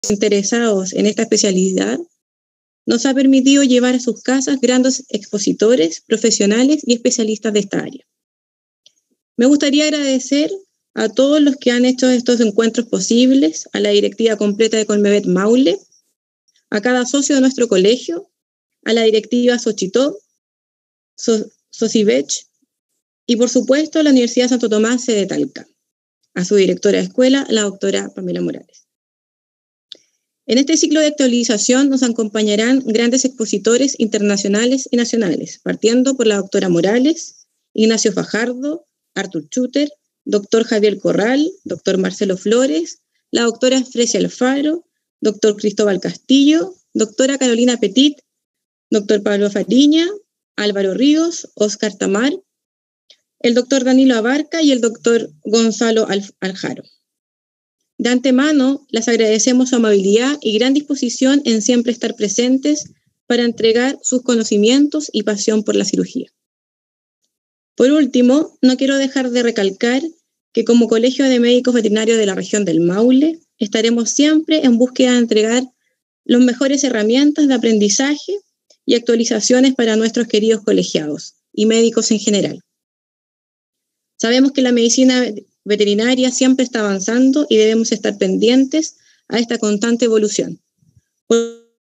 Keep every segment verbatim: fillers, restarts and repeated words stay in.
interesados en esta especialidad, nos ha permitido llevar a sus casas grandes expositores, profesionales y especialistas de esta área. Me gustaría agradecer a todos los que han hecho estos encuentros posibles, a la directiva completa de Colmevet Maule, a cada socio de nuestro colegio, a la directiva Xochitó, so Socibech y, por supuesto, a la Universidad Santo Tomás sede Talca, a su directora de escuela, la doctora Pamela Morales. En este ciclo de actualización nos acompañarán grandes expositores internacionales y nacionales, partiendo por la doctora Morales, Ignacio Fajardo, Artur Schutter, doctor Javier Corral, doctor Marcelo Flores, la doctora Fresia Alfaro, doctor Cristóbal Castillo, doctora Carolina Petit, doctor Pablo Fariña, Álvaro Ríos, Óscar Tamar, el doctor Danilo Abarca y el doctor Gonzalo Aljaro. De antemano, les agradecemos su amabilidad y gran disposición en siempre estar presentes para entregar sus conocimientos y pasión por la cirugía. Por último, no quiero dejar de recalcar que como Colegio de Médicos Veterinarios de la región del Maule, estaremos siempre en búsqueda de entregar las mejores herramientas de aprendizaje y actualizaciones para nuestros queridos colegiados y médicos en general. Sabemos que la medicina veterinaria siempre está avanzando y debemos estar pendientes a esta constante evolución, por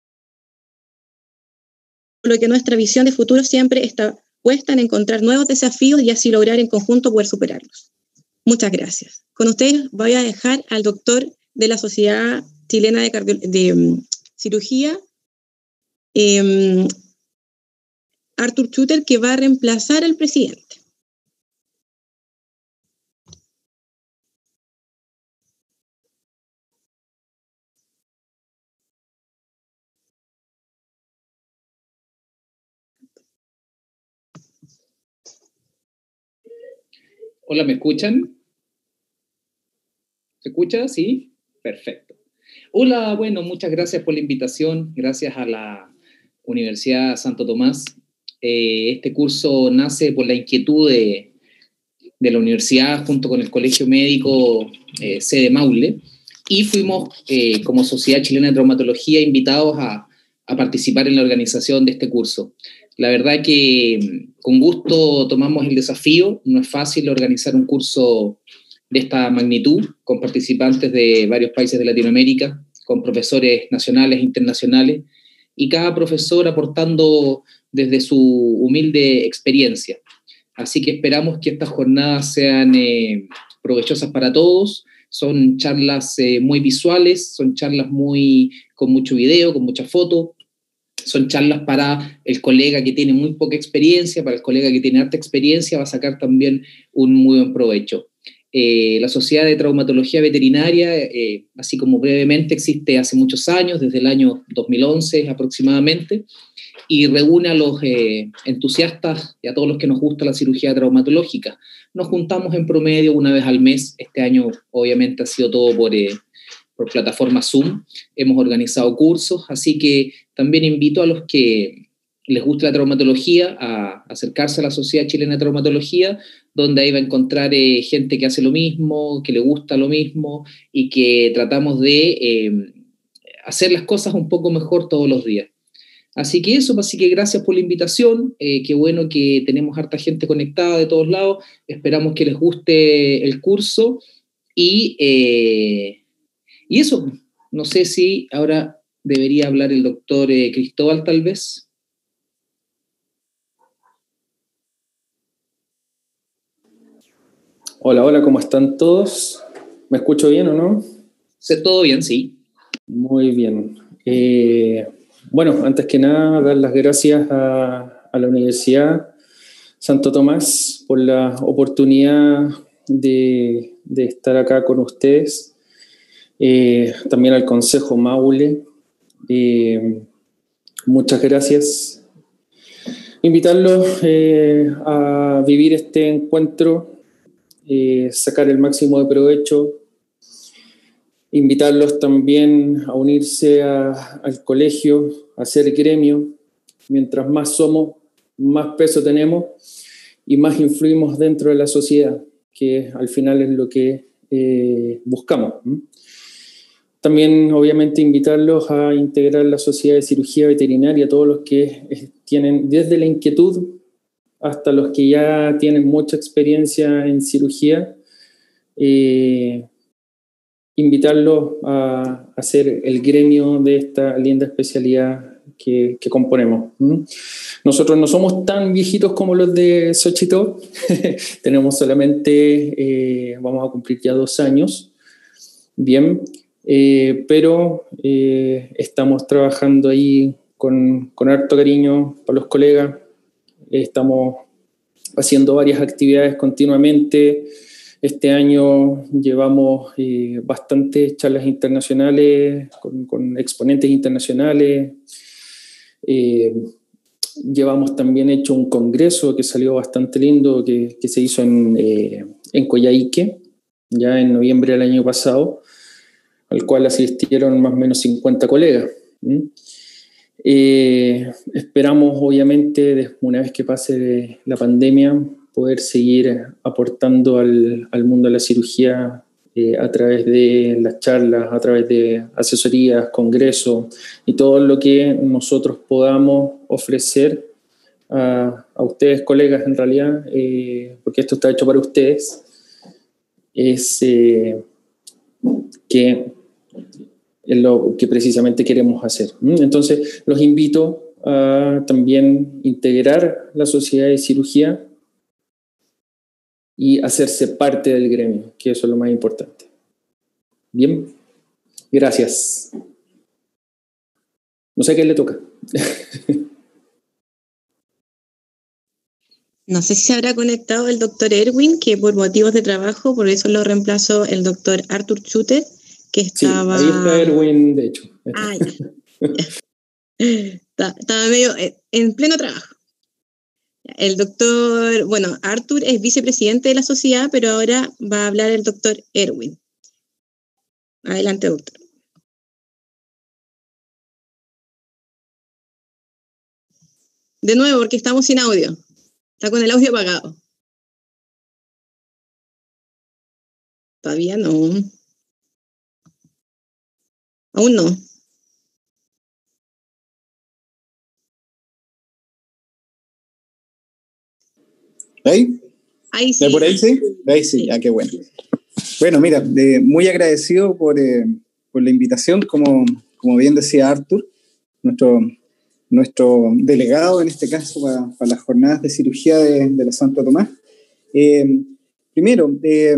lo que nuestra visión de futuro siempre está puesta en encontrar nuevos desafíos y así lograr en conjunto poder superarlos. Muchas gracias. Con ustedes voy a dejar al doctor de la Sociedad Chilena de, Cardio de um, Cirugía, eh, Artur Schutter, que va a reemplazar al presidente. Hola, ¿me escuchan? ¿Se escucha? ¿Sí? Perfecto. Hola, bueno, muchas gracias por la invitación, gracias a la Universidad Santo Tomás. Eh, este curso nace por la inquietud de, de la universidad junto con el Colegio Médico eh, sede Maule, y fuimos eh, como Sociedad Chilena de Traumatología invitados a, a participar en la organización de este curso. La verdad que con gusto tomamos el desafío. No es fácil organizar un curso de esta magnitud, con participantes de varios países de Latinoamérica, con profesores nacionales e internacionales, y cada profesor aportando desde su humilde experiencia. Así que esperamos que estas jornadas sean eh, provechosas para todos. Son charlas eh, muy visuales, son charlas muy, con mucho video, con mucha foto. Son charlas para el colega que tiene muy poca experiencia, para el colega que tiene harta experiencia, va a sacar también un muy buen provecho. Eh, la Sociedad de Traumatología Veterinaria, eh, así como brevemente, existe hace muchos años, desde el año dos mil once aproximadamente, y reúne a los eh, entusiastas y a todos los que nos gusta la cirugía traumatológica. Nos juntamos en promedio una vez al mes. Este año obviamente ha sido todo por... Eh, por plataforma Zoom, hemos organizado cursos, así que también invito a los que les gusta la traumatología a acercarse a la Sociedad Chilena de Traumatología, donde ahí va a encontrar eh, gente que hace lo mismo, que le gusta lo mismo, y que tratamos de eh, hacer las cosas un poco mejor todos los días. Así que eso, así que gracias por la invitación, eh, qué bueno que tenemos harta gente conectada de todos lados, esperamos que les guste el curso, y... Eh, Y eso, no sé si ahora debería hablar el doctor eh, Cristóbal, tal vez. Hola, hola, ¿cómo están todos? ¿Me escucho bien o no? Sí, todo bien, sí. Muy bien. Eh, bueno, antes que nada, dar las gracias a, a la Universidad Santo Tomás por la oportunidad de, de estar acá con ustedes. Eh, también al Consejo Maule, eh, muchas gracias. Invitarlos eh, a vivir este encuentro, eh, sacar el máximo de provecho, invitarlos también a unirse a, al colegio, a hacer gremio. Mientras más somos, más peso tenemos y más influimos dentro de la sociedad, que al final es lo que eh, buscamos. También también, obviamente, invitarlos a integrar la Sociedad de Cirugía Veterinaria, todos los que tienen, desde la inquietud hasta los que ya tienen mucha experiencia en cirugía, eh, invitarlos a, a ser el gremio de esta linda especialidad que, que componemos. ¿Mm? Nosotros no somos tan viejitos como los de Xochitl, tenemos solamente, eh, vamos a cumplir ya dos años, bien, eh, pero eh, estamos trabajando ahí con, con harto cariño para los colegas, estamos haciendo varias actividades continuamente. Este año llevamos eh, bastantes charlas internacionales con, con exponentes internacionales. Eh, llevamos también hecho un congreso que salió bastante lindo, que, que se hizo en, eh, en Coyhaique, ya en noviembre del año pasado, al cual asistieron más o menos cincuenta colegas. ¿Mm? Eh, esperamos, obviamente, una vez que pase la pandemia, poder seguir aportando al, al mundo de la cirugía eh, a través de las charlas, a través de asesorías, congresos y todo lo que nosotros podamos ofrecer a, a ustedes, colegas, en realidad, eh, porque esto está hecho para ustedes, es eh, que es lo que precisamente queremos hacer. Entonces, los invito a también integrar la Sociedad de Cirugía y hacerse parte del gremio, que eso es lo más importante. Bien, gracias. No sé a quién le toca. No sé si se habrá conectado el doctor Erwin, que por motivos de trabajo, por eso lo reemplazó el doctor Artur Schutter, que estaba... Sí, ahí está Erwin, de hecho. Ah, ya. Está, estaba medio en pleno trabajo. El doctor, bueno, Artur es vicepresidente de la sociedad, pero ahora va a hablar el doctor Erwin. Adelante, doctor. De nuevo, porque estamos sin audio. Está con el audio apagado. Todavía no. Aún no. ¿Ahí? Ahí sí. ¿Por ahí sí? Ahí sí, sí. Ah, qué bueno. Bueno, mira, eh, muy agradecido por, eh, por la invitación, como, como bien decía Artur, nuestro, nuestro delegado en este caso para, para las jornadas de cirugía de, de la Santo Tomás. Eh, primero, eh,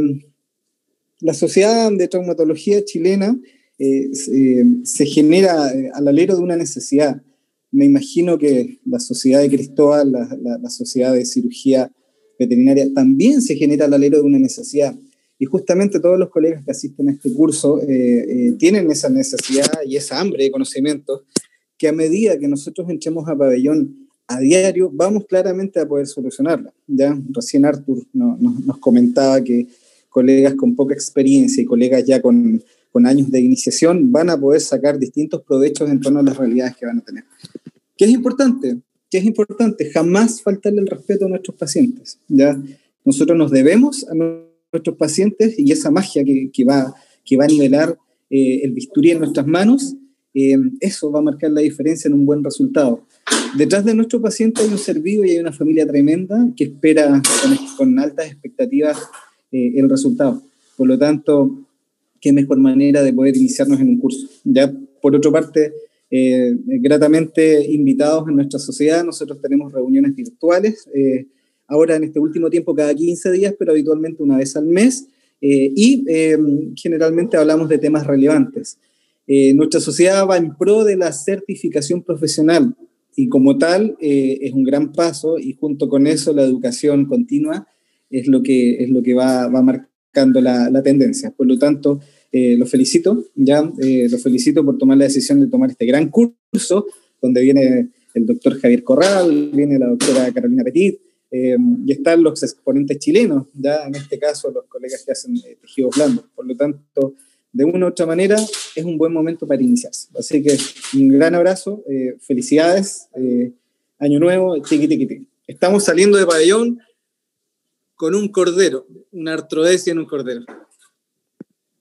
la Sociedad de Traumatología Chilena eh, eh, se genera al alero de una necesidad. Me imagino que la Sociedad de Cristóbal, la, la, la Sociedad de Cirugía Veterinaria, también se genera al alero de una necesidad. Y justamente todos los colegas que asisten a este curso eh, eh, tienen esa necesidad y esa hambre de conocimientos que a medida que nosotros entremos a pabellón a diario, vamos claramente a poder solucionarla. ¿Ya? Recién Artur no, no, nos comentaba que colegas con poca experiencia y colegas ya con, con años de iniciación van a poder sacar distintos provechos en torno a las realidades que van a tener. ¿Qué es importante? ¿Qué es importante? Jamás faltarle el respeto a nuestros pacientes. ¿Ya? Nosotros nos debemos a nuestros pacientes y esa magia que, que, va, que va a nivelar eh, el bisturí en nuestras manos, eh, eso va a marcar la diferencia en un buen resultado. Detrás de nuestro paciente hay un ser vivo y hay una familia tremenda que espera con, con altas expectativas eh, el resultado. Por lo tanto, qué mejor manera de poder iniciarnos en un curso. Ya, por otra parte, eh, gratamente invitados en nuestra sociedad, nosotros tenemos reuniones virtuales, eh, ahora en este último tiempo cada quince días, pero habitualmente una vez al mes, eh, y eh, generalmente hablamos de temas relevantes. Eh, nuestra sociedad va en pro de la certificación profesional, y como tal eh, es un gran paso, y junto con eso la educación continua es lo que, es lo que va, va marcando la, la tendencia. Por lo tanto, eh, los felicito, ya, eh, los felicito por tomar la decisión de tomar este gran curso, donde viene el doctor Javier Corral, viene la doctora Carolina Petit, eh, y están los exponentes chilenos, ya en este caso los colegas que hacen eh, tejidos blandos. Por lo tanto, de una u otra manera, es un buen momento para iniciarse. Así que un gran abrazo, eh, felicidades, eh, año nuevo, tiqui, tiqui, tiqui. Estamos saliendo de pabellón con un cordero, una artrodesia en un cordero.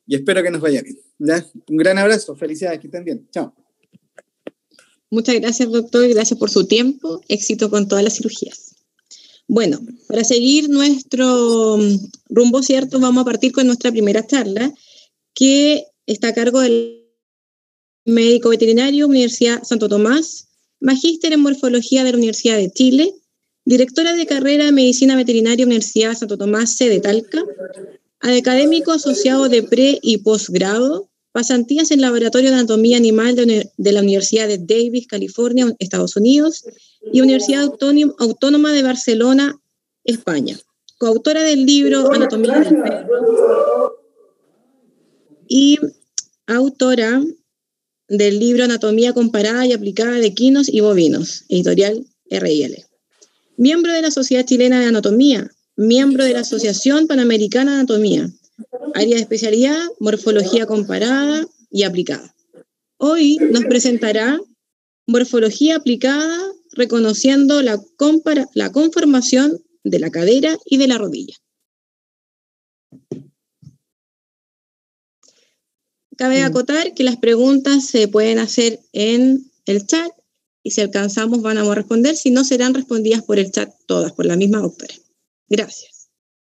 y espero que nos vaya bien. ¿Ya? Un gran abrazo, felicidades, que estén bien. Chao. Muchas gracias, doctor, gracias por su tiempo, éxito con todas las cirugías. Bueno, para seguir nuestro rumbo cierto, vamos a partir con nuestra primera charla, que está a cargo del médico veterinario, Universidad Santo Tomás, magíster en morfología de la Universidad de Chile, directora de carrera de medicina veterinaria, Universidad Santo Tomás, sede Talca, académico asociado de pre y posgrado, pasantías en Laboratorio de Anatomía Animal de, de la Universidad de Davis, California, Estados Unidos, y Universidad Autónoma, Autónoma de Barcelona, España. Coautora del libro Anatomía del Perro y autora del libro Anatomía comparada y aplicada de equinos y bovinos, editorial R I L. Miembro de la Sociedad Chilena de Anatomía, miembro de la Asociación Panamericana de Anatomía, área de especialidad, morfología comparada y aplicada. Hoy nos presentará morfología aplicada, reconociendo la, compara- la conformación de la cadera y de la rodilla. Cabe acotar que las preguntas se pueden hacer en el chat y si alcanzamos van a responder, si no serán respondidas por el chat todas, por la misma doctora. Gracias.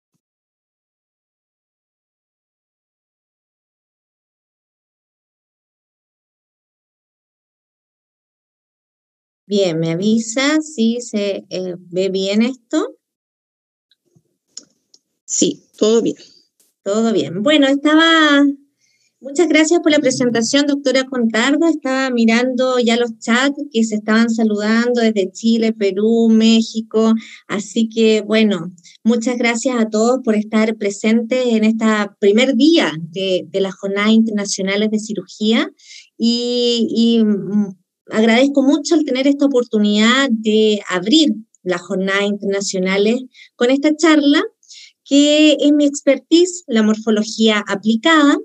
Bien, ¿me avisa si se eh, ve bien esto? Sí, todo bien. Todo bien. Bueno, estaba... Muchas gracias por la presentación, doctora Contardo. Estaba mirando ya los chats que se estaban saludando desde Chile, Perú, México. Así que, bueno, muchas gracias a todos por estar presentes en este primer día de, de las Jornadas Internacionales de Cirugía. Y... y agradezco mucho el tener esta oportunidad de abrir las jornadas internacionales con esta charla, que es mi expertise, la morfología aplicada,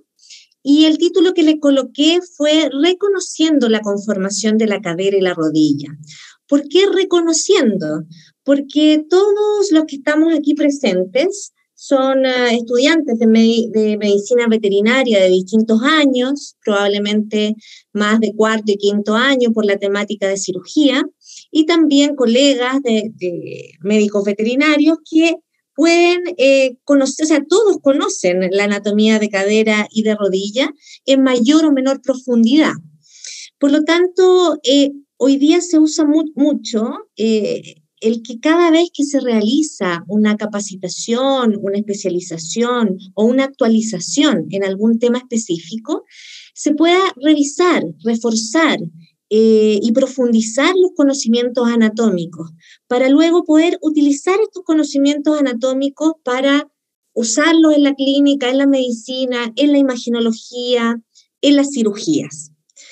y el título que le coloqué fue Reconociendo la conformación de la cadera y la rodilla. ¿Por qué reconociendo? Porque todos los que estamos aquí presentes son uh, estudiantes de, me- de medicina veterinaria de distintos años, probablemente más de cuarto y quinto año por la temática de cirugía, y también colegas de, de médicos veterinarios que pueden eh, conocer, o sea, todos conocen la anatomía de cadera y de rodilla en mayor o menor profundidad. Por lo tanto, eh, hoy día se usa mu- mucho eh, el que cada vez que se realiza una capacitación, una especialización o una actualización en algún tema específico, se pueda revisar, reforzar eh, y profundizar los conocimientos anatómicos para luego poder utilizar estos conocimientos anatómicos para usarlos en la clínica, en la medicina, en la imaginología, en las cirugías.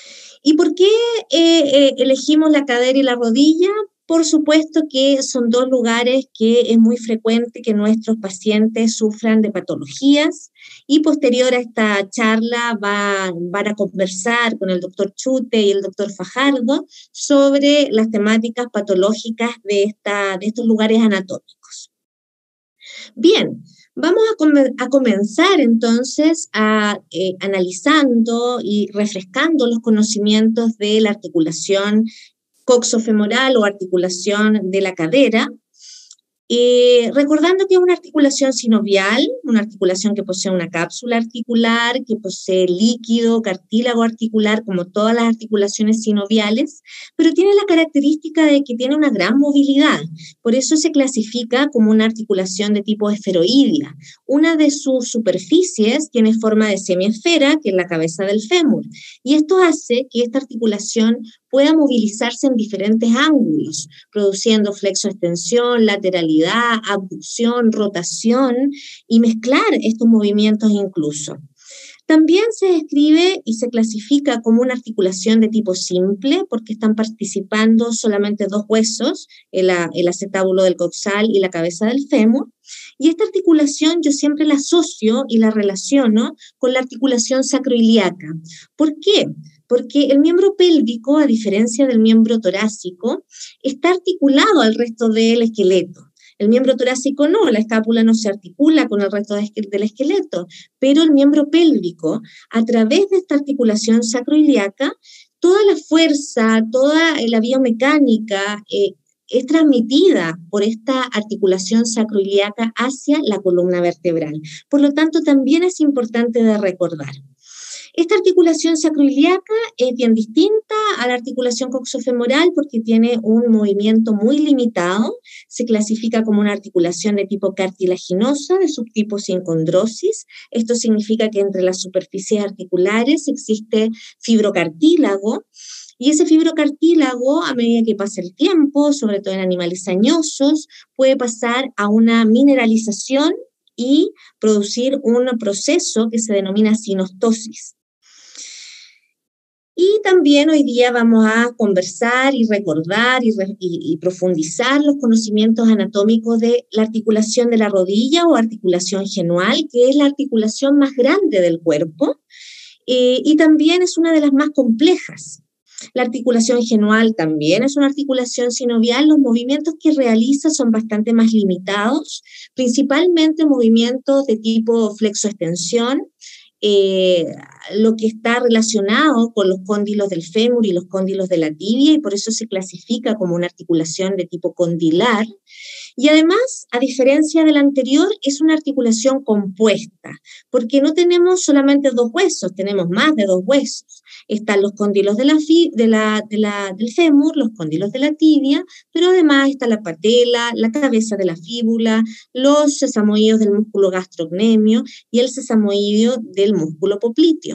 ¿Y por qué eh, eh, elegimos la cadera y la rodilla? Por supuesto que son dos lugares que es muy frecuente que nuestros pacientes sufran de patologías, y posterior a esta charla va, van a conversar con el doctor Chute y el doctor Fajardo sobre las temáticas patológicas de, esta, de estos lugares anatómicos. Bien, vamos a, com a comenzar entonces a, eh, analizando y refrescando los conocimientos de la articulación coxofemoral o articulación de la cadera, eh, recordando que es una articulación sinovial, una articulación que posee una cápsula articular, que posee líquido, cartílago articular, como todas las articulaciones sinoviales, pero tiene la característica de que tiene una gran movilidad. Por eso se clasifica como una articulación de tipo esferoidea. Una de sus superficies tiene forma de semiesfera, que es la cabeza del fémur, y esto hace que esta articulación pueda movilizarse en diferentes ángulos, produciendo flexoextensión, lateralidad, abducción, rotación, y mezclar estos movimientos incluso. También se describe y se clasifica como una articulación de tipo simple, porque están participando solamente dos huesos, el, el acetábulo del coxal y la cabeza del fémur, y esta articulación yo siempre la asocio y la relaciono con la articulación sacroiliaca. ¿Por qué? Porque el miembro pélvico, a diferencia del miembro torácico, está articulado al resto del esqueleto. El miembro torácico no, la escápula no se articula con el resto del esqueleto, pero el miembro pélvico, a través de esta articulación sacroiliaca, toda la fuerza, toda la biomecánica eh, es transmitida por esta articulación sacroiliaca hacia la columna vertebral. Por lo tanto, también es importante de recordar. Esta articulación sacroiliaca es bien distinta a la articulación coxofemoral porque tiene un movimiento muy limitado. Se clasifica como una articulación de tipo cartilaginosa, de subtipo sin condrosis. Esto significa que entre las superficies articulares existe fibrocartílago, y ese fibrocartílago, a medida que pasa el tiempo, sobre todo en animales añosos, puede pasar a una mineralización y producir un proceso que se denomina sinostosis. Y también hoy día vamos a conversar y recordar y, re, y, y profundizar los conocimientos anatómicos de la articulación de la rodilla o articulación genual, que es la articulación más grande del cuerpo eh, y también es una de las más complejas. La articulación genual también es una articulación sinovial. Los movimientos que realiza son bastante más limitados, principalmente movimientos de tipo flexoextensión, eh, lo que está relacionado con los cóndilos del fémur y los cóndilos de la tibia, y por eso se clasifica como una articulación de tipo condilar. Y además, a diferencia de la anterior, es una articulación compuesta, porque no tenemos solamente dos huesos, tenemos más de dos huesos. Están los cóndilos de la, de la, de la, del fémur, los cóndilos de la tibia, pero además está la patela, la cabeza de la fíbula, los sesamoideos del músculo gastrocnemio y el sesamoideo del músculo popliteo.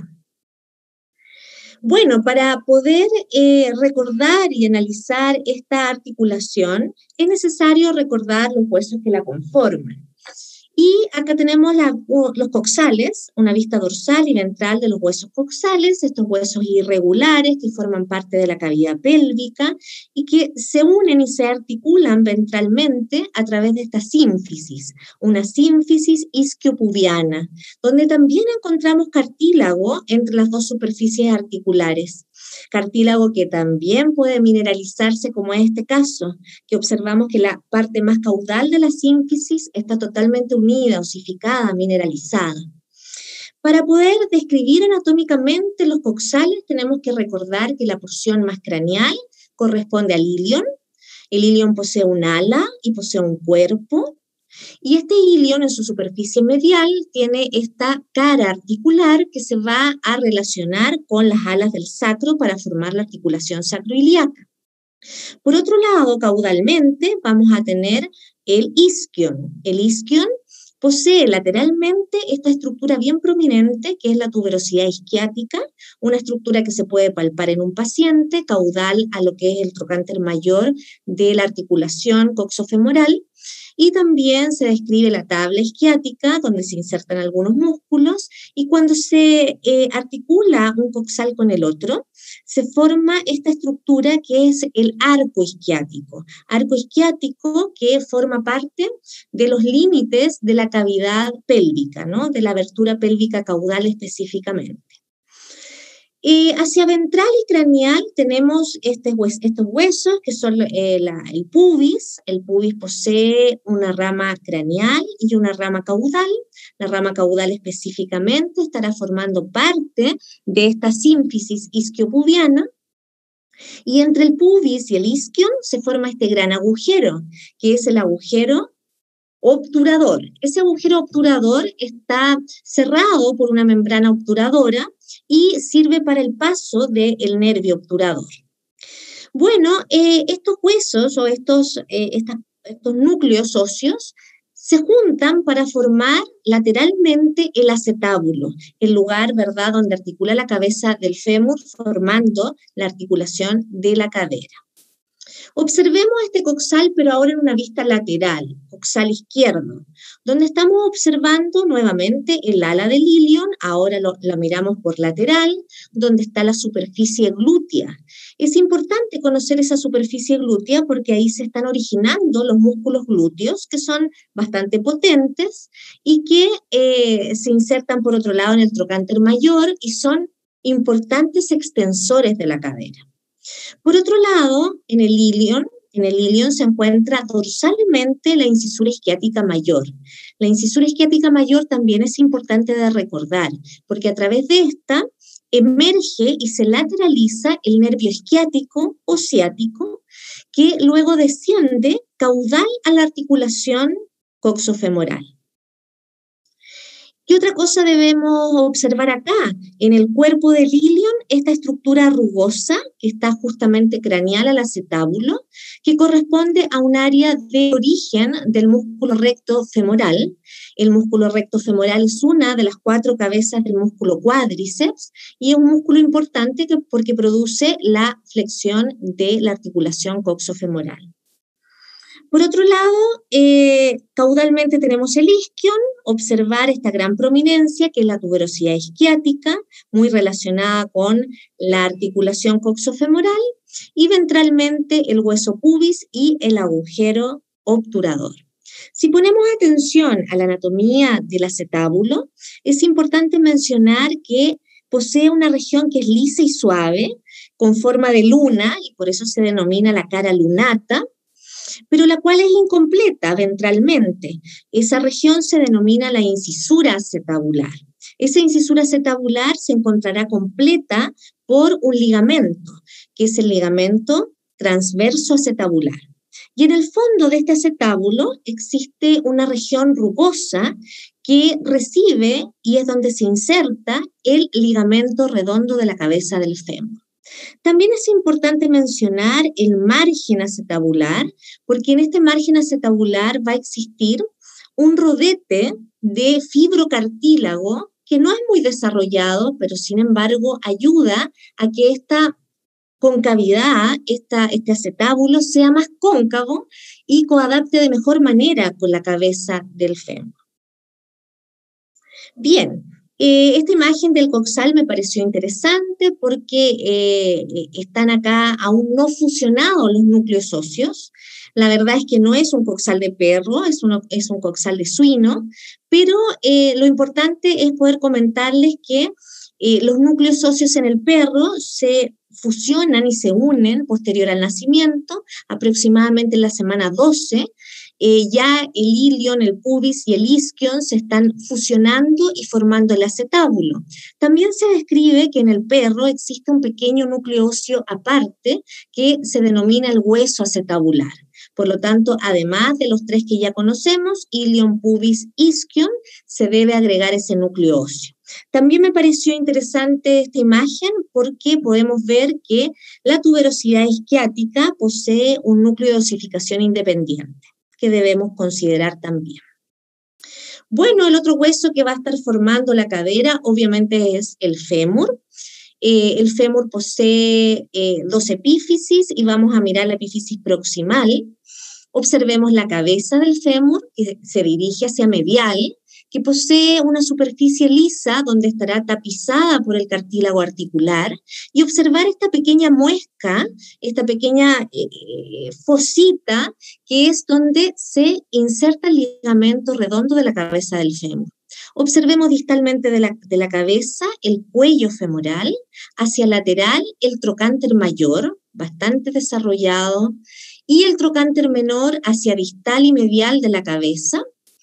Bueno, para poder eh, recordar y analizar esta articulación, es necesario recordar los huesos que la conforman. Y acá tenemos la, los coxales, una vista dorsal y ventral de los huesos coxales, estos huesos irregulares que forman parte de la cavidad pélvica y que se unen y se articulan ventralmente a través de esta sínfisis, una sínfisis isquiopubiana, donde también encontramos cartílago entre las dos superficies articulares. Cartílago que también puede mineralizarse, como en este caso, que observamos que la parte más caudal de la sínfisis está totalmente unida, osificada, mineralizada. Para poder describir anatómicamente los coxales, tenemos que recordar que la porción más craneal corresponde al ilion. El ilion posee un ala y posee un cuerpo. Y este ilion en su superficie medial tiene esta cara articular que se va a relacionar con las alas del sacro para formar la articulación sacroiliaca. Por otro lado, caudalmente vamos a tener el isquion. El isquion posee lateralmente esta estructura bien prominente que es la tuberosidad isquiática, una estructura que se puede palpar en un paciente, caudal a lo que es el trocánter mayor de la articulación coxofemoral. Y también se describe la tabla isquiática, donde se insertan algunos músculos, y cuando se eh, articula un coxal con el otro, se forma esta estructura que es el arco isquiático. Arco isquiático que forma parte de los límites de la cavidad pélvica, ¿no? De la abertura pélvica caudal específicamente. Eh, hacia ventral y craneal tenemos este hues estos huesos que son eh, la, el pubis. El pubis posee una rama craneal y una rama caudal. La rama caudal específicamente estará formando parte de esta sínfisis isquiopubiana. Y entre el pubis y el isquion se forma este gran agujero, que es el agujero obturador. Ese agujero obturador está cerrado por una membrana obturadora y sirve para el paso del nervio obturador. Bueno, eh, estos huesos o estos, eh, estas, estos núcleos óseos se juntan para formar lateralmente el acetábulo, el lugar, ¿verdad?, donde articula la cabeza del fémur, formando la articulación de la cadera. Observemos este coxal, pero ahora en una vista lateral, coxal izquierdo, donde estamos observando nuevamente el ala del ilion, ahora lo, lo miramos por lateral, donde está la superficie glútea. Es importante conocer esa superficie glútea porque ahí se están originando los músculos glúteos, que son bastante potentes y que eh, se insertan por otro lado en el trocánter mayor y son importantes extensores de la cadera. Por otro lado, en el ilion en el ilion se encuentra dorsalmente la incisura isquiática mayor. La incisura isquiática mayor también es importante de recordar, porque a través de esta emerge y se lateraliza el nervio isquiático o ciático, que luego desciende caudal a la articulación coxofemoral. ¿Qué otra cosa debemos observar acá? En el cuerpo del ilion, esta estructura rugosa, que está justamente craneal al acetábulo, que corresponde a un área de origen del músculo recto femoral. El músculo recto femoral es una de las cuatro cabezas del músculo cuádriceps y es un músculo importante que, porque produce la flexión de la articulación coxofemoral. Por otro lado, eh, caudalmente tenemos el isquion, observar esta gran prominencia que es la tuberosidad isquiática, muy relacionada con la articulación coxofemoral, y ventralmente el hueso pubis y el agujero obturador. Si ponemos atención a la anatomía del acetábulo, es importante mencionar que posee una región que es lisa y suave, con forma de luna, y por eso se denomina la cara lunata, pero la cual es incompleta ventralmente. Esa región se denomina la incisura acetabular. Esa incisura acetabular se encontrará completa por un ligamento, que es el ligamento transverso acetabular. Y en el fondo de este acetábulo existe una región rugosa que recibe y es donde se inserta el ligamento redondo de la cabeza del fémur. También es importante mencionar el margen acetabular, porque en este margen acetabular va a existir un rodete de fibrocartílago que no es muy desarrollado, pero sin embargo ayuda a que esta concavidad, esta, este acetábulo, sea más cóncavo y coadapte de mejor manera con la cabeza del fémur. Bien. Eh, esta imagen del coxal me pareció interesante porque eh, están acá aún no fusionados los núcleos óseos. La verdad es que no es un coxal de perro, es, uno, es un coxal de suino, pero eh, lo importante es poder comentarles que eh, los núcleos óseos en el perro se fusionan y se unen posterior al nacimiento, aproximadamente en la semana doce. Eh, ya el ilion, el pubis y el isquion se están fusionando y formando el acetábulo. También se describe que en el perro existe un pequeño núcleo óseo aparte que se denomina el hueso acetabular. Por lo tanto, además de los tres que ya conocemos, ilion, pubis, isquion, se debe agregar ese núcleo óseo. También me pareció interesante esta imagen porque podemos ver que la tuberosidad isquiática posee un núcleo de osificación independiente, que debemos considerar también. Bueno, el otro hueso que va a estar formando la cadera obviamente es el fémur. Eh, el fémur posee eh, dos epífisis y vamos a mirar la epífisis proximal. Observemos la cabeza del fémur que se dirige hacia medial, que posee una superficie lisa donde estará tapizada por el cartílago articular, y observar esta pequeña muesca, esta pequeña eh, fosita, que es donde se inserta el ligamento redondo de la cabeza del fémur. Observemos distalmente de la, de la cabeza el cuello femoral, hacia lateral el trocánter mayor, bastante desarrollado, y el trocánter menor hacia distal y medial de la cabeza,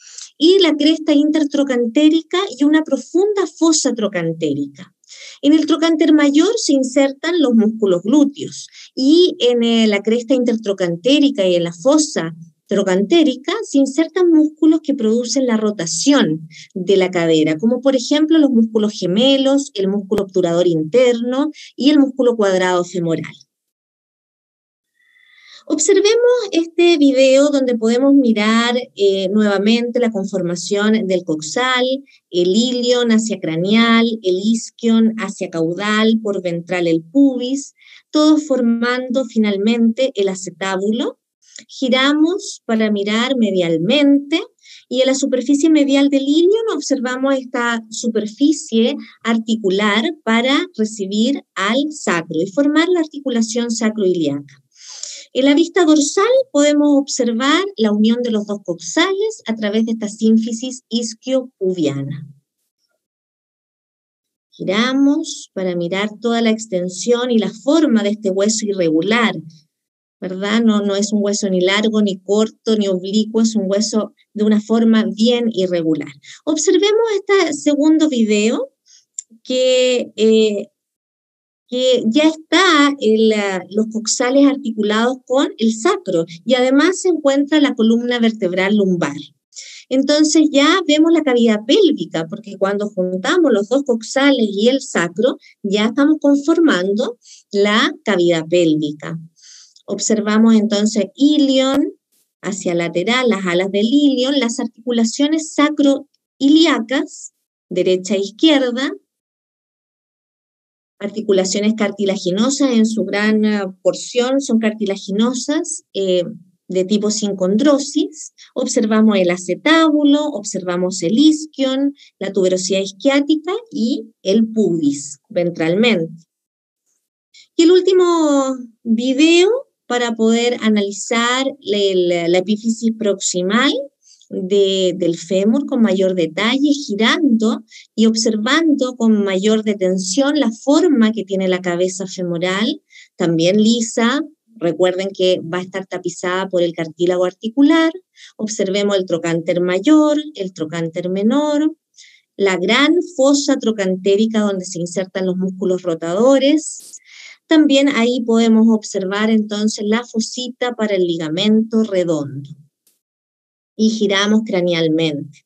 y la cresta intertrocantérica y una profunda fosa trocantérica. En el trocánter mayor se insertan los músculos glúteos y en eh, la cresta intertrocantérica y en la fosa trocantérica se insertan músculos que producen la rotación de la cadera, como por ejemplo los músculos gemelos, el músculo obturador interno y el músculo cuadrado femoral. Observemos este video donde podemos mirar eh, nuevamente la conformación del coxal, el ilion hacia craneal, el isquion hacia caudal, por ventral el pubis, todos formando finalmente el acetábulo. Giramos para mirar medialmente y en la superficie medial del ilion observamos esta superficie articular para recibir al sacro y formar la articulación sacroiliaca. En la vista dorsal podemos observar la unión de los dos coxales a través de esta sínfisis isquiopubiana. Giramos para mirar toda la extensión y la forma de este hueso irregular, ¿verdad? No, no es un hueso ni largo, ni corto, ni oblicuo, es un hueso de una forma bien irregular. Observemos este segundo video que, eh, que ya está el, los coxales articulados con el sacro y además se encuentra la columna vertebral lumbar. Entonces ya vemos la cavidad pélvica, porque cuando juntamos los dos coxales y el sacro, ya estamos conformando la cavidad pélvica. Observamos entonces ilion hacia lateral, las alas del ilion, las articulaciones sacroiliacas, derecha e izquierda, articulaciones cartilaginosas en su gran uh, porción, son cartilaginosas, eh, de tipo sincondrosis. Observamos el acetábulo, observamos el isquion, la tuberosidad isquiática y el pubis ventralmente. Y el último video para poder analizar la, la epífisis proximal de, del fémur con mayor detalle, girando y observando con mayor detención la forma que tiene la cabeza femoral, también lisa. Recuerden que va a estar tapizada por el cartílago articular. Observemos el trocánter mayor, el trocánter menor, la gran fosa trocantérica donde se insertan los músculos rotadores. También ahí podemos observar entonces la fosita para el ligamento redondo. Y giramos cranealmente.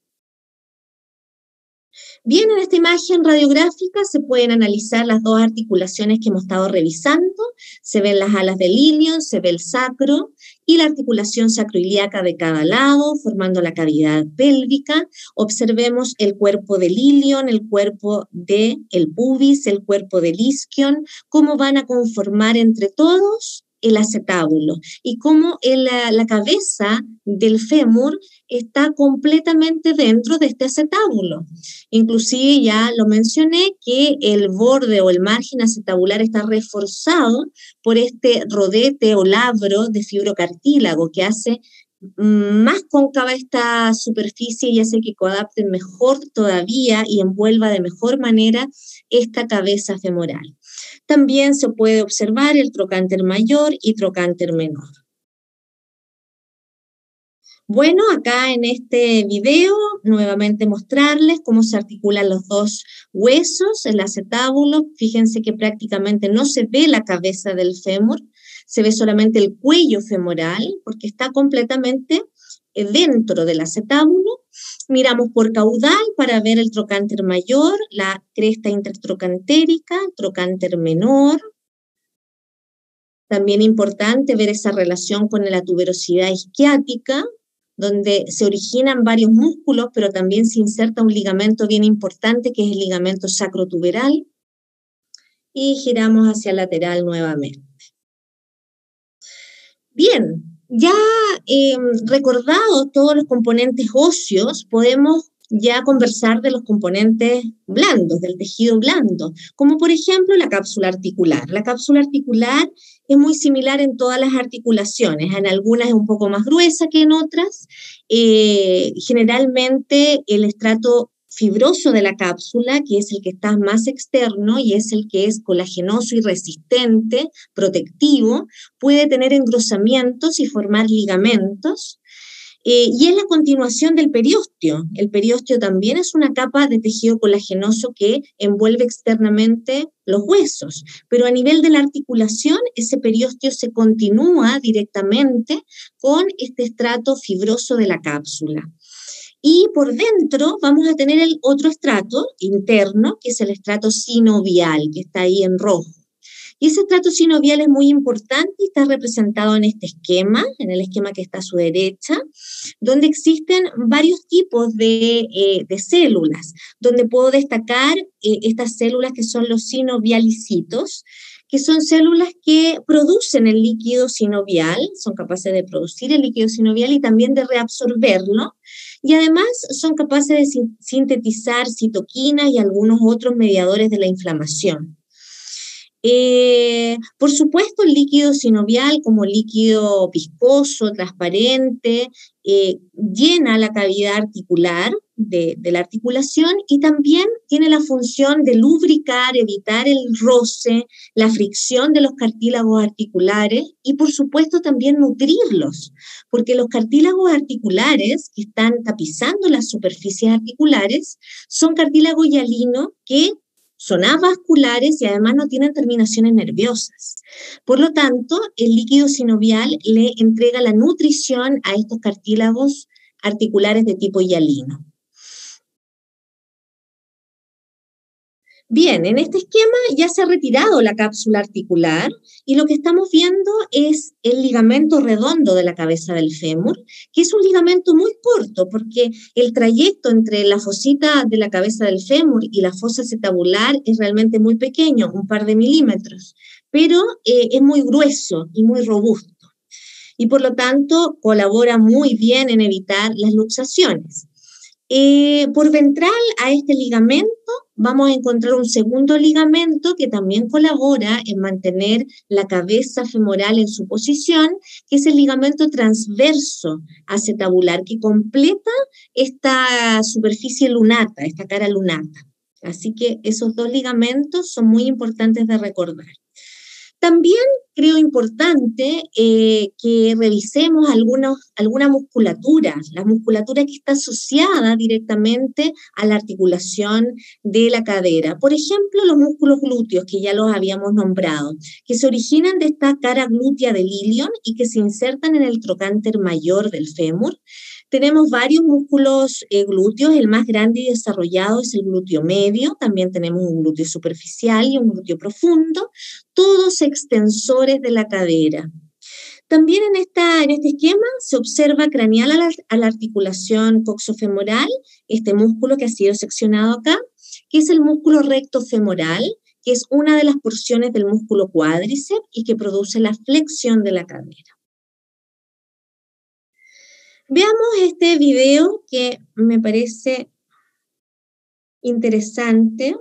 Bien, en esta imagen radiográfica se pueden analizar las dos articulaciones que hemos estado revisando. Se ven las alas del ilion, se ve el sacro y la articulación sacroiliaca de cada lado, formando la cavidad pélvica. Observemos el cuerpo del ilion, el cuerpo del pubis, el cuerpo del isquion, cómo van a conformar entre todos el acetábulo y cómo el, la, la cabeza del fémur está completamente dentro de este acetábulo. Inclusive ya lo mencioné que el borde o el margen acetabular está reforzado por este rodete o labro de fibrocartílago que hace más cóncava esta superficie y hace que coadapte mejor todavía y envuelva de mejor manera esta cabeza femoral. También se puede observar el trocánter mayor y trocánter menor. Bueno, acá en este video nuevamente mostrarles cómo se articulan los dos huesos, el acetábulo. Fíjense que prácticamente no se ve la cabeza del fémur, se ve solamente el cuello femoral porque está completamente dentro del acetábulo. Miramos por caudal para ver el trocánter mayor, la cresta intertrocantérica, trocánter menor. También importante ver esa relación con la tuberosidad isquiática, donde se originan varios músculos, pero también se inserta un ligamento bien importante, que es el ligamento sacrotuberal. Y giramos hacia el lateral nuevamente. Bien. Ya eh, recordados todos los componentes óseos, podemos ya conversar de los componentes blandos, del tejido blando, como por ejemplo la cápsula articular. La cápsula articular es muy similar en todas las articulaciones, en algunas es un poco más gruesa que en otras. Eh, generalmente el estrato fibroso de la cápsula, que es el que está más externo y es el que es colagenoso y resistente, protectivo, puede tener engrosamientos y formar ligamentos, eh, y es la continuación del periósteo. El periósteo también es una capa de tejido colagenoso que envuelve externamente los huesos, pero a nivel de la articulación, ese periósteo se continúa directamente con este estrato fibroso de la cápsula. Y por dentro vamos a tener el otro estrato interno, que es el estrato sinovial, que está ahí en rojo. Y ese estrato sinovial es muy importante y está representado en este esquema, en el esquema que está a su derecha, donde existen varios tipos de, eh, de células, donde puedo destacar eh, estas células que son los sinovialicitos, que son células que producen el líquido sinovial, son capaces de producir el líquido sinovial y también de reabsorberlo, y además son capaces de sintetizar citoquinas y algunos otros mediadores de la inflamación. Eh, por supuesto, el líquido sinovial como líquido viscoso, transparente, eh, llena la cavidad articular de, de la articulación y también tiene la función de lubricar, evitar el roce, la fricción de los cartílagos articulares y, por supuesto, también nutrirlos, porque los cartílagos articulares que están tapizando las superficies articulares son cartílagos hialinos que son avasculares y además no tienen terminaciones nerviosas. Por lo tanto, el líquido sinovial le entrega la nutrición a estos cartílagos articulares de tipo hialino. Bien, en este esquema ya se ha retirado la cápsula articular y lo que estamos viendo es el ligamento redondo de la cabeza del fémur, que es un ligamento muy corto porque el trayecto entre la fosita de la cabeza del fémur y la fosa acetabular es realmente muy pequeño, un par de milímetros, pero eh, es muy grueso y muy robusto y por lo tanto colabora muy bien en evitar las luxaciones. Eh, por ventral a este ligamento vamos a encontrar un segundo ligamento que también colabora en mantener la cabeza femoral en su posición, que es el ligamento transverso acetabular, que completa esta superficie lunata, esta cara lunata. Así que esos dos ligamentos son muy importantes de recordar. También creo importante eh, que revisemos algunos, alguna musculatura, la musculatura que está asociada directamente a la articulación de la cadera. Por ejemplo, los músculos glúteos, que ya los habíamos nombrado, que se originan de esta cara glútea del ilion y que se insertan en el trocánter mayor del fémur. Tenemos varios músculos eh, glúteos, el más grande y desarrollado es el glúteo medio, también tenemos un glúteo superficial y un glúteo profundo, todos extensores de la cadera. También en, esta, en este esquema se observa craneal a la, a la articulación coxofemoral, este músculo que ha sido seccionado acá, que es el músculo recto femoral, que es una de las porciones del músculo cuádriceps y que produce la flexión de la cadera. Veamos este video que me parece interesante,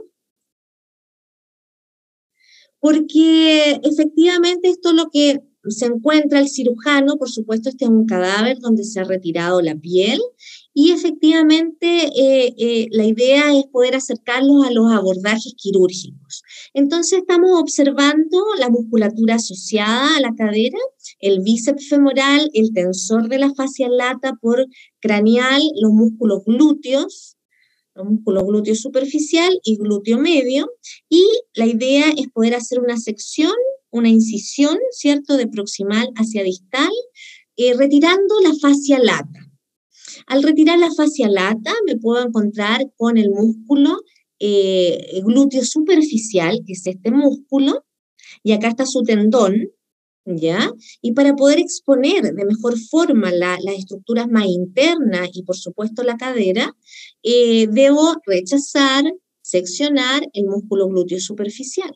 porque efectivamente esto es lo que se encuentra el cirujano. Por supuesto, este es un cadáver donde se ha retirado la piel y efectivamente eh, eh, la idea es poder acercarlos a los abordajes quirúrgicos. Entonces estamos observando la musculatura asociada a la cadera, el bíceps femoral, el tensor de la fascia lata por craneal, los músculos glúteos, los músculos glúteo superficial y glúteo medio, y la idea es poder hacer una sección, una incisión, ¿cierto?, de proximal hacia distal, eh, retirando la fascia lata. Al retirar la fascia lata me puedo encontrar con el músculo eh, glúteo superficial, que es este músculo, y acá está su tendón, ¿ya? Y para poder exponer de mejor forma la, las estructuras más internas y por supuesto la cadera, eh, debo rechazar, seccionar el músculo glúteo superficial.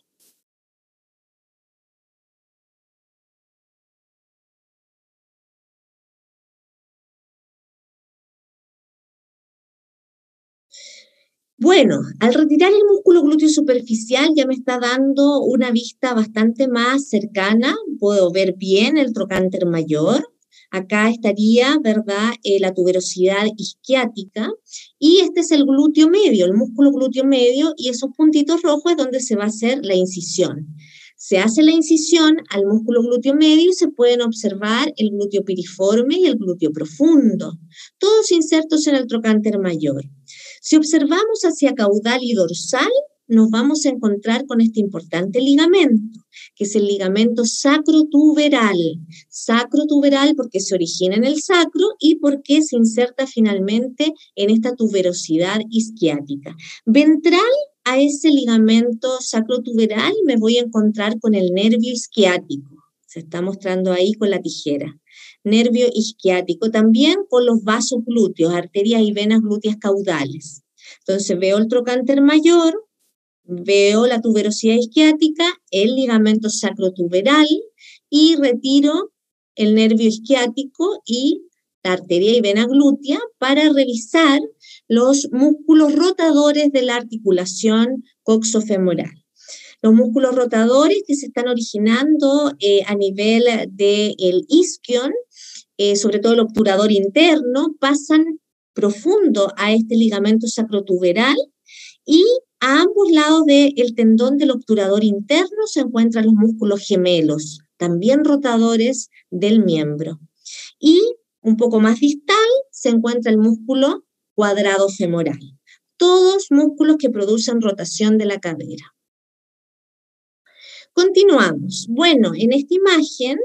Bueno, al retirar el músculo glúteo superficial ya me está dando una vista bastante más cercana, puedo ver bien el trocánter mayor, acá estaría, ¿verdad?, eh, la tuberosidad isquiática, y este es el glúteo medio, el músculo glúteo medio, y esos puntitos rojos es donde se va a hacer la incisión. Se hace la incisión al músculo glúteo medio y se pueden observar el glúteo piriforme y el glúteo profundo, todos insertos en el trocánter mayor. Si observamos hacia caudal y dorsal, nos vamos a encontrar con este importante ligamento, que es el ligamento sacrotuberal. Sacrotuberal porque se origina en el sacro y porque se inserta finalmente en esta tuberosidad isquiática. Ventral a ese ligamento sacrotuberal me voy a encontrar con el nervio isquiático. Se está mostrando ahí con la tijera. Nervio isquiático, también con los vasos glúteos, arterias y venas glúteas caudales. Entonces veo el trocánter mayor, veo la tuberosidad isquiática, el ligamento sacrotuberal y retiro el nervio isquiático y la arteria y vena glútea para revisar los músculos rotadores de la articulación coxofemoral. Los músculos rotadores que se están originando eh, a nivel del isquion eh, sobre todo el obturador interno, pasan profundo a este ligamento sacrotuberal y a ambos lados del tendón del obturador interno se encuentran los músculos gemelos, también rotadores del miembro. Y un poco más distal se encuentra el músculo cuadrado femoral. Todos músculos que producen rotación de la cadera. Continuamos. Bueno, en esta imagen,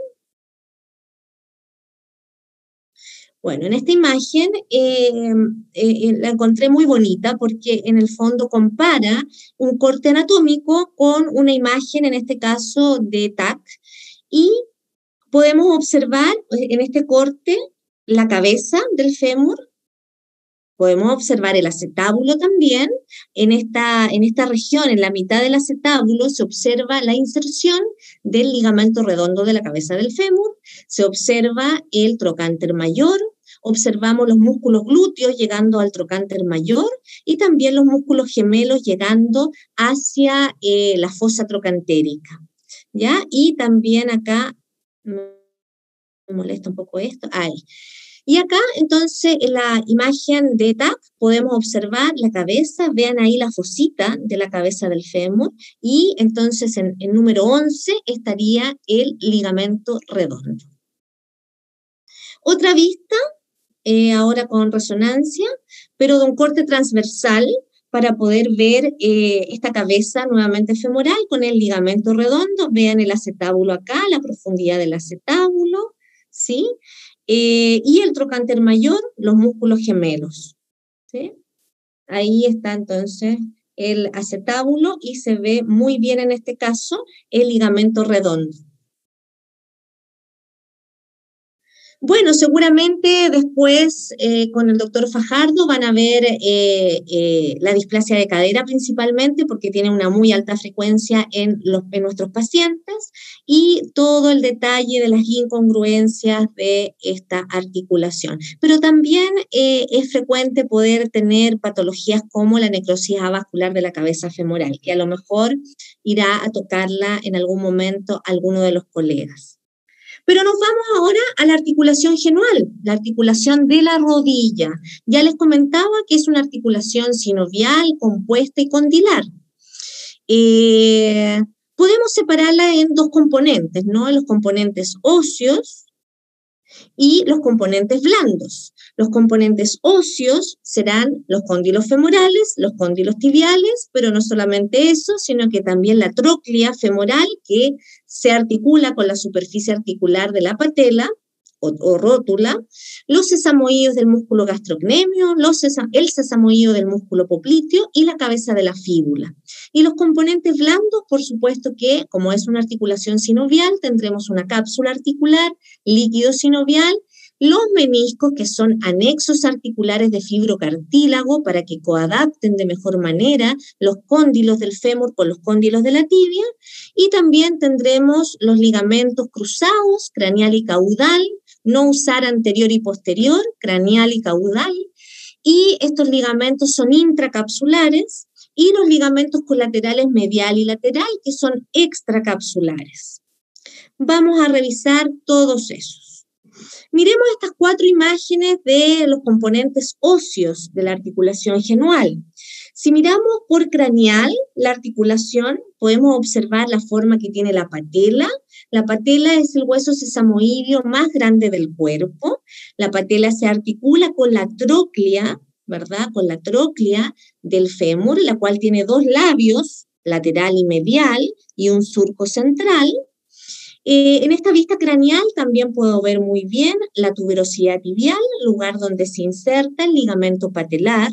bueno, en esta imagen eh, eh, la encontré muy bonita porque en el fondo compara un corte anatómico con una imagen, en este caso de T A C, y podemos observar en este corte la cabeza del fémur. Podemos observar el acetábulo también. En esta, en esta región, en la mitad del acetábulo, se observa la inserción del ligamento redondo de la cabeza del fémur, se observa el trocánter mayor, observamos los músculos glúteos llegando al trocánter mayor y también los músculos gemelos llegando hacia eh, la fosa trocantérica, ¿ya? Y también acá, me molesta un poco esto, ahí. Y acá, entonces, en la imagen de T A C, podemos observar la cabeza, vean ahí la fosita de la cabeza del fémur, y entonces en el número once estaría el ligamento redondo. Otra vista, eh, ahora con resonancia, pero de un corte transversal, para poder ver eh, esta cabeza nuevamente femoral con el ligamento redondo. Vean el acetábulo acá, la profundidad del acetábulo, ¿sí? Eh, y el trocánter mayor, los músculos gemelos, ¿sí? Ahí está entonces el acetábulo y se ve muy bien en este caso el ligamento redondo. Bueno, seguramente después eh, con el doctor Fajardo van a ver eh, eh, la displasia de cadera principalmente porque tiene una muy alta frecuencia en, los, en nuestros pacientes y todo el detalle de las incongruencias de esta articulación. Pero también eh, es frecuente poder tener patologías como la necrosis avascular de la cabeza femoral, que a lo mejor irá a tocarla en algún momento alguno de los colegas. Pero nos vamos ahora a la articulación genual, la articulación de la rodilla. Ya les comentaba que es una articulación sinovial, compuesta y condilar. Eh, podemos separarla en dos componentes, ¿no? Los componentes óseos y los componentes blandos. Los componentes óseos serán los cóndilos femorales, los cóndilos tibiales, pero no solamente eso, sino que también la tróclea femoral, que se articula con la superficie articular de la patela o, o rótula, los sesamoides del músculo gastrocnemio, los sesa, el sesamoide del músculo popliteo y la cabeza de la fíbula. Y los componentes blandos, por supuesto que, como es una articulación sinovial, tendremos una cápsula articular, líquido sinovial, los meniscos, que son anexos articulares de fibrocartílago para que coadapten de mejor manera los cóndilos del fémur con los cóndilos de la tibia, y también tendremos los ligamentos cruzados, craneal y caudal, no usar anterior y posterior, craneal y caudal, y estos ligamentos son intracapsulares, y los ligamentos colaterales medial y lateral, que son extracapsulares. Vamos a revisar todos esos. Miremos estas cuatro imágenes de los componentes óseos de la articulación genual. Si miramos por craneal, la articulación, podemos observar la forma que tiene la patela. La patela es el hueso sesamoideo más grande del cuerpo. La patela se articula con la tróclea, ¿verdad? Con la tróclea del fémur, la cual tiene dos labios, lateral y medial, y un surco central. Eh, en esta vista craneal también puedo ver muy bien la tuberosidad tibial, lugar donde se inserta el ligamento patelar.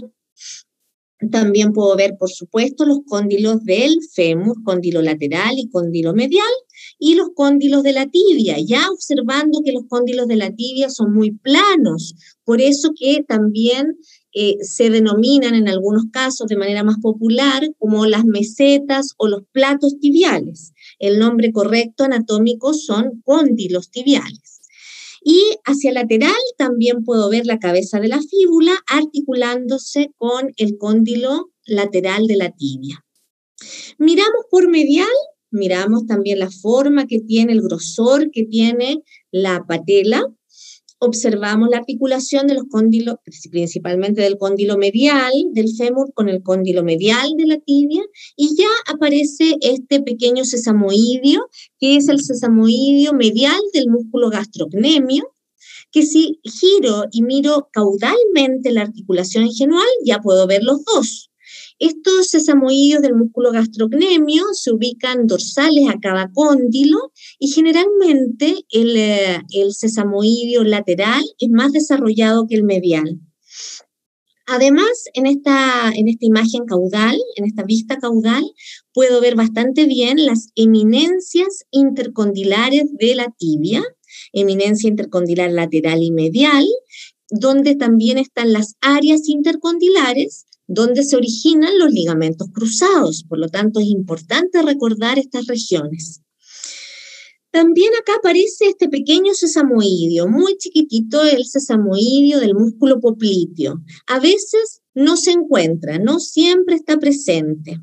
También puedo ver, por supuesto, los cóndilos del fémur, cóndilo lateral y cóndilo medial, y los cóndilos de la tibia, ya observando que los cóndilos de la tibia son muy planos, por eso que también eh, se denominan en algunos casos de manera más popular como las mesetas o los platos tibiales. El nombre correcto anatómico son cóndilos tibiales. Y hacia lateral también puedo ver la cabeza de la fíbula articulándose con el cóndilo lateral de la tibia. Miramos por medial, miramos también la forma que tiene, el grosor que tiene la patela. observamos la articulación de los cóndilos, principalmente del cóndilo medial del fémur con el cóndilo medial de la tibia, y ya aparece este pequeño sesamoidio, que es el sesamoidio medial del músculo gastrocnemio, que si giro y miro caudalmente la articulación ingenual, ya puedo ver los dos. Estos sesamoidios del músculo gastrocnemio se ubican dorsales a cada cóndilo y generalmente el, el sesamoidio lateral es más desarrollado que el medial. Además, en esta, en esta imagen caudal, en esta vista caudal, puedo ver bastante bien las eminencias intercondilares de la tibia, eminencia intercondilar lateral y medial, donde también están las áreas intercondilares, donde se originan los ligamentos cruzados. Por lo tanto, es importante recordar estas regiones. También acá aparece este pequeño sesamoidio, muy chiquitito, el sesamoidio del músculo popliteo. A veces no se encuentra, no siempre está presente.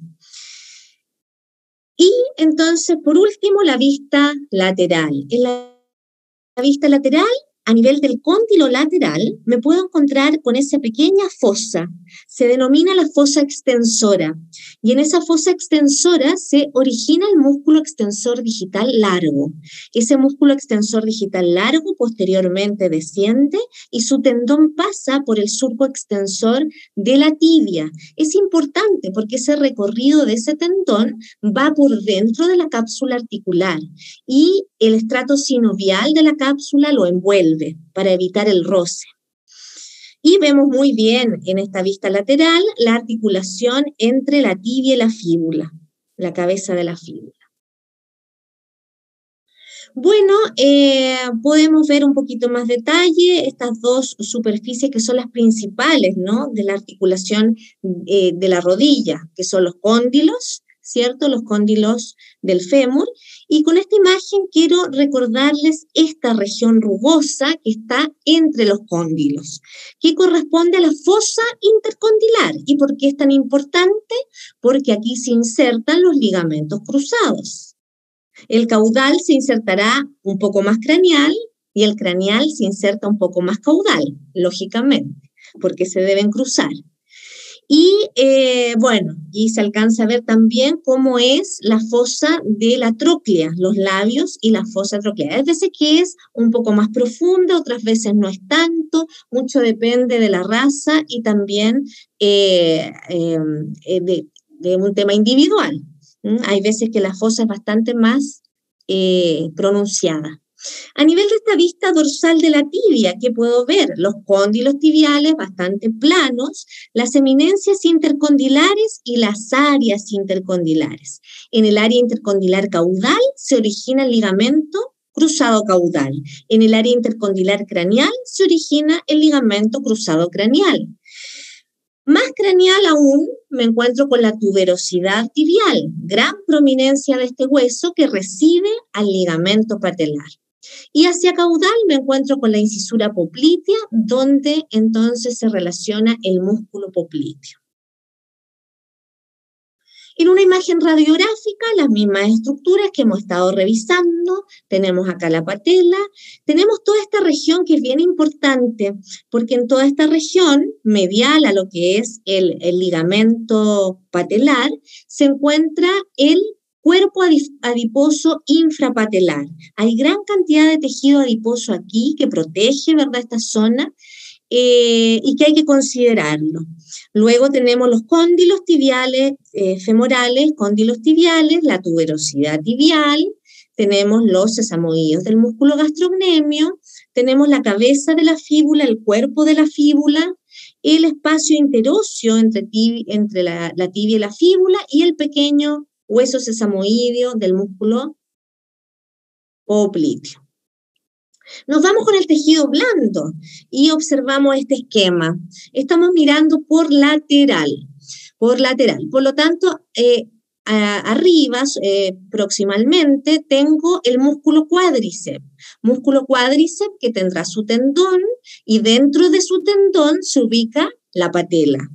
Y entonces, por último, la vista lateral. En la La vista lateral, a nivel del cóndilo lateral, me puedo encontrar con esa pequeña fosa. Se denomina la fosa extensora. Y en esa fosa extensora se origina el músculo extensor digital largo. Ese músculo extensor digital largo posteriormente desciende y su tendón pasa por el surco extensor de la tibia. Es importante porque ese recorrido de ese tendón va por dentro de la cápsula articular y el estrato sinovial de la cápsula lo envuelve para evitar el roce. Y vemos muy bien en esta vista lateral la articulación entre la tibia y la fíbula, la cabeza de la fíbula. Bueno, eh, podemos ver un poquito más detalle estas dos superficies que son las principales, ¿no?, de la articulación eh, de la rodilla, que son los cóndilos, ¿cierto? Los cóndilos del fémur. Y con esta imagen quiero recordarles esta región rugosa que está entre los cóndilos, que corresponde a la fosa intercondilar. ¿Y por qué es tan importante? Porque aquí se insertan los ligamentos cruzados. El caudal se insertará un poco más craneal y el craneal se inserta un poco más caudal, lógicamente, porque se deben cruzar. Y eh, bueno, y se alcanza a ver también cómo es la fosa de la tróclea, los labios y la fosa troclear. Hay veces que es un poco más profunda, otras veces no es tanto, mucho depende de la raza y también eh, eh, de, de un tema individual. ¿Mm? Hay veces que la fosa es bastante más eh, pronunciada. A nivel de esta vista dorsal de la tibia, ¿qué puedo ver? Los cóndilos tibiales bastante planos, las eminencias intercondilares y las áreas intercondilares. En el área intercondilar caudal se origina el ligamento cruzado caudal. En el área intercondilar craneal se origina el ligamento cruzado craneal. Más craneal aún, me encuentro con la tuberosidad tibial, gran prominencia de este hueso que recibe al ligamento patelar. Y hacia caudal me encuentro con la incisura poplitea, donde entonces se relaciona el músculo popliteo. En una imagen radiográfica, las mismas estructuras que hemos estado revisando, tenemos acá la patela, tenemos toda esta región que es bien importante, porque en toda esta región medial a lo que es el, el ligamento patelar, se encuentra el cuerpo adiposo infrapatelar. Hay gran cantidad de tejido adiposo aquí que protege, ¿verdad?, esta zona eh, y que hay que considerarlo. Luego tenemos los cóndilos tibiales eh, femorales, cóndilos tibiales, la tuberosidad tibial, tenemos los sesamoidios del músculo gastrocnemio, tenemos la cabeza de la fíbula, el cuerpo de la fíbula, el espacio interóseo entre, tibi, entre la, la tibia y la fíbula y el pequeño hueso sesamoideo del músculo popliteo. Nos vamos con el tejido blando y observamos este esquema. Estamos mirando por lateral, por lateral. Por lo tanto, eh, a, arriba, eh, proximalmente, tengo el músculo cuádriceps. Músculo cuádriceps que tendrá su tendón y dentro de su tendón se ubica la patela.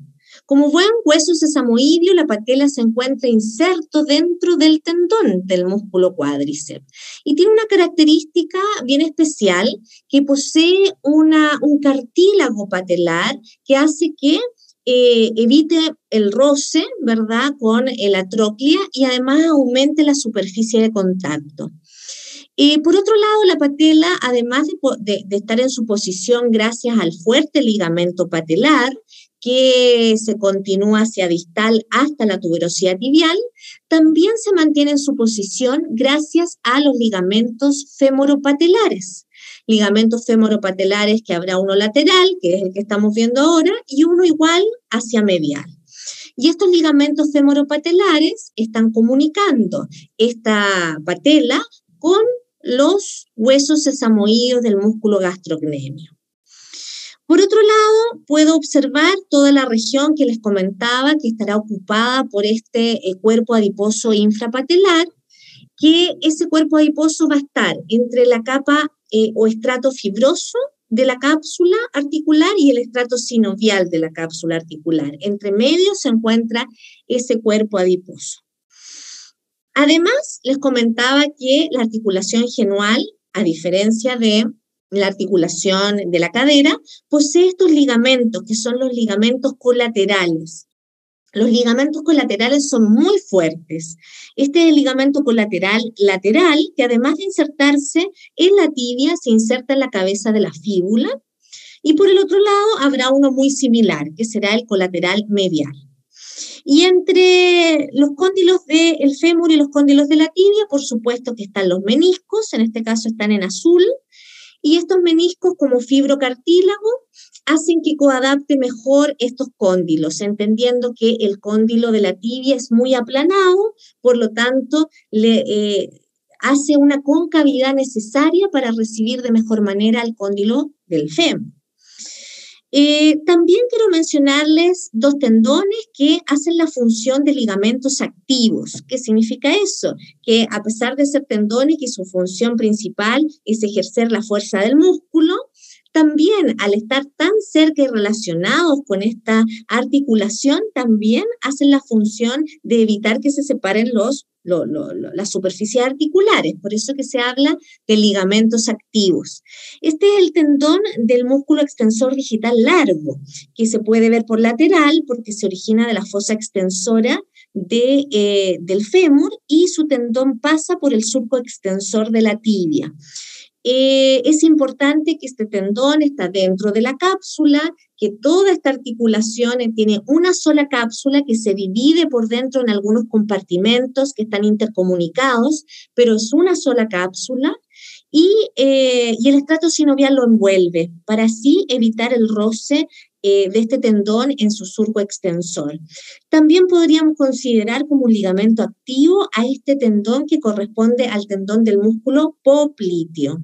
Como buen hueso sesamoideo, la patela se encuentra inserto dentro del tendón del músculo cuádriceps y tiene una característica bien especial que posee una, un cartílago patelar que hace que eh, evite el roce, ¿verdad?, con la tróclea y además aumente la superficie de contacto. Eh, por otro lado, la patela, además de, de, de estar en su posición gracias al fuerte ligamento patelar, que se continúa hacia distal hasta la tuberosidad tibial, también se mantiene en su posición gracias a los ligamentos femoropatelares. Ligamentos femoropatelares que habrá uno lateral, que es el que estamos viendo ahora, y uno igual hacia medial. Y estos ligamentos femoropatelares están comunicando esta patela con los huesos sesamoideos del músculo gastrocnemio. Por otro lado, puedo observar toda la región que les comentaba que estará ocupada por este eh, cuerpo adiposo infrapatelar, que ese cuerpo adiposo va a estar entre la capa eh, o estrato fibroso de la cápsula articular y el estrato sinovial de la cápsula articular. Entre medio se encuentra ese cuerpo adiposo. Además, les comentaba que la articulación genual, a diferencia de la articulación de la cadera, posee estos ligamentos, que son los ligamentos colaterales. Los ligamentos colaterales son muy fuertes. Este es el ligamento colateral lateral, que además de insertarse en la tibia, se inserta en la cabeza de la fíbula. Y por el otro lado habrá uno muy similar, que será el colateral medial. Y entre los cóndilos del fémur y los cóndilos de la tibia, por supuesto que están los meniscos, en este caso están en azul, y estos meniscos como fibrocartílago hacen que coadapte mejor estos cóndilos, entendiendo que el cóndilo de la tibia es muy aplanado, por lo tanto le eh, hace una concavidad necesaria para recibir de mejor manera el cóndilo del fémur. Eh, también quiero mencionarles dos tendones que hacen la función de ligamentos activos. ¿Qué significa eso? Que a pesar de ser tendones y su función principal es ejercer la fuerza del músculo, también al estar tan cerca y relacionados con esta articulación, también hacen la función de evitar que se separen los, lo, lo, lo, las superficies articulares. Por eso que se habla de ligamentos activos. Este es el tendón del músculo extensor digital largo, que se puede ver por lateral porque se origina de la fosa extensora de, eh, del fémur y su tendón pasa por el surco extensor de la tibia. Eh, es importante que este tendón está dentro de la cápsula, que toda esta articulación tiene una sola cápsula que se divide por dentro en algunos compartimentos que están intercomunicados, pero es una sola cápsula y, eh, y el estrato sinovial lo envuelve para así evitar el roce eh, de este tendón en su surco extensor. También podríamos considerar como un ligamento activo a este tendón que corresponde al tendón del músculo popliteo.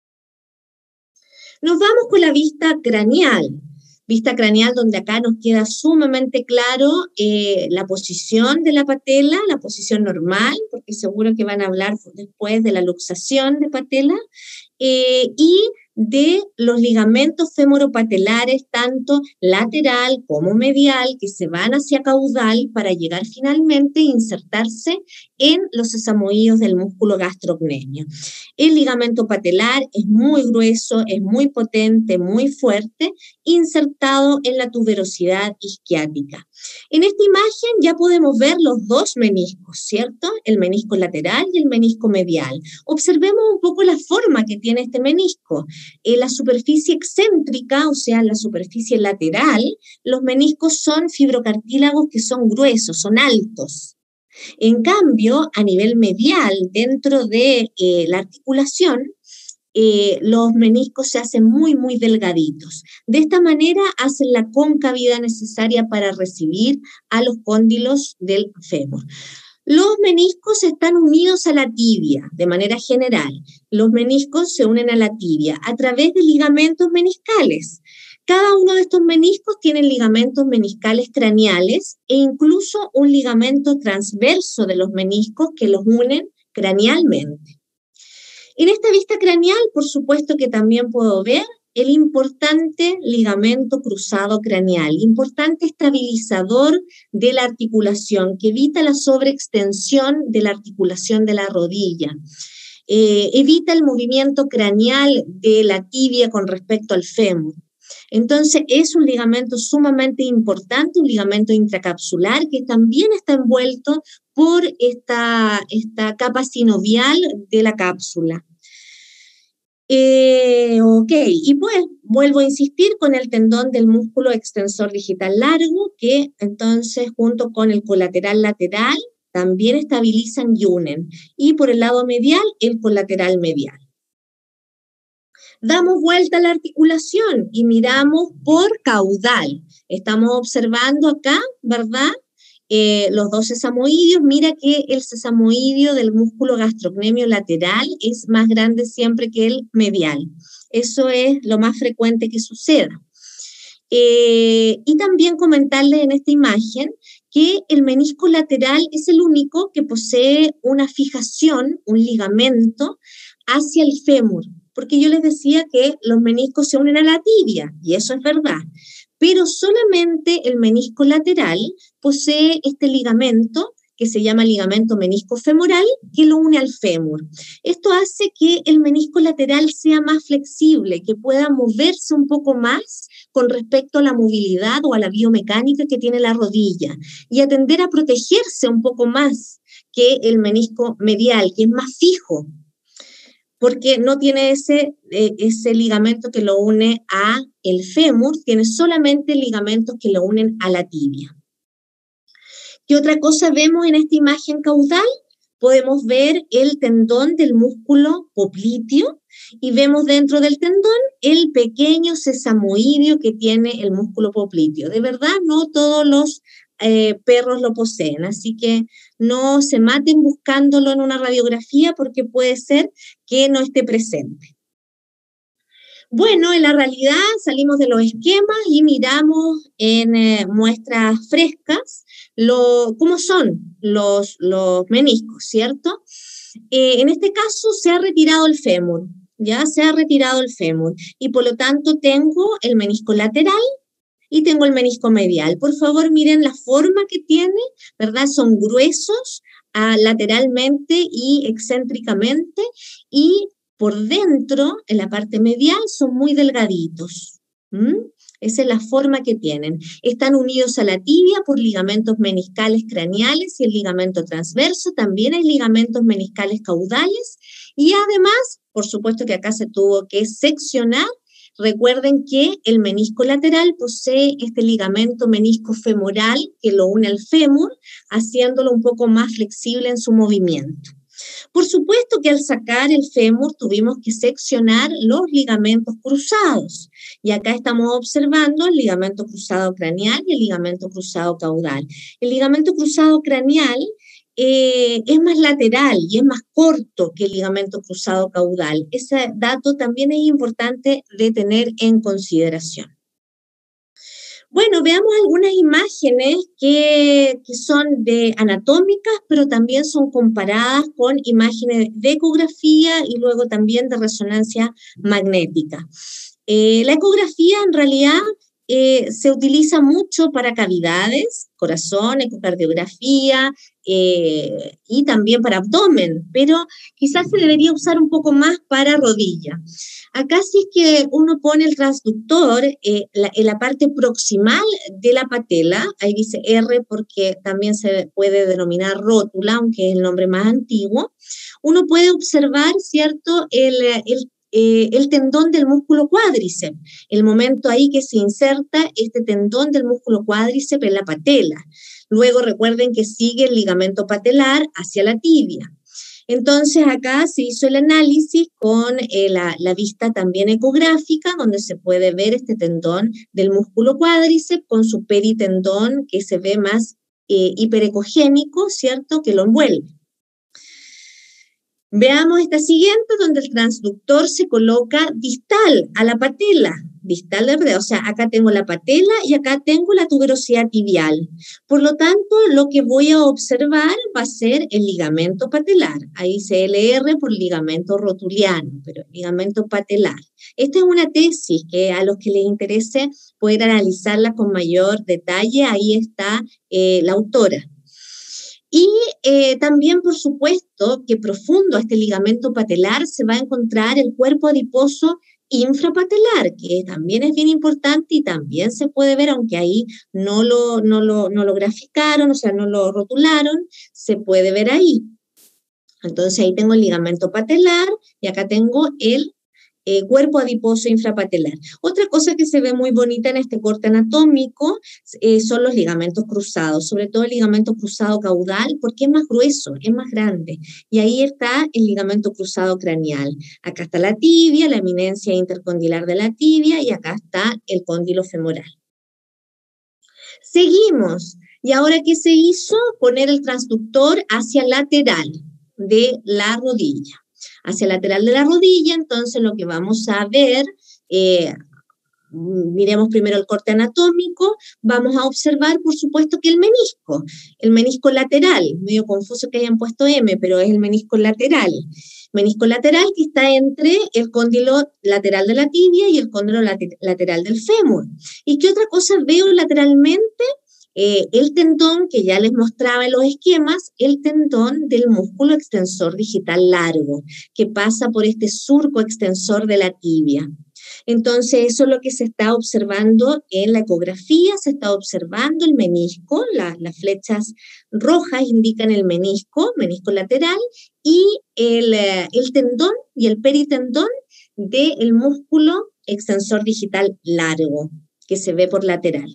Nos vamos con la vista craneal. Vista craneal donde acá nos queda sumamente claro eh, la posición de la patela, la posición normal, porque seguro que van a hablar después de la luxación de patela, eh, y de los ligamentos femoropatelares, tanto lateral como medial, que se van hacia caudal para llegar finalmente a insertarse en los sesamoideos del músculo gastrocnemio. El ligamento patelar es muy grueso, es muy potente, muy fuerte, insertado en la tuberosidad isquiática. En esta imagen ya podemos ver los dos meniscos, ¿cierto? El menisco lateral y el menisco medial. Observemos un poco la forma que tiene este menisco. En la superficie excéntrica, o sea, en la superficie lateral, los meniscos son fibrocartílagos que son gruesos, son altos. En cambio, a nivel medial, dentro de eh, la articulación, eh, los meniscos se hacen muy, muy delgaditos. De esta manera hacen la concavidad necesaria para recibir a los cóndilos del fémur. Los meniscos están unidos a la tibia, de manera general. Los meniscos se unen a la tibia a través de ligamentos meniscales. Cada uno de estos meniscos tiene ligamentos meniscales craneales e incluso un ligamento transverso de los meniscos que los unen cranealmente. En esta vista craneal, por supuesto que también puedo ver el importante ligamento cruzado craneal, importante estabilizador de la articulación, que evita la sobreextensión de la articulación de la rodilla. Eh, evita el movimiento craneal de la tibia con respecto al fémur. Entonces, es un ligamento sumamente importante, un ligamento intracapsular que también está envuelto por esta, esta capa sinovial de la cápsula. Eh, ok, y pues vuelvo a insistir con el tendón del músculo extensor digital largo, que entonces junto con el colateral lateral también estabilizan y unen. Y por el lado medial, el colateral medial. Damos vuelta a la articulación y miramos por caudal. Estamos observando acá, ¿verdad? Eh, los dos sesamoidios. Mira que el sesamoidio del músculo gastrocnemio lateral es más grande siempre que el medial. Eso es lo más frecuente que suceda. Eh, y también comentarles en esta imagen que el menisco lateral es el único que posee una fijación, un ligamento, hacia el fémur. Porque yo les decía que los meniscos se unen a la tibia, y eso es verdad. Pero solamente el menisco lateral posee este ligamento, que se llama ligamento menisco femoral, que lo une al fémur. Esto hace que el menisco lateral sea más flexible, que pueda moverse un poco más con respecto a la movilidad o a la biomecánica que tiene la rodilla, y a tender a protegerse un poco más que el menisco medial, que es más fijo, porque no tiene ese, eh, ese ligamento que lo une a el fémur, tiene solamente ligamentos que lo unen a la tibia. ¿Qué otra cosa vemos en esta imagen caudal? Podemos ver el tendón del músculo popliteo y vemos dentro del tendón el pequeño sesamoidio que tiene el músculo popliteo. De verdad, no todos los Eh, perros lo poseen, así que no se maten buscándolo en una radiografía porque puede ser que no esté presente. Bueno, en la realidad salimos de los esquemas y miramos en eh, muestras frescas lo, cómo son los, los meniscos, ¿cierto? Eh, en este caso se ha retirado el fémur, ya se ha retirado el fémur y por lo tanto tengo el menisco lateral y tengo el menisco medial. Por favor, miren la forma que tiene, ¿verdad? Son gruesos ah, lateralmente y excéntricamente, y por dentro, en la parte medial, son muy delgaditos. ¿Mm? Esa es la forma que tienen. Están unidos a la tibia por ligamentos meniscales craneales y el ligamento transverso. También hay ligamentos meniscales caudales. Y además, por supuesto que acá se tuvo que seccionar. Recuerden que el menisco lateral posee este ligamento menisco femoral que lo une al fémur, haciéndolo un poco más flexible en su movimiento. Por supuesto que al sacar el fémur tuvimos que seccionar los ligamentos cruzados. Y acá estamos observando el ligamento cruzado craneal y el ligamento cruzado caudal. El ligamento cruzado craneal Eh, es más lateral y es más corto que el ligamento cruzado caudal. Ese dato también es importante de tener en consideración. Bueno, veamos algunas imágenes que, que son de anatómicas, pero también son comparadas con imágenes de ecografía y luego también de resonancia magnética. Eh, la ecografía en realidad Eh, se utiliza mucho para cavidades, corazón, ecocardiografía eh, y también para abdomen, pero quizás se debería usar un poco más para rodilla. Acá sí es que uno pone el transductor eh, la, en la parte proximal de la patela, ahí dice R porque también se puede denominar rótula, aunque es el nombre más antiguo. Uno puede observar, ¿cierto?, el, el Eh, el tendón del músculo cuádriceps, el momento ahí que se inserta este tendón del músculo cuádriceps en la patela. Luego recuerden que sigue el ligamento patelar hacia la tibia. Entonces acá se hizo el análisis con eh, la, la vista también ecográfica, donde se puede ver este tendón del músculo cuádriceps con su peritendón que se ve más eh, hiperecogénico, ¿cierto?, que lo envuelve. Veamos esta siguiente, donde el transductor se coloca distal a la patela, distal del brazo, o sea, acá tengo la patela y acá tengo la tuberosidad tibial. Por lo tanto, lo que voy a observar va a ser el ligamento patelar. Ahí dice L R por ligamento rotuliano, pero ligamento patelar. Esta es una tesis que a los que les interese poder analizarla con mayor detalle, ahí está eh, la autora. Y eh, también, por supuesto, que profundo a este ligamento patelar se va a encontrar el cuerpo adiposo infrapatelar, que también es bien importante y también se puede ver, aunque ahí no lo, no lo, no lo graficaron, o sea, no lo rotularon, se puede ver ahí. Entonces ahí tengo el ligamento patelar y acá tengo el Eh, cuerpo adiposo infrapatelar. Otra cosa que se ve muy bonita en este corte anatómico eh, son los ligamentos cruzados, sobre todo el ligamento cruzado caudal, porque es más grueso, es más grande. Y ahí está el ligamento cruzado craneal. Acá está la tibia, la eminencia intercondilar de la tibia, y acá está el cóndilo femoral. Seguimos. ¿Y ahora qué se hizo? Poner el transductor hacia lateral de la rodilla. Hacia lateral de la rodilla, entonces lo que vamos a ver, eh, miremos primero el corte anatómico, vamos a observar, por supuesto, que el menisco, el menisco lateral, medio confuso que hayan puesto M, pero es el menisco lateral. Menisco lateral que está entre el cóndilo lateral de la tibia y el cóndilo later- lateral del fémur. ¿Y qué otra cosa veo lateralmente? Eh, el tendón, que ya les mostraba en los esquemas, el tendón del músculo extensor digital largo, que pasa por este surco extensor de la tibia. Entonces, eso es lo que se está observando en la ecografía, se está observando el menisco, la, las flechas rojas indican el menisco, menisco lateral, y el, el tendón y el peritendón del músculo extensor digital largo, que se ve por lateral.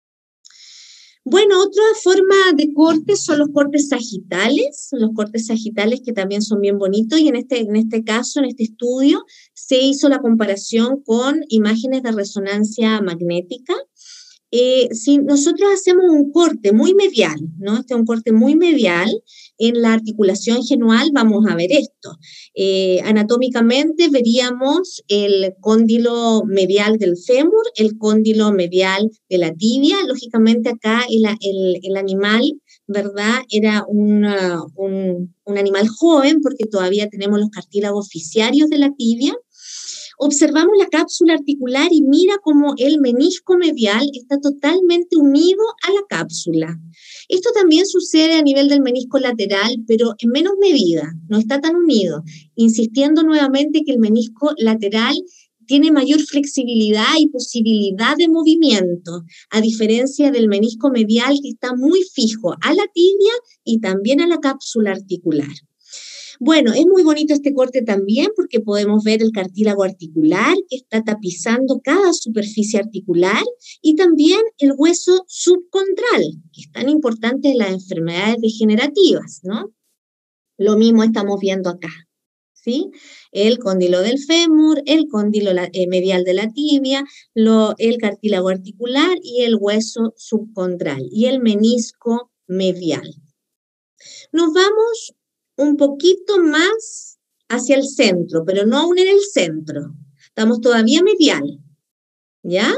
Bueno, otra forma de cortes son los cortes sagitales, los cortes sagitales que también son bien bonitos, y en este, en este caso, en este estudio, se hizo la comparación con imágenes de resonancia magnética. Eh, si nosotros hacemos un corte muy medial, ¿no? Este es un corte muy medial en la articulación genual, vamos a ver esto. Eh, anatómicamente veríamos el cóndilo medial del fémur, el cóndilo medial de la tibia. Lógicamente acá el, el, el animal, ¿verdad? Era una, un, un animal joven porque todavía tenemos los cartílagos fisiarios de la tibia. Observamos la cápsula articular y mira cómo el menisco medial está totalmente unido a la cápsula. Esto también sucede a nivel del menisco lateral, pero en menos medida, no está tan unido, insistiendo nuevamente que el menisco lateral tiene mayor flexibilidad y posibilidad de movimiento, a diferencia del menisco medial que está muy fijo a la tibia y también a la cápsula articular. Bueno, es muy bonito este corte también porque podemos ver el cartílago articular que está tapizando cada superficie articular y también el hueso subcontral, que es tan importante en las enfermedades degenerativas, ¿no? Lo mismo estamos viendo acá, ¿sí? El cóndilo del fémur, el cóndilo eh, medial de la tibia, lo, el cartílago articular y el hueso subcontral y el menisco medial. Nos vamos un poquito más hacia el centro, pero no aún en el centro. Estamos todavía medial, ¿ya?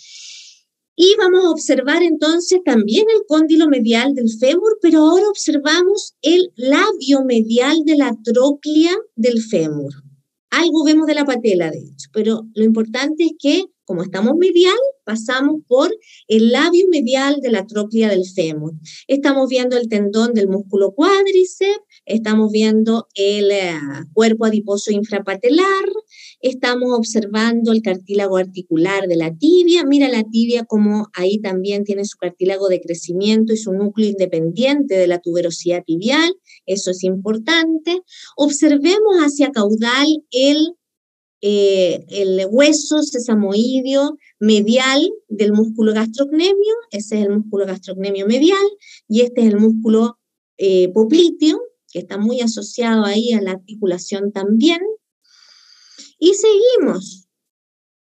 Y vamos a observar entonces también el cóndilo medial del fémur, pero ahora observamos el labio medial de la tróclea del fémur. Algo vemos de la patela, de hecho, pero lo importante es que, como estamos medial, pasamos por el labio medial de la tróclea del fémur. Estamos viendo el tendón del músculo cuádriceps, estamos viendo el uh, cuerpo adiposo infrapatelar, estamos observando el cartílago articular de la tibia. Mira la tibia como ahí también tiene su cartílago de crecimiento y su núcleo independiente de la tuberosidad tibial, eso es importante. Observemos hacia caudal el Eh, el hueso sesamoideo medial del músculo gastrocnemio, ese es el músculo gastrocnemio medial, y este es el músculo eh, popliteo, que está muy asociado ahí a la articulación también. Y seguimos.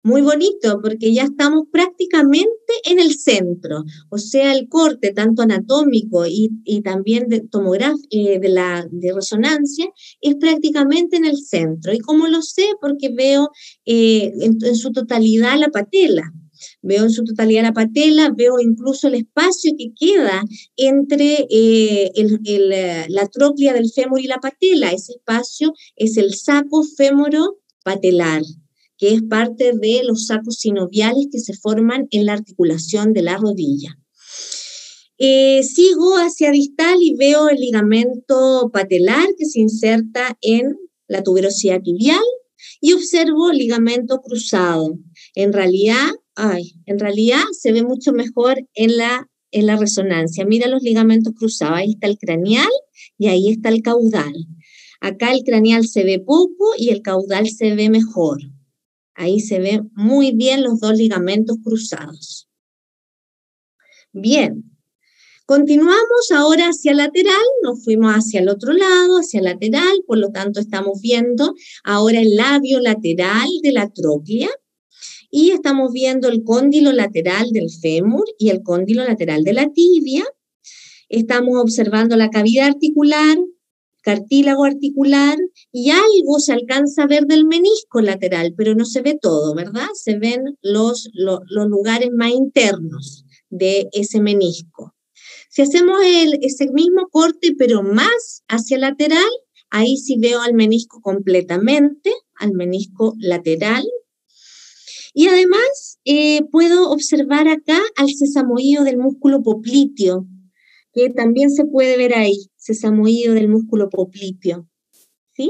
Muy bonito, porque ya estamos prácticamente en el centro, o sea, el corte tanto anatómico y, y también de tomografía, eh, de, la, de resonancia, es prácticamente en el centro. ¿Y cómo lo sé? Porque veo eh, en, en su totalidad la patela. Veo en su totalidad la patela, veo incluso el espacio que queda entre eh, el, el, la tróclea del fémur y la patela. Ese espacio es el saco fémoro-patelar, que es parte de los sacos sinoviales que se forman en la articulación de la rodilla. Eh, sigo hacia distal y veo el ligamento patelar que se inserta en la tuberosidad tibial y observo ligamento cruzado. En realidad, ay, en realidad se ve mucho mejor en la, en la resonancia. Mira los ligamentos cruzados, ahí está el craneal y ahí está el caudal. Acá el craneal se ve poco y el caudal se ve mejor. Ahí se ven muy bien los dos ligamentos cruzados. Bien, continuamos ahora hacia lateral, nos fuimos hacia el otro lado, hacia lateral, por lo tanto estamos viendo ahora el labio lateral de la tróclea y estamos viendo el cóndilo lateral del fémur y el cóndilo lateral de la tibia. Estamos observando la cavidad articular, cartílago articular, y algo se alcanza a ver del menisco lateral, pero no se ve todo, ¿verdad? Se ven los, los, los lugares más internos de ese menisco. Si hacemos el, ese mismo corte, pero más hacia lateral, ahí sí veo al menisco completamente, al menisco lateral. Y además eh, puedo observar acá al sesamoído del músculo popliteo, que también se puede ver ahí, sesamoído del músculo popliteo, ¿sí?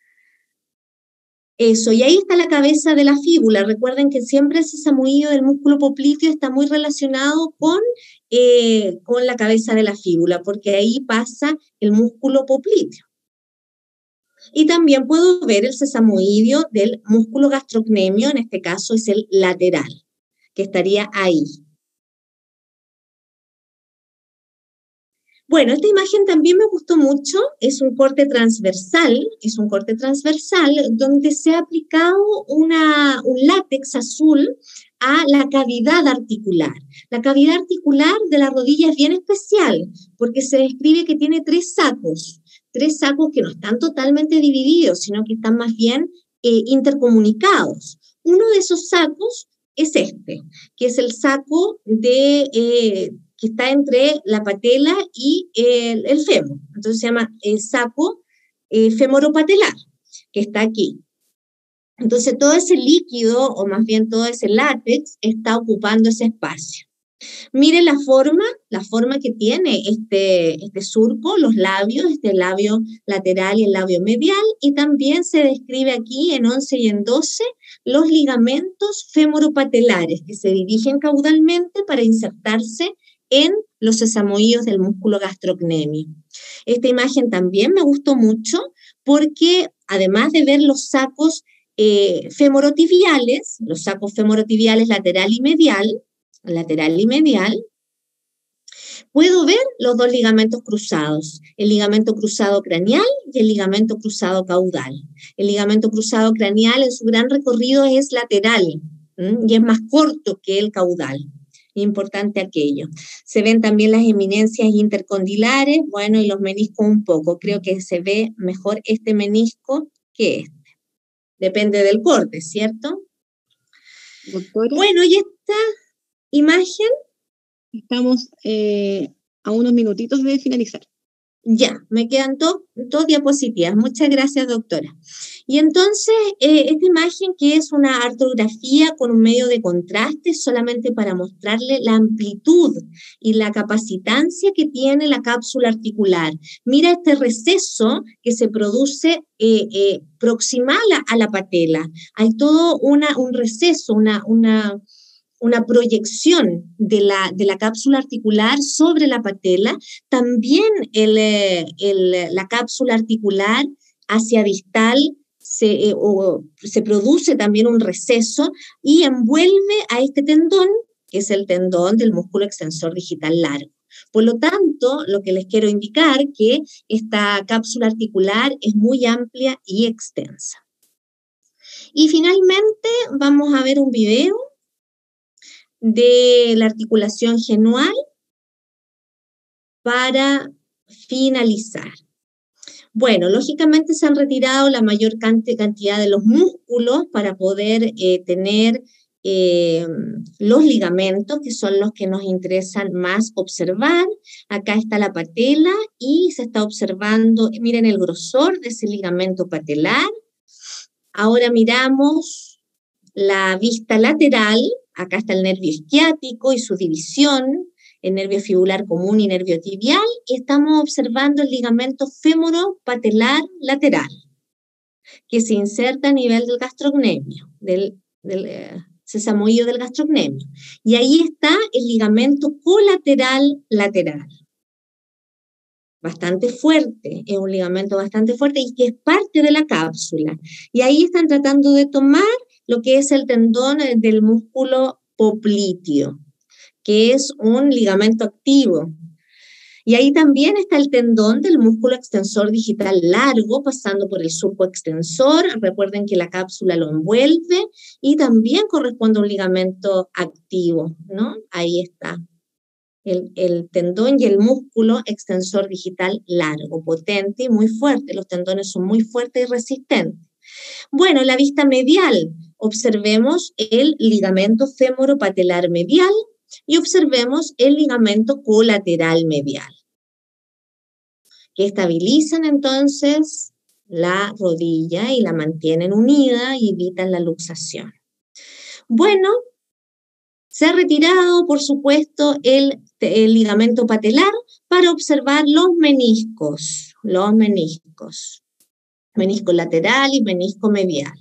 Eso, y ahí está la cabeza de la fíbula. Recuerden que siempre el sesamoído del músculo popliteo está muy relacionado con, eh, con la cabeza de la fíbula, porque ahí pasa el músculo popliteo. Y también puedo ver el sesamoideo del músculo gastrocnemio, en este caso es el lateral, que estaría ahí. Bueno, esta imagen también me gustó mucho, es un corte transversal, es un corte transversal donde se ha aplicado una, un látex azul a la cavidad articular. La cavidad articular de la rodilla es bien especial porque se describe que tiene tres sacos, tres sacos que no están totalmente divididos, sino que están más bien eh, intercomunicados. Uno de esos sacos es este, que es el saco de... Eh, que está entre la patela y el, el fémur. Entonces se llama el saco eh, femoropatelar, que está aquí. Entonces todo ese líquido, o más bien todo ese látex, está ocupando ese espacio. Miren la forma, la forma que tiene este, este surco, los labios, este labio lateral y el labio medial, y también se describe aquí en once y en doce los ligamentos femoropatelares que se dirigen caudalmente para insertarse en los sesamoídos del músculo gastrocnemio. Esta imagen también me gustó mucho porque además de ver los sacos eh, femorotibiales, los sacos femorotibiales lateral y medial, lateral y medial, puedo ver los dos ligamentos cruzados, el ligamento cruzado craneal y el ligamento cruzado caudal. El ligamento cruzado craneal en su gran recorrido es lateral ¿m? y es más corto que el caudal. Importante aquello. Se ven también las eminencias intercondilares, bueno, y los meniscos un poco. Creo que se ve mejor este menisco que este. Depende del corte, ¿cierto? Doctora, bueno, y esta imagen... Estamos eh, a unos minutitos de finalizar. Ya, me quedan dos, dos diapositivas. Muchas gracias, doctora. Y entonces, eh, esta imagen que es una artrografía con un medio de contraste solamente para mostrarle la amplitud y la capacitancia que tiene la cápsula articular. Mira este receso que se produce eh, eh, proximal a, a la patela. Hay todo una, un receso, una... una una proyección de la, de la cápsula articular sobre la patela, también el, el, la cápsula articular hacia distal se, eh, o, se produce también un receso y envuelve a este tendón, que es el tendón del músculo extensor digital largo. Por lo tanto, lo que les quiero indicar es que esta cápsula articular es muy amplia y extensa. Y finalmente vamos a ver un video de la articulación genual para finalizar. Bueno, lógicamente se han retirado la mayor cantidad de los músculos para poder eh, tener eh, los ligamentos, que son los que nos interesan más observar. Acá está la patela y se está observando, miren el grosor de ese ligamento patelar. Ahora miramos la vista lateral, acá está el nervio isquiático y su división, el nervio fibular común y nervio tibial, y estamos observando el ligamento fémuro-patelar lateral, que se inserta a nivel del gastrocnemio, del, del eh, sesamoide del gastrocnemio. Y ahí está el ligamento colateral lateral. Bastante fuerte, es un ligamento bastante fuerte y que es parte de la cápsula. Y ahí están tratando de tomar lo que es el tendón del músculo popliteo, que es un ligamento activo. Y ahí también está el tendón del músculo extensor digital largo, pasando por el surco extensor. Recuerden que la cápsula lo envuelve y también corresponde a un ligamento activo, ¿no? Ahí está. El, el tendón y el músculo extensor digital largo, potente y muy fuerte. Los tendones son muy fuertes y resistentes. Bueno, la vista medial. Observemos el ligamento fémoro-patelar medial y observemos el ligamento colateral medial, que estabilizan entonces la rodilla y la mantienen unida y evitan la luxación. Bueno, se ha retirado, por supuesto, el, el ligamento patelar para observar los meniscos, los meniscos, menisco lateral y menisco medial,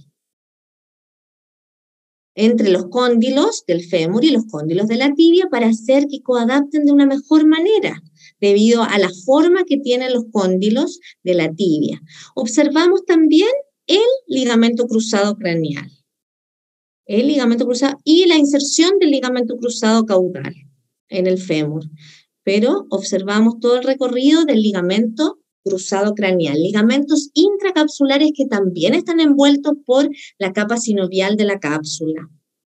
entre los cóndilos del fémur y los cóndilos de la tibia para hacer que coadapten de una mejor manera, debido a la forma que tienen los cóndilos de la tibia. Observamos también el ligamento cruzado craneal, el ligamento cruzado y la inserción del ligamento cruzado caudal en el fémur, pero observamos todo el recorrido del ligamento cruzado craneal, ligamentos intracapsulares que también están envueltos por la capa sinovial de la cápsula.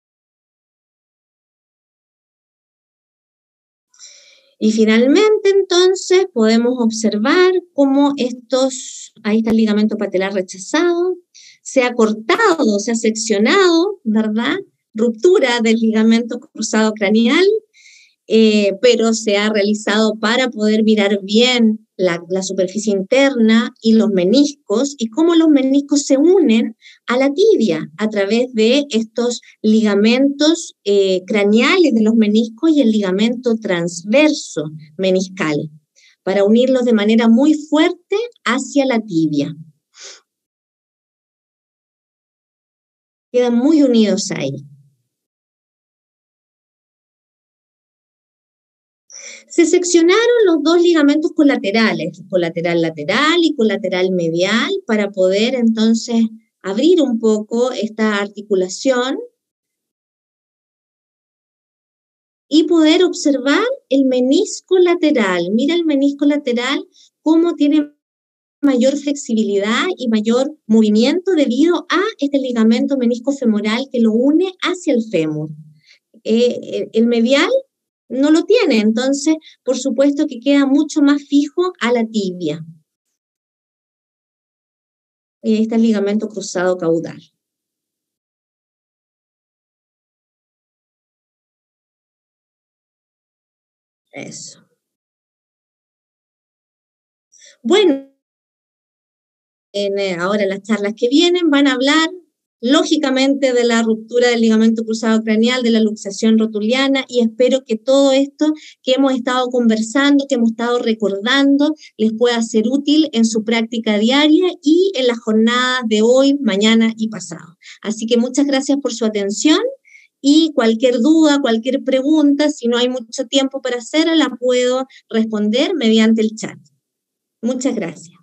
Y finalmente, entonces, podemos observar cómo estos, ahí está el ligamento patelar rechazado, se ha cortado, se ha seccionado, ¿verdad? Ruptura del ligamento cruzado craneal, eh, pero se ha realizado para poder mirar bien La, la superficie interna y los meniscos, y cómo los meniscos se unen a la tibia a través de estos ligamentos eh, craneales de los meniscos y el ligamento transverso meniscal, para unirlos de manera muy fuerte hacia la tibia. Quedan muy unidos ahí. Se seccionaron los dos ligamentos colaterales, colateral lateral y colateral medial, para poder entonces abrir un poco esta articulación y poder observar el menisco lateral. Mira el menisco lateral cómo tiene mayor flexibilidad y mayor movimiento debido a este ligamento menisco femoral que lo une hacia el fémur. Eh, el medial no lo tiene, entonces, por supuesto que queda mucho más fijo a la tibia. Y ahí está el ligamento cruzado caudal. Eso. Bueno, en, eh, ahora las charlas que vienen van a hablar lógicamente de la ruptura del ligamento cruzado craneal, de la luxación rotuliana, y espero que todo esto que hemos estado conversando, que hemos estado recordando, les pueda ser útil en su práctica diaria y en las jornadas de hoy, mañana y pasado. Así que muchas gracias por su atención y cualquier duda, cualquier pregunta, si no hay mucho tiempo para hacerla, la puedo responder mediante el chat. Muchas gracias.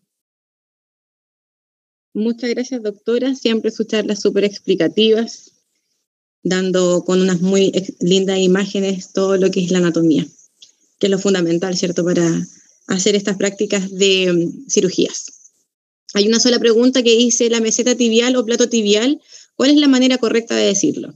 Muchas gracias, doctora. Siempre sus charlas súper explicativas, dando con unas muy lindas imágenes todo lo que es la anatomía, que es lo fundamental, ¿cierto?, para hacer estas prácticas de um, cirugías. Hay una sola pregunta que dice, ¿la meseta tibial o plato tibial ¿Cuál es la manera correcta de decirlo?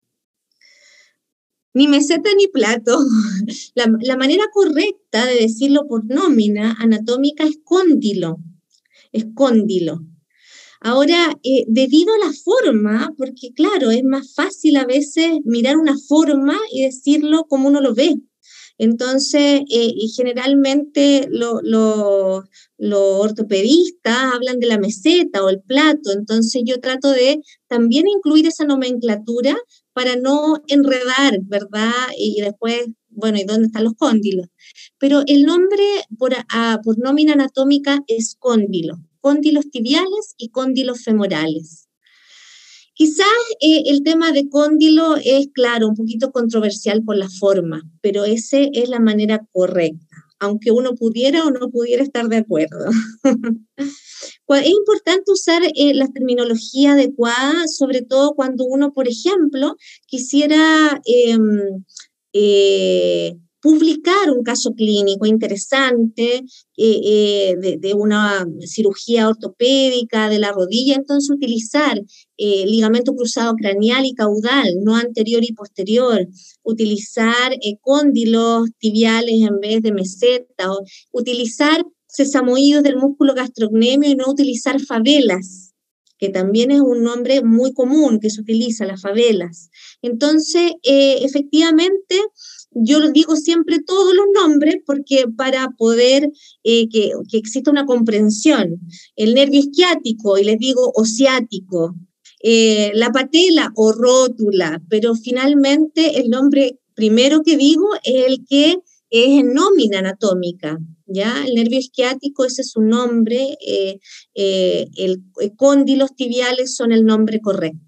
Ni meseta ni plato. La, la manera correcta de decirlo por nómina anatómica es cóndilo. Es cóndilo. Ahora, eh, debido a la forma, porque claro, es más fácil a veces mirar una forma y decirlo como uno lo ve. Entonces, eh, y generalmente los lo, lo ortopedistas hablan de la meseta o el plato, entonces yo trato de también incluir esa nomenclatura para no enredar, ¿verdad? Y después, bueno, ¿y dónde están los cóndilos? Pero el nombre por, a, por nómina anatómica es cóndilo, cóndilos tibiales y cóndilos femorales. Quizás eh, el tema de cóndilo es, claro, un poquito controversial por la forma, pero esa es la manera correcta, aunque uno pudiera o no pudiera estar de acuerdo. Es importante usar eh, la terminología adecuada, sobre todo cuando uno, por ejemplo, quisiera eh, eh, publicar un caso clínico interesante eh, eh, de, de una cirugía ortopédica de la rodilla, entonces utilizar eh, ligamento cruzado craneal y caudal, no anterior y posterior, utilizar eh, cóndilos tibiales en vez de meseta, o utilizar sesamoides del músculo gastrocnemio y no utilizar favelas, que también es un nombre muy común que se utiliza, las favelas. Entonces, eh, efectivamente, yo digo siempre todos los nombres porque para poder eh, que, que exista una comprensión. El nervio isquiático, y les digo o ciático, eh, la patela o rótula, pero finalmente el nombre primero que digo es el que es en nómina anatómica, ¿ya? El nervio isquiático, ese es su nombre, eh, eh, el, el cóndilos tibiales son el nombre correcto.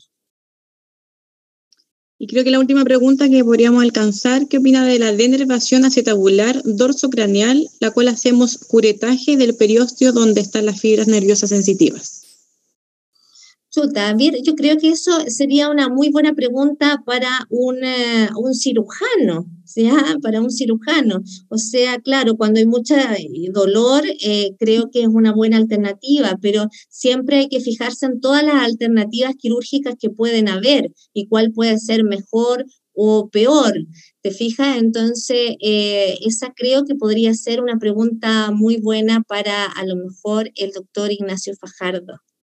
Y creo que la última pregunta que podríamos alcanzar, ¿qué opina de la denervación acetabular dorsocraneal, la cual hacemos curetaje del periósteo donde están las fibras nerviosas sensitivas? Chuta, yo creo que eso sería una muy buena pregunta para un, uh, un cirujano, ¿ya? Para un cirujano. O sea, claro, cuando hay mucho dolor, eh, creo que es una buena alternativa, pero siempre hay que fijarse en todas las alternativas quirúrgicas que pueden haber y cuál puede ser mejor o peor. ¿Te fijas? Entonces, eh, esa creo que podría ser una pregunta muy buena para a lo mejor el doctor Ignacio Fajardo.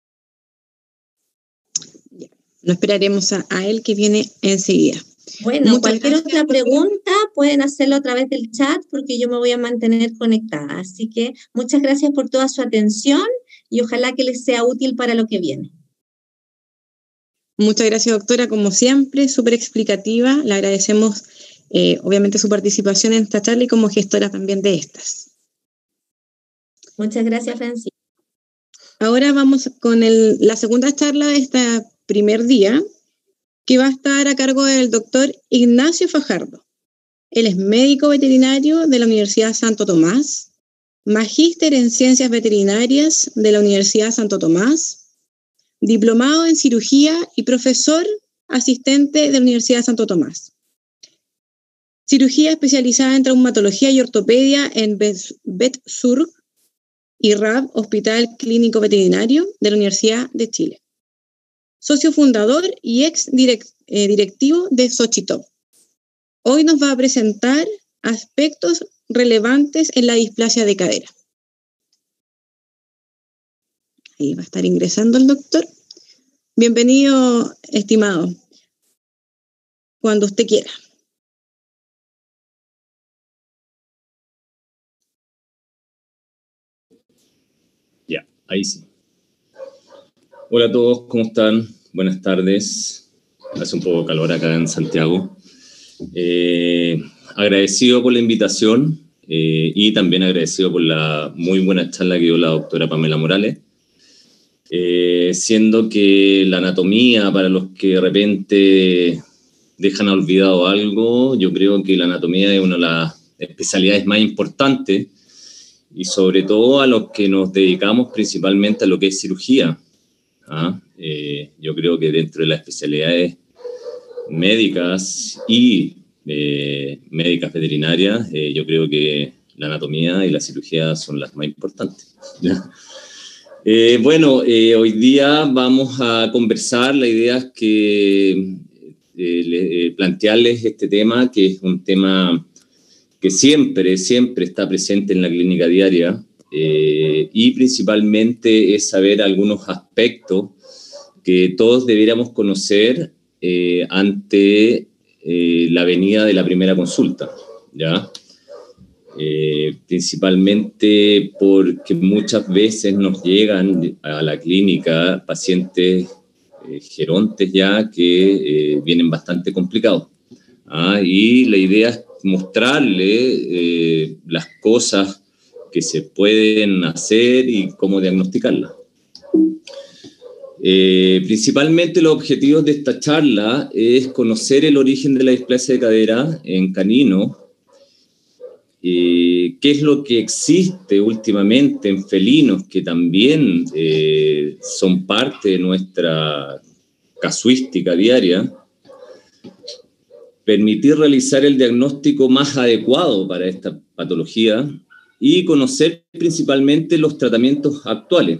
Lo esperaremos a, a él que viene enseguida. Bueno, Muchas cualquier gracias. Otra pregunta pueden hacerlo a través del chat porque yo me voy a mantener conectada. Así que muchas gracias por toda su atención y ojalá que les sea útil para lo que viene. Muchas gracias, doctora, como siempre, súper explicativa. Le agradecemos eh, obviamente su participación en esta charla y como gestora también de estas. Muchas gracias, Francisco. Ahora vamos con el, la segunda charla de este primer día, que va a estar a cargo del doctor Ignacio Fajardo. Él es médico veterinario de la Universidad Santo Tomás, magíster en ciencias veterinarias de la Universidad Santo Tomás, diplomado en cirugía y profesor asistente de la Universidad Santo Tomás. Cirugía especializada en traumatología y ortopedia en VetSurg y R A B, Hospital Clínico Veterinario de la Universidad de Chile. Socio fundador y ex direct, eh, directivo de Xochitop. Hoy nos va a presentar aspectos relevantes en la displasia de cadera. Ahí va a estar ingresando el doctor. Bienvenido, estimado. Cuando usted quiera. Ya, ahí sí. Hola a todos, ¿cómo están? Buenas tardes. Hace un poco de calor acá en Santiago. Eh, agradecido por la invitación eh, y también agradecido por la muy buena charla que dio la doctora Pamela Morales. Eh, siendo que la anatomía, para los que de repente dejan olvidado algo, yo creo que la anatomía es una de las especialidades más importantes y sobre todo a los que nos dedicamos principalmente a lo que es cirugía. ¿Ah? Eh, yo creo que dentro de las especialidades médicas y eh, médicas veterinarias, eh, yo creo que la anatomía y la cirugía son las más importantes. ¿Ya? Eh, bueno, eh, hoy día vamos a conversar. La idea es que eh, le, eh, plantearles este tema, que es un tema que siempre, siempre está presente en la clínica diaria, eh, y principalmente es saber algunos aspectos que todos deberíamos conocer eh, ante eh, la venida de la primera consulta, ¿ya? Eh, principalmente porque muchas veces nos llegan a la clínica pacientes eh, gerontes ya que eh, vienen bastante complicados. ¿Ah? Y la idea es mostrarle eh, las cosas que se pueden hacer y cómo diagnosticarlas. Eh, principalmente los objetivos de esta charla es conocer el origen de la displasia de cadera en caninos, eh, qué es lo que existe últimamente en felinos que también eh, son parte de nuestra casuística diaria, permitir realizar el diagnóstico más adecuado para esta patología y conocer principalmente los tratamientos actuales.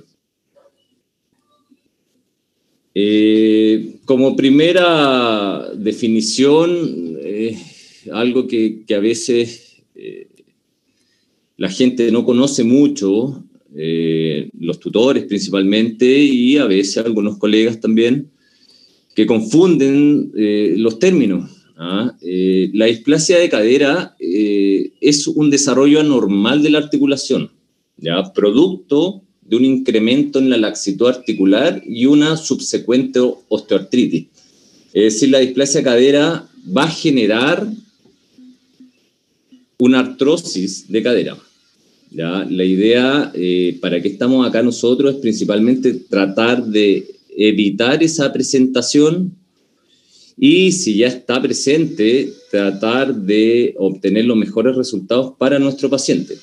Eh, como primera definición, eh, algo que, que a veces eh, la gente no conoce mucho, eh, los tutores principalmente, y a veces algunos colegas también, que confunden eh, los términos. ¿Ah? Eh, la displasia de cadera eh, es un desarrollo anormal de la articulación, ¿ya? Producto de un incremento en la laxitud articular y una subsecuente osteoartritis. Es decir, la displasia de cadera va a generar una artrosis de cadera, ¿ya? La idea, eh, para que estamos acá nosotros, es principalmente tratar de evitar esa presentación y, si ya está presente, tratar de obtener los mejores resultados para nuestro paciente.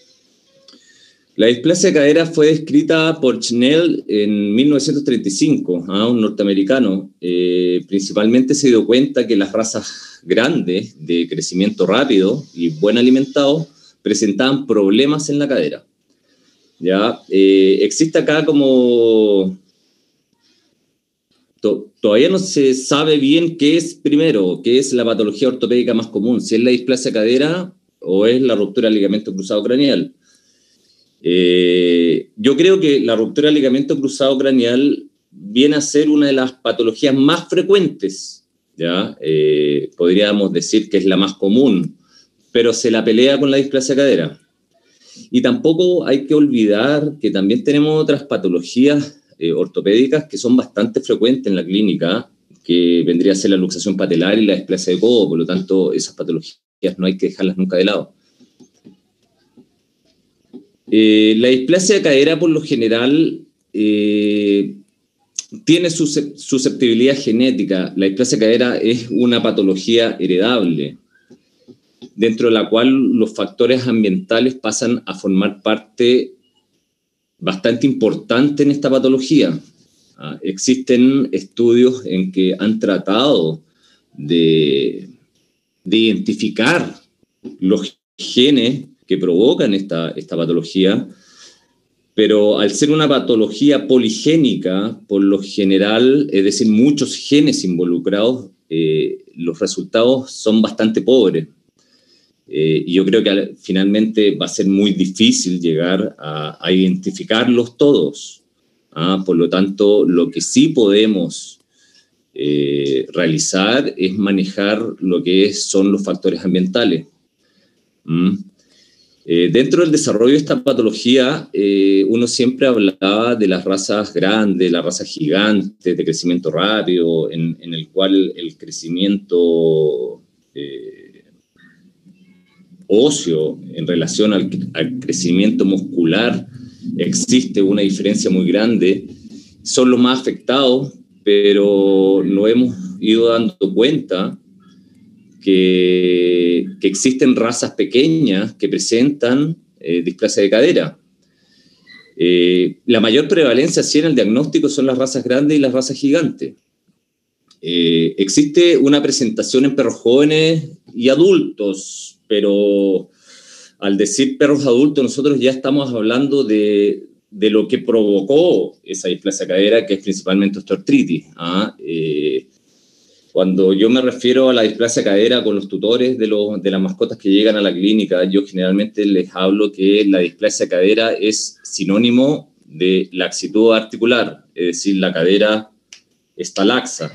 La displasia de cadera fue descrita por Schnell en mil novecientos treinta y cinco, ¿ah? Un norteamericano. Eh, principalmente se dio cuenta que las razas grandes, de crecimiento rápido y buen alimentados, presentaban problemas en la cadera. ¿Ya? Eh, existe acá como... Todavía no se sabe bien qué es primero, qué es la patología ortopédica más común, si es la displasia de cadera o es la ruptura del ligamento cruzado craneal. Eh, yo creo que la ruptura del ligamento cruzado craneal viene a ser una de las patologías más frecuentes, ¿ya? Eh, podríamos decir que es la más común, pero se la pelea con la displasia de cadera. Y tampoco hay que olvidar que también tenemos otras patologías Eh, ortopédicas que son bastante frecuentes en la clínica, que vendría a ser la luxación patelar y la displasia de codo. Por lo tanto, esas patologías no hay que dejarlas nunca de lado. Eh, la displasia de cadera, por lo general, eh, tiene susceptibilidad genética. La displasia de cadera es una patología heredable, dentro de la cual los factores ambientales pasan a formar parte bastante importante en esta patología. Uh, existen estudios en que han tratado de, de identificar los genes que provocan esta, esta patología, pero al ser una patología poligénica, por lo general, es decir, muchos genes involucrados, eh, los resultados son bastante pobres. Eh, y yo creo que finalmente va a ser muy difícil llegar a, a identificarlos todos. ¿Ah? Por lo tanto, lo que sí podemos eh, realizar es manejar lo que es, son los factores ambientales. ¿Mm? Eh, dentro del desarrollo de esta patología, eh, uno siempre hablaba de las razas grandes, las razas gigantes, de crecimiento rápido, en, en el cual el crecimiento eh, óseo en relación al, al crecimiento muscular existe una diferencia muy grande. Son los más afectados, pero nos hemos ido dando cuenta que, que existen razas pequeñas que presentan eh, displasia de cadera. Eh, la mayor prevalencia sí en el diagnóstico son las razas grandes y las razas gigantes. Eh, existe una presentación en perros jóvenes y adultos, pero al decir perros adultos nosotros ya estamos hablando de, de lo que provocó esa displasia de cadera, que es principalmente osteoartritis. ¿ah? Eh, cuando yo me refiero a la displasia de cadera con los tutores de, los, de las mascotas que llegan a la clínica, yo generalmente les hablo que la displasia de cadera es sinónimo de laxitud articular, es decir, la cadera está laxa.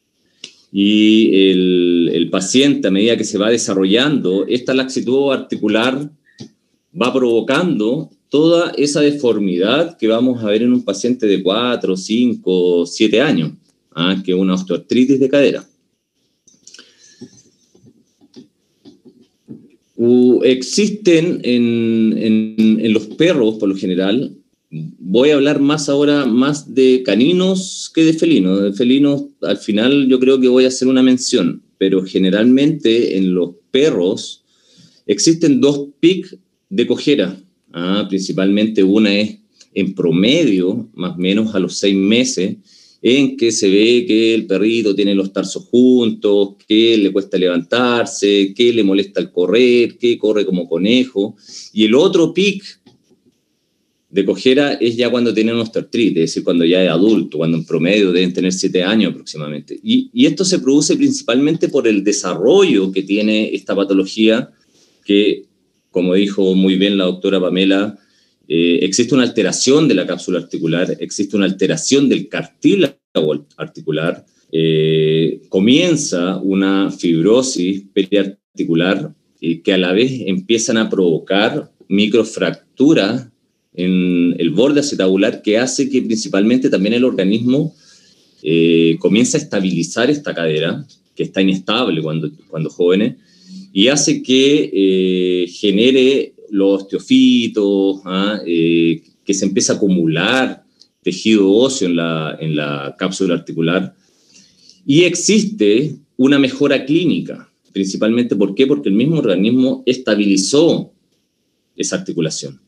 Y el, el paciente, a medida que se va desarrollando, esta laxitud articular va provocando toda esa deformidad que vamos a ver en un paciente de cuatro, cinco, siete años, ¿ah? que es una osteoartritis de cadera. Uh, existen en, en, en los perros, por lo general, voy a hablar más ahora más de caninos que de felinos. De felinos, al final, yo creo que voy a hacer una mención, pero generalmente en los perros existen dos pics de cojera. Ah, principalmente una es en promedio, más o menos a los seis meses, en que se ve que el perrito tiene los tarsos juntos, que le cuesta levantarse, que le molesta el correr, que corre como conejo. Y el otro pic de cojera es ya cuando tienen osteoartritis, es decir, cuando ya es adulto, cuando en promedio deben tener siete años aproximadamente. Y, y esto se produce principalmente por el desarrollo que tiene esta patología que, como dijo muy bien la doctora Pamela, eh, existe una alteración de la cápsula articular, existe una alteración del cartílago articular, eh, comienza una fibrosis periarticular eh, que a la vez empiezan a provocar microfracturas en el borde acetabular que hace que principalmente también el organismo eh, comience a estabilizar esta cadera, que está inestable cuando, cuando jóvenes, y hace que eh, genere los osteofitos, ¿ah? eh, que se empieza a acumular tejido óseo en la, en la cápsula articular. Y existe una mejora clínica, principalmente, ¿por qué? Porque el mismo organismo estabilizó esa articulación.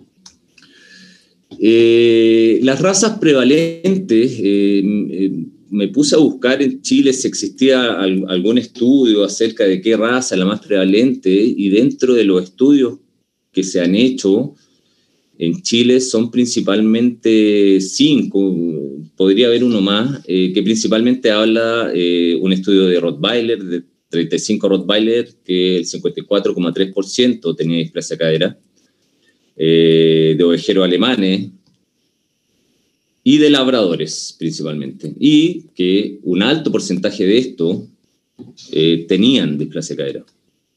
Eh, las razas prevalentes, eh, eh, me puse a buscar en Chile si existía al, algún estudio acerca de qué raza es la más prevalente, y dentro de los estudios que se han hecho en Chile son principalmente cinco, podría haber uno más, eh, que principalmente habla eh, un estudio de Rottweiler, de treinta y cinco Rottweiler, que el cincuenta y cuatro coma tres por ciento tenía displasia de cadera, eh, de ovejeros alemanes, y de labradores principalmente, y que un alto porcentaje de esto eh, tenían displasia de cadera.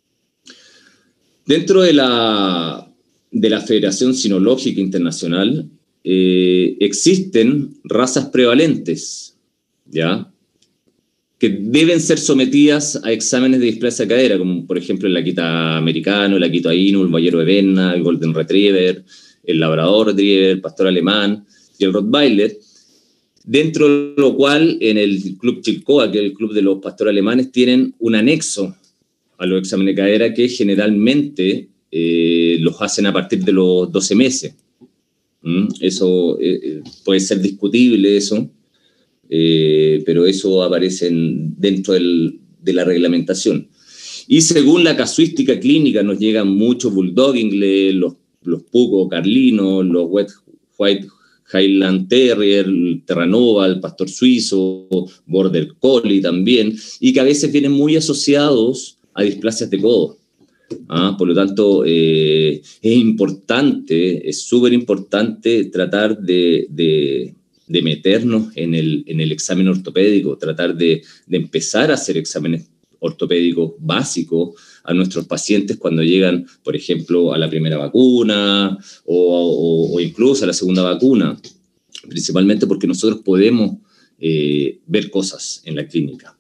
Dentro de la, de la Federación Cinológica Internacional eh, existen razas prevalentes, ¿ya?, que deben ser sometidas a exámenes de displasia de cadera, como por ejemplo el Akita americano, el Akita Inu, el Bayero de Berna, el Golden Retriever, el Labrador Retriever, el Pastor Alemán y el Rottweiler, dentro de lo cual en el Club Chilcoa, que es el club de los pastores alemanes, tienen un anexo a los exámenes de cadera que generalmente eh, los hacen a partir de los doce meses. ¿Mm? Eso eh, puede ser discutible, eso, eh, pero eso aparece en, dentro del, de la reglamentación. Y según la casuística clínica nos llegan muchos Bulldog inglés, los, los Pugo Carlinos, los Wet White Highland Terrier, el Terranova, el Pastor Suizo, Border Collie también, y que a veces vienen muy asociados a displasias de codo. ¿Ah? Por lo tanto, eh, es importante, es súper importante tratar de, de, de meternos en el, en el examen ortopédico, tratar de, de empezar a hacer exámenes ortopédicos básicos a nuestros pacientes cuando llegan, por ejemplo, a la primera vacuna o, o, o incluso a la segunda vacuna, principalmente porque nosotros podemos eh, ver cosas en la clínica.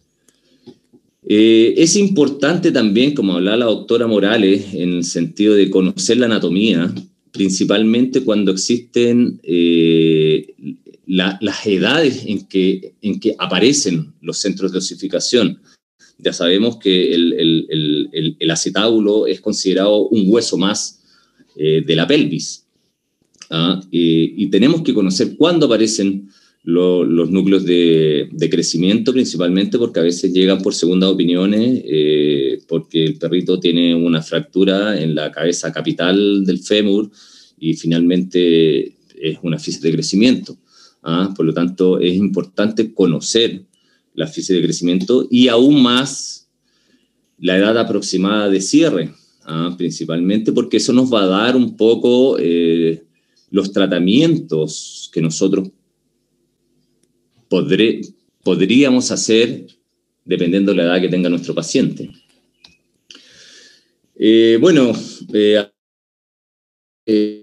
Eh, es importante también, como hablaba la doctora Morales, en el sentido de conocer la anatomía, principalmente cuando existen eh, la, las edades en que, en que aparecen los centros de osificación. Ya sabemos que el, el, el, el acetábulo es considerado un hueso más eh, de la pelvis. ¿Ah? Eh, y tenemos que conocer cuándo aparecen lo, los núcleos de, de crecimiento, principalmente porque a veces llegan por segundas opiniones, eh, porque el perrito tiene una fractura en la cabeza capital del fémur y finalmente es una física de crecimiento. ¿ah? Por lo tanto, es importante conocer la física de crecimiento y aún más la edad aproximada de cierre, ¿ah? principalmente porque eso nos va a dar un poco eh, los tratamientos que nosotros podré, podríamos hacer dependiendo de la edad que tenga nuestro paciente. Eh, bueno, eh, eh,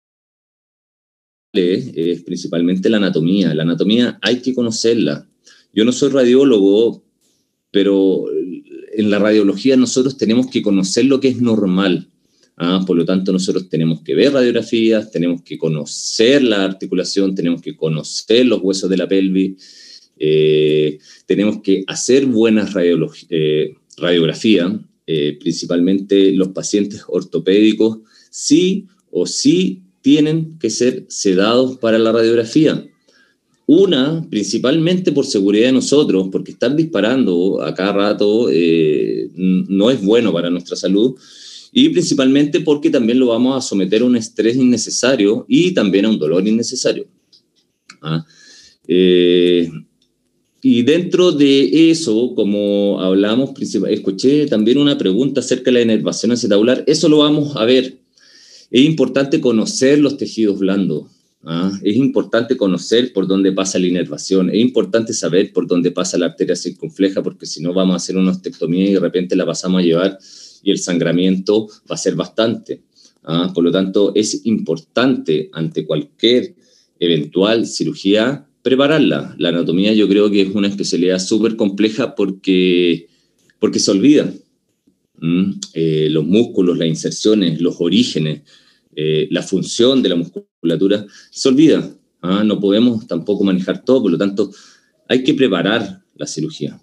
es principalmente la anatomía. La anatomía hay que conocerla. Yo no soy radiólogo, pero en la radiología nosotros tenemos que conocer lo que es normal. ¿ah? Por lo tanto, nosotros tenemos que ver radiografías, tenemos que conocer la articulación, tenemos que conocer los huesos de la pelvis, eh, tenemos que hacer buenas eh, radiografías, eh, principalmente los pacientes ortopédicos, sí o sí tienen que ser sedados para la radiografía. Una, principalmente por seguridad de nosotros, porque estar disparando a cada rato eh, no es bueno para nuestra salud, y principalmente porque también lo vamos a someter a un estrés innecesario y también a un dolor innecesario. ¿Ah? Eh, y dentro de eso, como hablamos, escuché también una pregunta acerca de la inervación acetabular, eso lo vamos a ver. Es importante conocer los tejidos blandos. ¿Ah? Es importante conocer por dónde pasa la inervación, es importante saber por dónde pasa la arteria circunfleja, porque si no vamos a hacer una ostectomía y de repente la pasamos a llevar y el sangramiento va a ser bastante. ¿Ah? Por lo tanto, es importante ante cualquier eventual cirugía prepararla. La anatomía yo creo que es una especialidad súper compleja porque, porque se olvida. ¿Mm? Eh, los músculos, las inserciones, los orígenes, Eh, la función de la musculatura se olvida. ¿ah? No podemos tampoco manejar todo, por lo tanto hay que preparar la cirugía.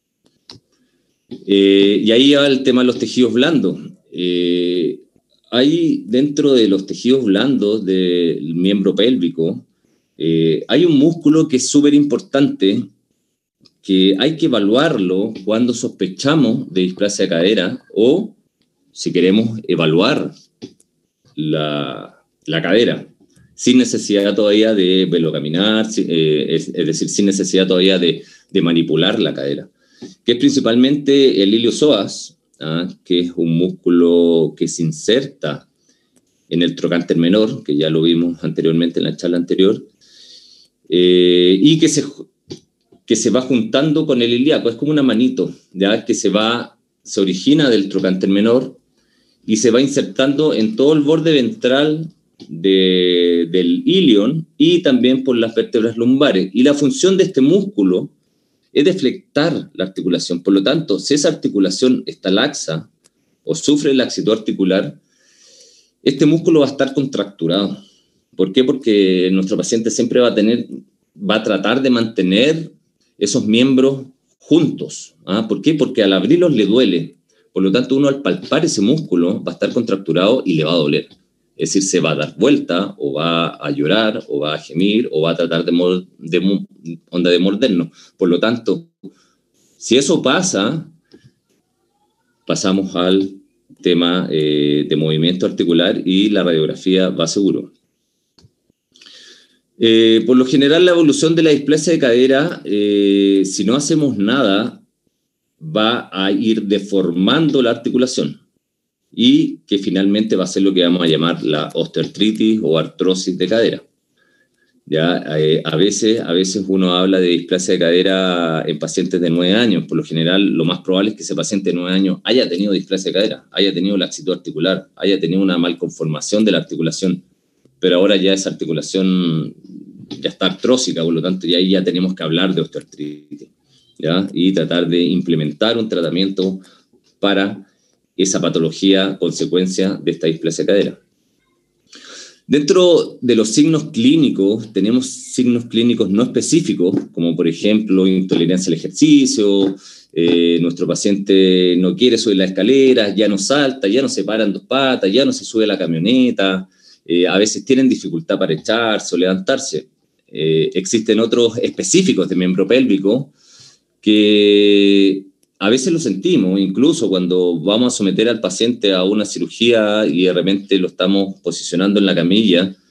Eh, y ahí va el tema de los tejidos blandos. Eh, hay dentro de los tejidos blandos del miembro pélvico, eh, hay un músculo que es súper importante, que hay que evaluarlo cuando sospechamos de displasia de cadera o si queremos evaluar La, la cadera, sin necesidad todavía de verlo caminar, eh, es, es decir, sin necesidad todavía de, de manipular la cadera, que es principalmente el iliosoas, ¿ah? que es un músculo que se inserta en el trocánter menor, que ya lo vimos anteriormente en la charla anterior, eh, y que se, que se va juntando con el ilíaco, es como una manito, ¿ya? que se, va, se origina del trocánter menor, y se va insertando en todo el borde ventral de, del ilion y también por las vértebras lumbares. Y la función de este músculo es deflectar la articulación. Por lo tanto, si esa articulación está laxa o sufre laxitud articular, este músculo va a estar contracturado. ¿Por qué? Porque nuestro paciente siempre va a, tener, va a tratar de mantener esos miembros juntos. ¿ah? ¿Por qué? Porque al abrirlos le duele. Por lo tanto, uno al palpar ese músculo va a estar contracturado y le va a doler. Es decir, se va a dar vuelta, o va a llorar, o va a gemir, o va a tratar de, de, onda de mordernos. Por lo tanto, si eso pasa, pasamos al tema eh, de movimiento articular y la radiografía va seguro. Eh, por lo general, la evolución de la displasia de cadera, eh, si no hacemos nada, va a ir deformando la articulación y que finalmente va a ser lo que vamos a llamar la osteoartritis o artrosis de cadera. Ya, eh, a, veces, a veces uno habla de displasia de cadera en pacientes de nueve años. Por lo general, lo más probable es que ese paciente de nueve años haya tenido displasia de cadera, haya tenido laxitud articular, haya tenido una malconformación de la articulación, pero ahora ya esa articulación ya está artrósica, por lo tanto ya ahí ya tenemos que hablar de osteoartritis. ¿Ya? Y tratar de implementar un tratamiento para esa patología consecuencia de esta displasia de cadera. Dentro de los signos clínicos, tenemos signos clínicos no específicos, como por ejemplo intolerancia al ejercicio, eh, nuestro paciente no quiere subir las escaleras, ya no salta, ya no se para en dos patas, ya no se sube a la camioneta, eh, a veces tienen dificultad para echarse o levantarse. Eh, existen otros específicos de miembro pélvico, que a veces lo sentimos, incluso cuando vamos a someter al paciente a una cirugía y de repente lo estamos posicionando en la camilla,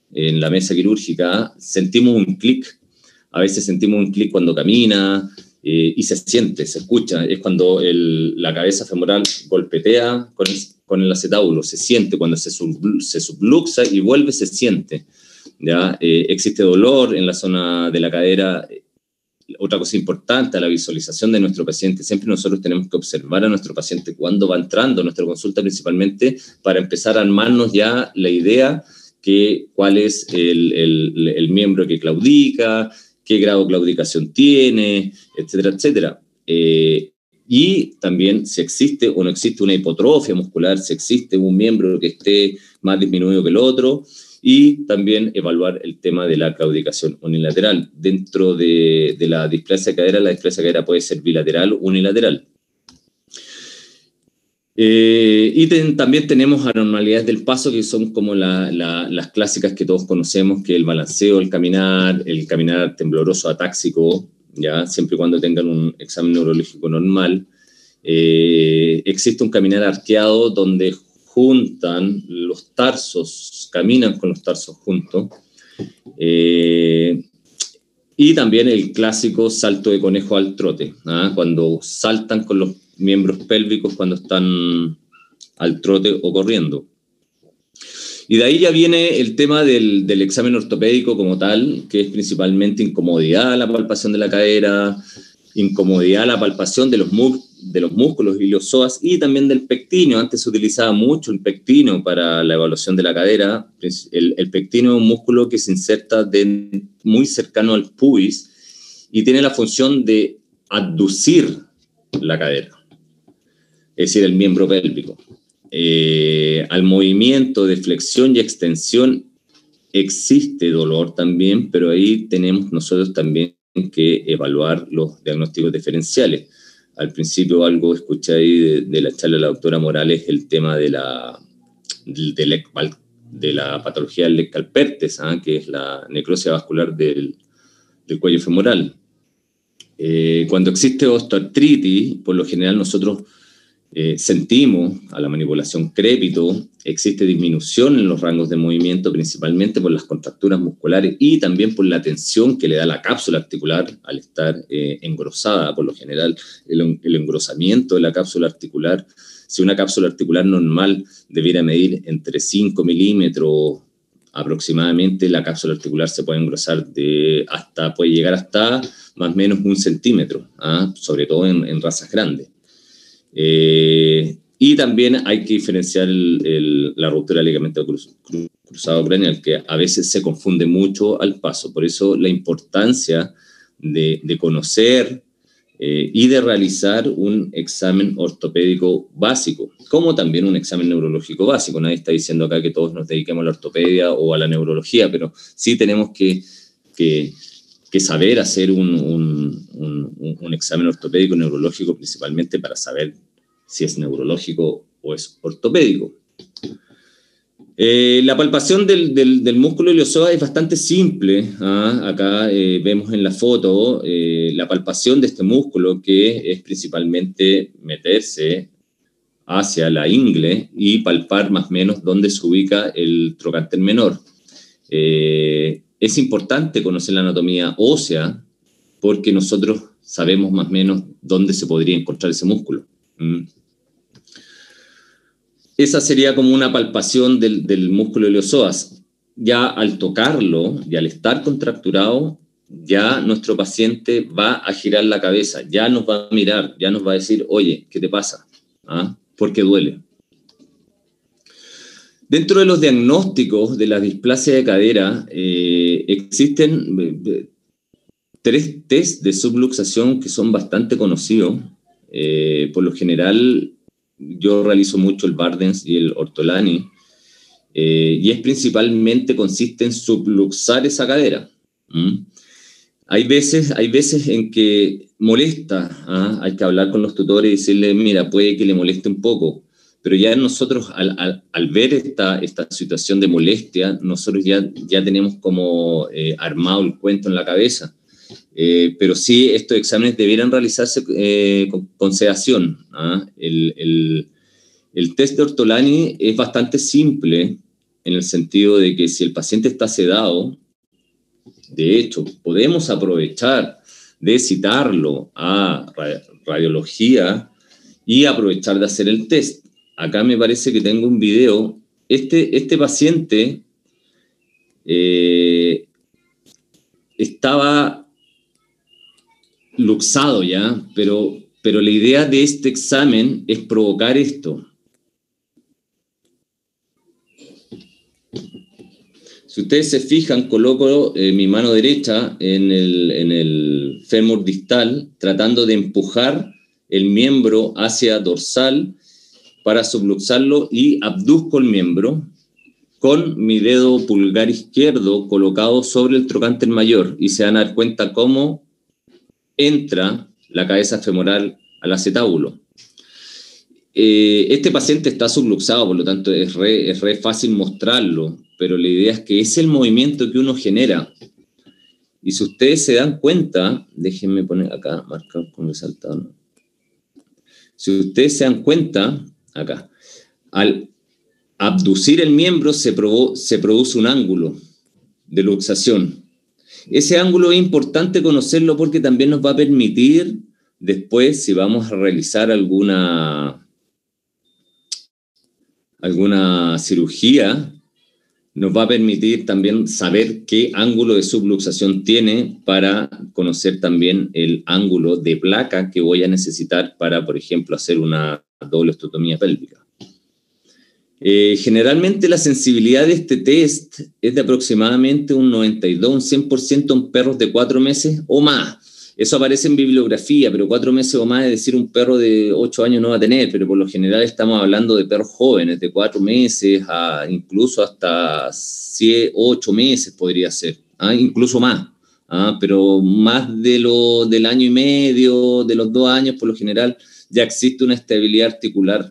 en la mesa quirúrgica, sentimos un clic. A veces sentimos un clic cuando camina eh, y se siente, se escucha. Es cuando el, la cabeza femoral golpetea con el, con el acetábulo, se siente. Cuando se, sub, se subluxa y vuelve, se siente. ¿Ya? Eh, existe dolor en la zona de la cadera. Otra cosa importante, la visualización de nuestro paciente. Siempre nosotros tenemos que observar a nuestro paciente cuando va entrando a nuestra consulta, principalmente para empezar a armarnos ya la idea que cuál es el, el, el miembro que claudica, qué grado de claudicación tiene, etcétera, etcétera. Eh, y también si existe o no existe una hipotrofia muscular, si existe un miembro que esté más disminuido que el otro, y también evaluar el tema de la claudicación unilateral. Dentro de, de la displasia de cadera, la displasia de cadera puede ser bilateral o unilateral. Eh, y ten, también tenemos anormalidades del paso, que son como la, la, las clásicas que todos conocemos, que el balanceo, el caminar, el caminar tembloroso, atáxico, ¿ya? Siempre y cuando tengan un examen neurológico normal. Eh, existe un caminar arqueado donde juntan los tarsos, caminan con los tarsos juntos. Eh, y también el clásico salto de conejo al trote, ¿ah? Cuando saltan con los miembros pélvicos cuando están al trote o corriendo. Y de ahí ya viene el tema del, del examen ortopédico como tal, que es principalmente incomodidad a la palpación de la cadera, incomodidad a la palpación de los, de los músculos iliosoas y también del pectíneo. Antes se utilizaba mucho el pectíneo para la evaluación de la cadera. El, el pectíneo es un músculo que se inserta de, muy cercano al pubis y tiene la función de abducir la cadera, es decir, el miembro pélvico. Eh, al movimiento de flexión y extensión existe dolor también, pero ahí tenemos nosotros también que evaluar los diagnósticos diferenciales. Al principio algo escuché ahí de, de la charla de la doctora Morales, el tema de la, de la, de la patología del Leckalpertes, ¿eh? Que es la necrosis vascular del, del cuello femoral. Eh, cuando existe osteoartritis, por lo general nosotros eh, sentimos a la manipulación crépito, existe disminución en los rangos de movimiento, principalmente por las contracturas musculares y también por la tensión que le da la cápsula articular al estar eh, engrosada. Por lo general, el, el engrosamiento de la cápsula articular, si una cápsula articular normal debiera medir entre cinco milímetros aproximadamente, la cápsula articular se puede engrosar de hasta, puede llegar hasta más o menos un centímetro, ¿ah? Sobre todo en, en razas grandes. Eh, y también hay que diferenciar el, el, la ruptura del ligamento cruz, cruz, cruzado craneal, que a veces se confunde mucho al paso. Por eso la importancia de, de conocer eh, y de realizar un examen ortopédico básico, como también un examen neurológico básico. Nadie está diciendo acá que todos nos dediquemos a la ortopedia o a la neurología, pero sí tenemos que, que, que saber hacer un, un, un, un examen ortopédico neurológico, principalmente para saber si es neurológico o es ortopédico. Eh, la palpación del, del, del músculo iliosoas es bastante simple. ¿Ah? Acá eh, vemos en la foto eh, la palpación de este músculo, que es principalmente meterse hacia la ingle y palpar más o menos dónde se ubica el trocánter menor. Eh, es importante conocer la anatomía ósea porque nosotros sabemos más o menos dónde se podría encontrar ese músculo. ¿Mm? Esa sería como una palpación del, del músculo iliosoas. Ya al tocarlo y al estar contracturado, ya nuestro paciente va a girar la cabeza, ya nos va a mirar, ya nos va a decir, oye, ¿qué te pasa? ¿Ah? ¿Por qué duele? Dentro de los diagnósticos de la displasia de cadera, eh, existen eh, tres test de subluxación que son bastante conocidos. Eh, por lo general, yo realizo mucho el Bardens y el Ortolani, eh, y es principalmente, consiste en subluxar esa cadera. ¿Mm? Hay veces, hay veces en que molesta, ¿ah? Hay que hablar con los tutores y decirle, mira, puede que le moleste un poco, pero ya nosotros al, al, al ver esta, esta situación de molestia, nosotros ya, ya tenemos como eh, armado el cuento en la cabeza. Eh, pero sí, estos exámenes debieran realizarse eh, con, con sedación. ¿Ah? El, el, el test de Ortolani es bastante simple en el sentido de que si el paciente está sedado, de hecho, podemos aprovechar de citarlo a radiología y aprovechar de hacer el test. Acá me parece que tengo un video. Este, este paciente eh, estaba luxado ya, pero, pero la idea de este examen es provocar esto. Si ustedes se fijan, coloco eh, mi mano derecha en el, en el fémur distal, tratando de empujar el miembro hacia dorsal para subluxarlo y abduzco el miembro con mi dedo pulgar izquierdo colocado sobre el trocánter mayor y se van a dar cuenta cómo entra la cabeza femoral al acetábulo. Eh, este paciente está subluxado, por lo tanto es re, es re fácil mostrarlo, pero la idea es que es el movimiento que uno genera. Y si ustedes se dan cuenta, déjenme poner acá, marcar con resaltado, ¿no? Si ustedes se dan cuenta, acá, al abducir el miembro se, provo, se produce un ángulo de luxación. Ese ángulo es importante conocerlo porque también nos va a permitir después, si vamos a realizar alguna, alguna cirugía, nos va a permitir también saber qué ángulo de subluxación tiene para conocer también el ángulo de placa que voy a necesitar para, por ejemplo, hacer una doble osteotomía pélvica. Eh, generalmente la sensibilidad de este test es de aproximadamente un noventa y dos, un cien por ciento en perros de cuatro meses o más. Eso aparece en bibliografía, pero cuatro meses o más, es decir, un perro de ocho años no va a tener, pero por lo general estamos hablando de perros jóvenes, de cuatro meses, a incluso hasta siete, ocho meses podría ser, ¿ah? Incluso más, ¿ah? Pero más de lo, del año y medio, de los dos años, por lo general, ya existe una estabilidad articular.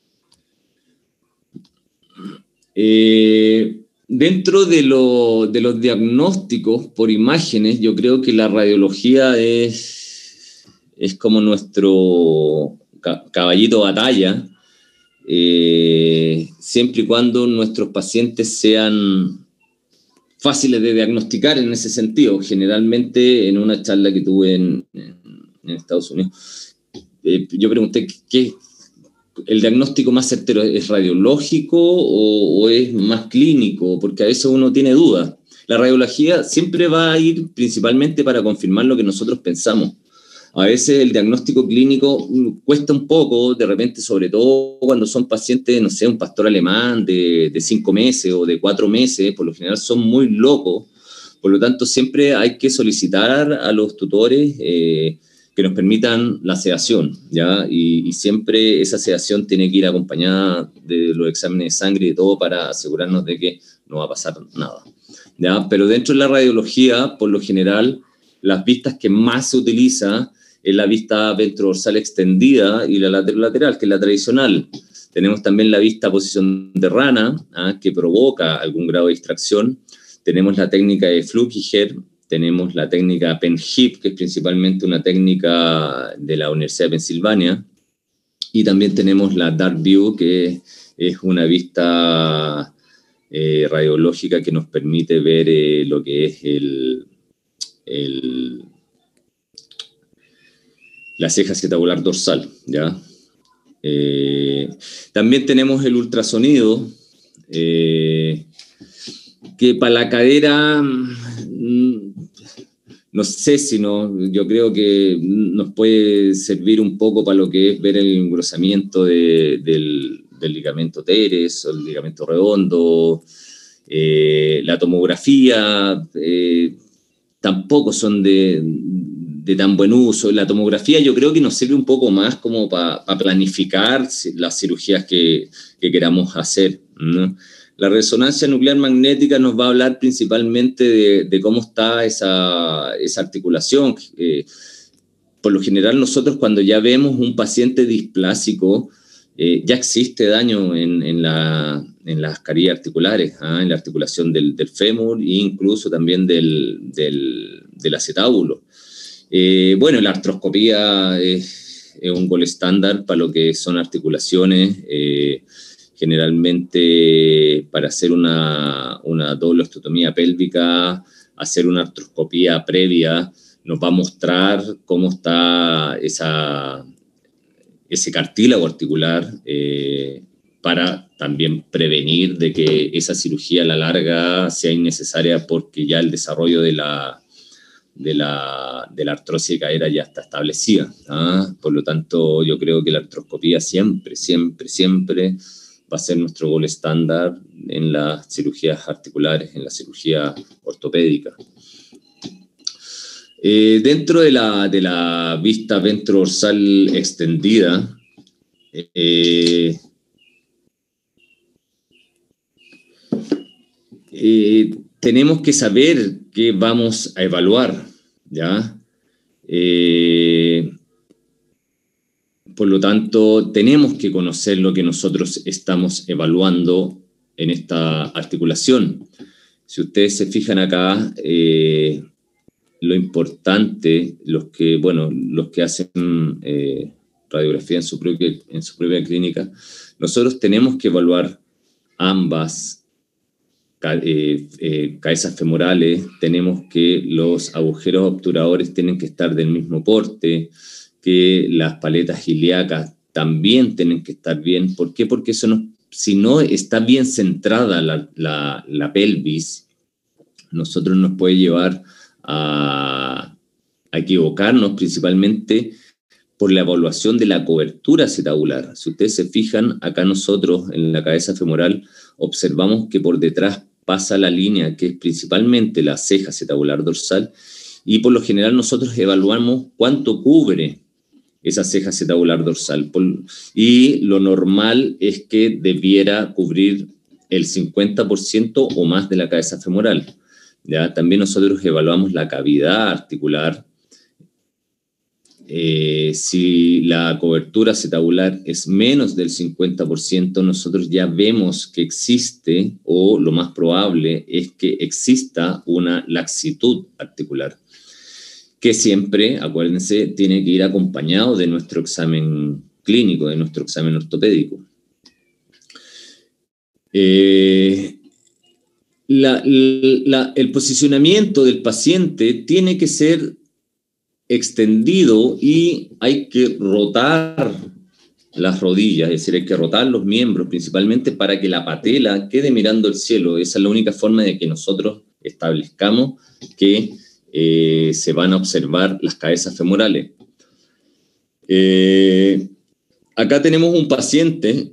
Eh, dentro de, lo, de los diagnósticos por imágenes, yo creo que la radiología es, es como nuestro caballito de batalla, eh, siempre y cuando nuestros pacientes sean fáciles de diagnosticar en ese sentido. Generalmente, en una charla que tuve en, en, en Estados Unidos, eh, yo pregunté qué ¿el diagnóstico más certero es radiológico o, o es más clínico? Porque a veces uno tiene dudas. La radiología siempre va a ir principalmente para confirmar lo que nosotros pensamos. A veces el diagnóstico clínico cuesta un poco, de repente, sobre todo cuando son pacientes, no sé, un pastor alemán de, de cinco meses o de cuatro meses, por lo general son muy locos. Por lo tanto, siempre hay que solicitar a los tutores eh, que nos permitan la sedación, ¿ya? Y, y siempre esa sedación tiene que ir acompañada de los exámenes de sangre y de todo para asegurarnos de que no va a pasar nada, ¿ya? Pero dentro de la radiología, por lo general, las vistas que más se utiliza es la vista ventrodorsal extendida y la lateral, que es la tradicional. Tenemos también la vista a posición de rana, ¿ah? Que provoca algún grado de distracción. Tenemos la técnica de Flukiger, tenemos la técnica PenHip, que es principalmente una técnica de la Universidad de Pensilvania, y también tenemos la Dark View, que es una vista eh, radiológica que nos permite ver eh, lo que es el, el, la ceja acetabular dorsal, ¿ya? Eh, también tenemos el ultrasonido, eh, que para la cadera, no sé si no, yo creo que nos puede servir un poco para lo que es ver el engrosamiento de, del, del ligamento teres o el ligamento redondo. Eh, la tomografía eh, tampoco son de, de tan buen uso. La tomografía yo creo que nos sirve un poco más como para pa planificar las cirugías que, que queramos hacer, ¿no? La resonancia nuclear magnética nos va a hablar principalmente de, de cómo está esa, esa articulación. Eh, por lo general nosotros cuando ya vemos un paciente displásico, eh, ya existe daño en, en, la, en las carillas articulares, ¿ah? En la articulación del, del fémur e incluso también del, del, del acetábulo. Eh, bueno, la artroscopía es, es un gol estándar para lo que son articulaciones. Eh, generalmente para hacer una, una doble osteotomía pélvica, hacer una artroscopía previa, nos va a mostrar cómo está esa, ese cartílago articular eh, para también prevenir de que esa cirugía a la larga sea innecesaria porque ya el desarrollo de la, de la, de la artrosis de cadera ya está establecida. ¿Ah? Por lo tanto, yo creo que la artroscopía siempre, siempre, siempre va a ser nuestro gol estándar en las cirugías articulares, en la cirugía ortopédica. Eh, dentro de la, de la vista ventrodorsal extendida, eh, eh, tenemos que saber qué vamos a evaluar, ¿ya? Eh, por lo tanto, tenemos que conocer lo que nosotros estamos evaluando en esta articulación. Si ustedes se fijan acá, eh, lo importante, los que, bueno, los que hacen eh, radiografía en su, propia, en su propia clínica, nosotros tenemos que evaluar ambas eh, eh, cabezas femorales, tenemos que los agujeros obturadores tienen que estar del mismo porte, que las paletas ilíacas también tienen que estar bien. ¿Por qué? Porque eso no, si no está bien centrada la, la, la pelvis, nosotros nos puede llevar a, a equivocarnos principalmente por la evaluación de la cobertura acetabular. Si ustedes se fijan, acá nosotros en la cabeza femoral observamos que por detrás pasa la línea que es principalmente la ceja acetabular dorsal y por lo general nosotros evaluamos cuánto cubre esa ceja acetabular dorsal y lo normal es que debiera cubrir el cincuenta por ciento o más de la cabeza femoral. ¿Ya? También nosotros evaluamos la cavidad articular. Eh, si la cobertura acetabular es menos del cincuenta por ciento, nosotros ya vemos que existe, o lo más probable es que exista una laxitud articular, que siempre, acuérdense, tiene que ir acompañado de nuestro examen clínico, de nuestro examen ortopédico. Eh, La, la, el posicionamiento del paciente tiene que ser extendido y hay que rotar las rodillas, es decir, hay que rotar los miembros principalmente para que la patela quede mirando el cielo. Esa es la única forma de que nosotros establezcamos que eh, se van a observar las cabezas femorales. Eh, acá tenemos un paciente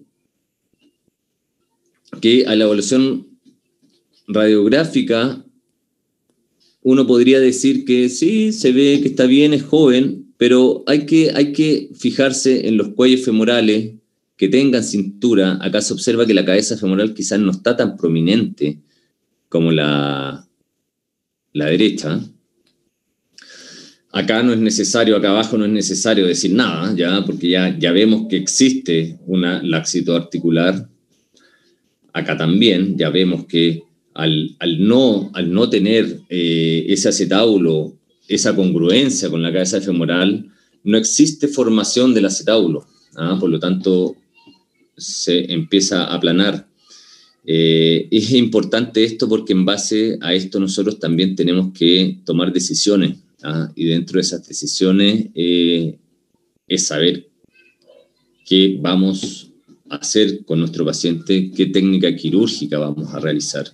que a la evaluación radiográfica, uno podría decir que sí, se ve que está bien, es joven, pero hay que, hay que fijarse en los cuellos femorales que tengan cintura. Acá se observa que la cabeza femoral quizás no está tan prominente como la, la derecha. Acá no es necesario, acá abajo no es necesario decir nada, ¿ya? Porque ya, ya vemos que existe una laxitud articular. Acá también ya vemos que Al, al, no, al no tener eh, ese acetábulo, esa congruencia con la cabeza femoral, no existe formación del acetábulo. ¿Ah? Por lo tanto, se empieza a aplanar. Eh, es importante esto porque en base a esto nosotros también tenemos que tomar decisiones. ¿Ah? Y dentro de esas decisiones eh, es saber qué vamos a hacer con nuestro paciente, qué técnica quirúrgica vamos a realizar.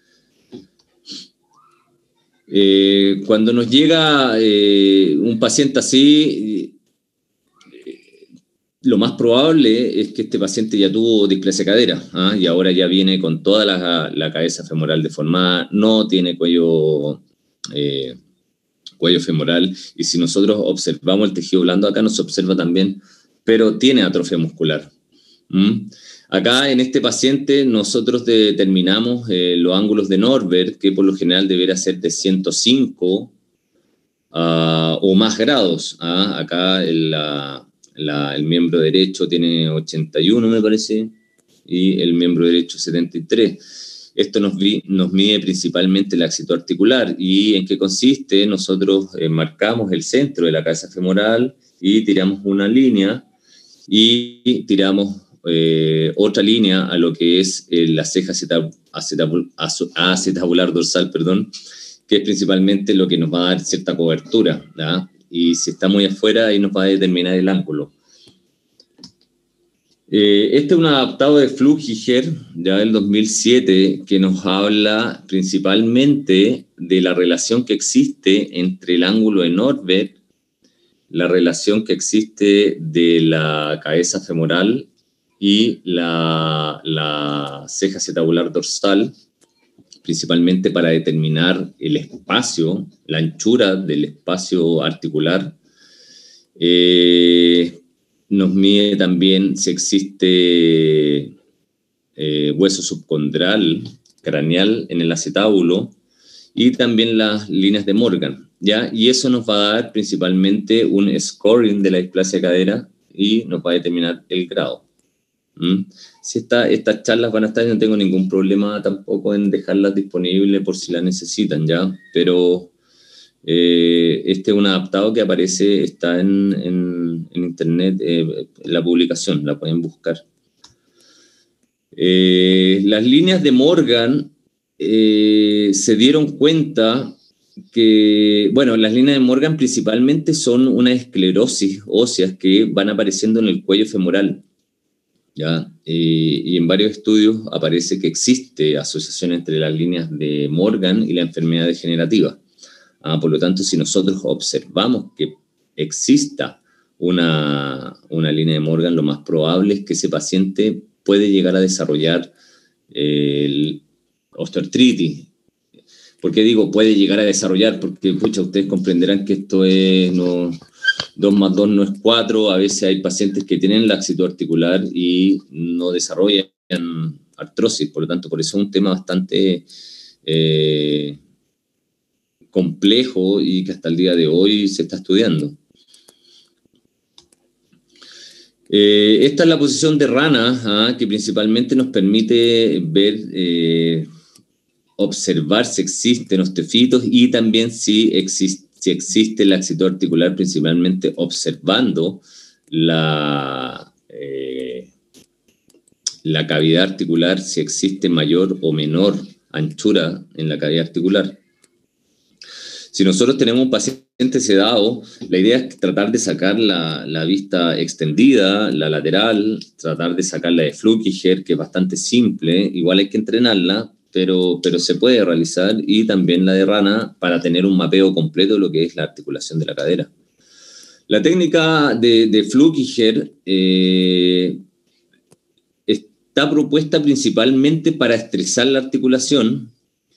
Eh, cuando nos llega eh, un paciente así, eh, lo más probable es que este paciente ya tuvo displasia cadera, ¿ah? Y ahora ya viene con toda la, la cabeza femoral deformada, no tiene cuello, eh, cuello femoral, y si nosotros observamos el tejido blando, acá nos observa también, pero tiene atrofia muscular. ¿Mm? Acá en este paciente nosotros determinamos eh, los ángulos de Norberg, que por lo general debería ser de ciento cinco uh, o más grados. ¿Ah? Acá el, la, la, el miembro derecho tiene ochenta y uno, me parece, y el miembro derecho setenta y tres. Esto nos, vi, nos mide principalmente la laxitud articular. ¿Y en qué consiste? Nosotros eh, marcamos el centro de la cabeza femoral y tiramos una línea y tiramos eh, otra línea a lo que es eh, la ceja acetabular dorsal, perdón, que es principalmente lo que nos va a dar cierta cobertura, ¿ya? Y si está muy afuera, ahí nos va a determinar el ángulo. Eh, este es un adaptado de Flukiger, ya del dos mil siete, que nos habla principalmente de la relación que existe entre el ángulo de Nordberg, la relación que existe de la cabeza femoral y la, la ceja acetabular dorsal, principalmente para determinar el espacio, la anchura del espacio articular. Eh, nos mide también si existe eh, hueso subcondral, craneal en el acetábulo, y también las líneas de Morgan, ¿ya? Y eso nos va a dar principalmente un scoring de la displasia de cadera y nos va a determinar el grado. ¿Mm? Si esta, estas charlas van a estar, no tengo ningún problema tampoco en dejarlas disponibles por si las necesitan, ¿ya? Pero eh, este es un adaptado que aparece, está en, en, en internet, eh, la publicación, la pueden buscar. Eh, las líneas de Morgan eh, se dieron cuenta que, bueno, las líneas de Morgan principalmente son una esclerosis óseas que van apareciendo en el cuello femoral, ¿ya? Eh, y en varios estudios aparece que existe asociación entre las líneas de Morgan y la enfermedad degenerativa. Ah, por lo tanto, si nosotros observamos que exista una, una línea de Morgan, lo más probable es que ese paciente puede llegar a desarrollar eh, el osteoartritis. ¿Por qué digo puede llegar a desarrollar? Porque, pucha, ustedes comprenderán que esto es no, dos más dos no es cuatro. A veces hay pacientes que tienen laxitud articular y no desarrollan artrosis. Por lo tanto, por eso es un tema bastante eh, complejo y que hasta el día de hoy se está estudiando. Eh, esta es la posición de rana, ¿ah? Que principalmente nos permite ver, eh, observar si existen osteofitos y también si, existe, si existe laxitud articular, principalmente observando la, eh, la cavidad articular, si existe mayor o menor anchura en la cavidad articular. Si nosotros tenemos un paciente sedado, la idea es tratar de sacar la, la vista extendida, la lateral, tratar de sacarla de Flukiger, que es bastante simple, igual hay que entrenarla, pero, pero se puede realizar, y también la de rana para tener un mapeo completo de lo que es la articulación de la cadera. La técnica de, de Flukiger eh, está propuesta principalmente para estresar la articulación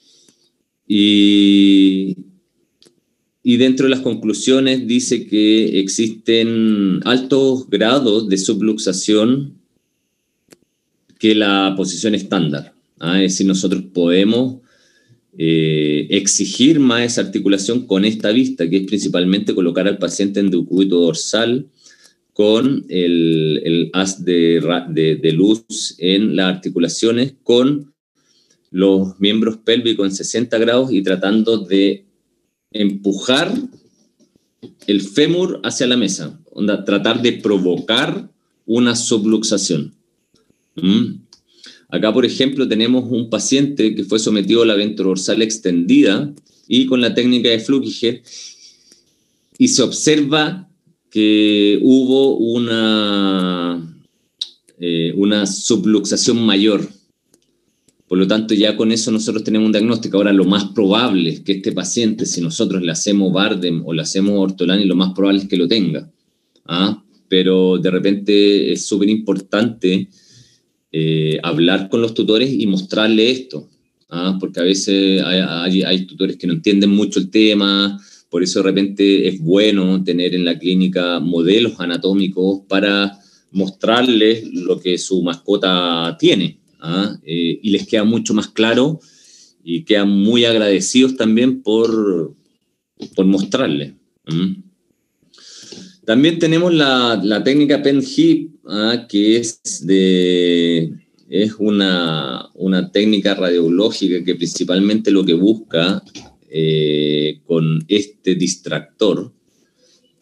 y... Y dentro de las conclusiones dice que existen altos grados de subluxación que la posición estándar. ¿Ah? Es decir, nosotros podemos eh, exigir más esa articulación con esta vista, que es principalmente colocar al paciente en decúbito dorsal con el, el haz de, de, de luz en las articulaciones, con los miembros pélvicos en sesenta grados y tratando de empujar el fémur hacia la mesa, onda, tratar de provocar una subluxación. ¿Mm? Acá, por ejemplo, tenemos un paciente que fue sometido a la ventrodorsal extendida y con la técnica de Flukiger, y se observa que hubo una, eh, una subluxación mayor. Por lo tanto, ya con eso nosotros tenemos un diagnóstico. Ahora, lo más probable es que este paciente, si nosotros le hacemos Bardem o le hacemos Ortolani, lo más probable es que lo tenga. ¿Ah? Pero de repente es súper importante eh, hablar con los tutores y mostrarle esto. ¿Ah? Porque a veces hay, hay, hay tutores que no entienden mucho el tema. Por eso de repente es bueno tener en la clínica modelos anatómicos para mostrarles lo que su mascota tiene. ¿Ah? Eh, y les queda mucho más claro y quedan muy agradecidos también por, por mostrarles. ¿Mm? También tenemos la, la técnica Pen-Hip, ¿ah? Que es, de, es una, una técnica radiológica que principalmente lo que busca eh, con este distractor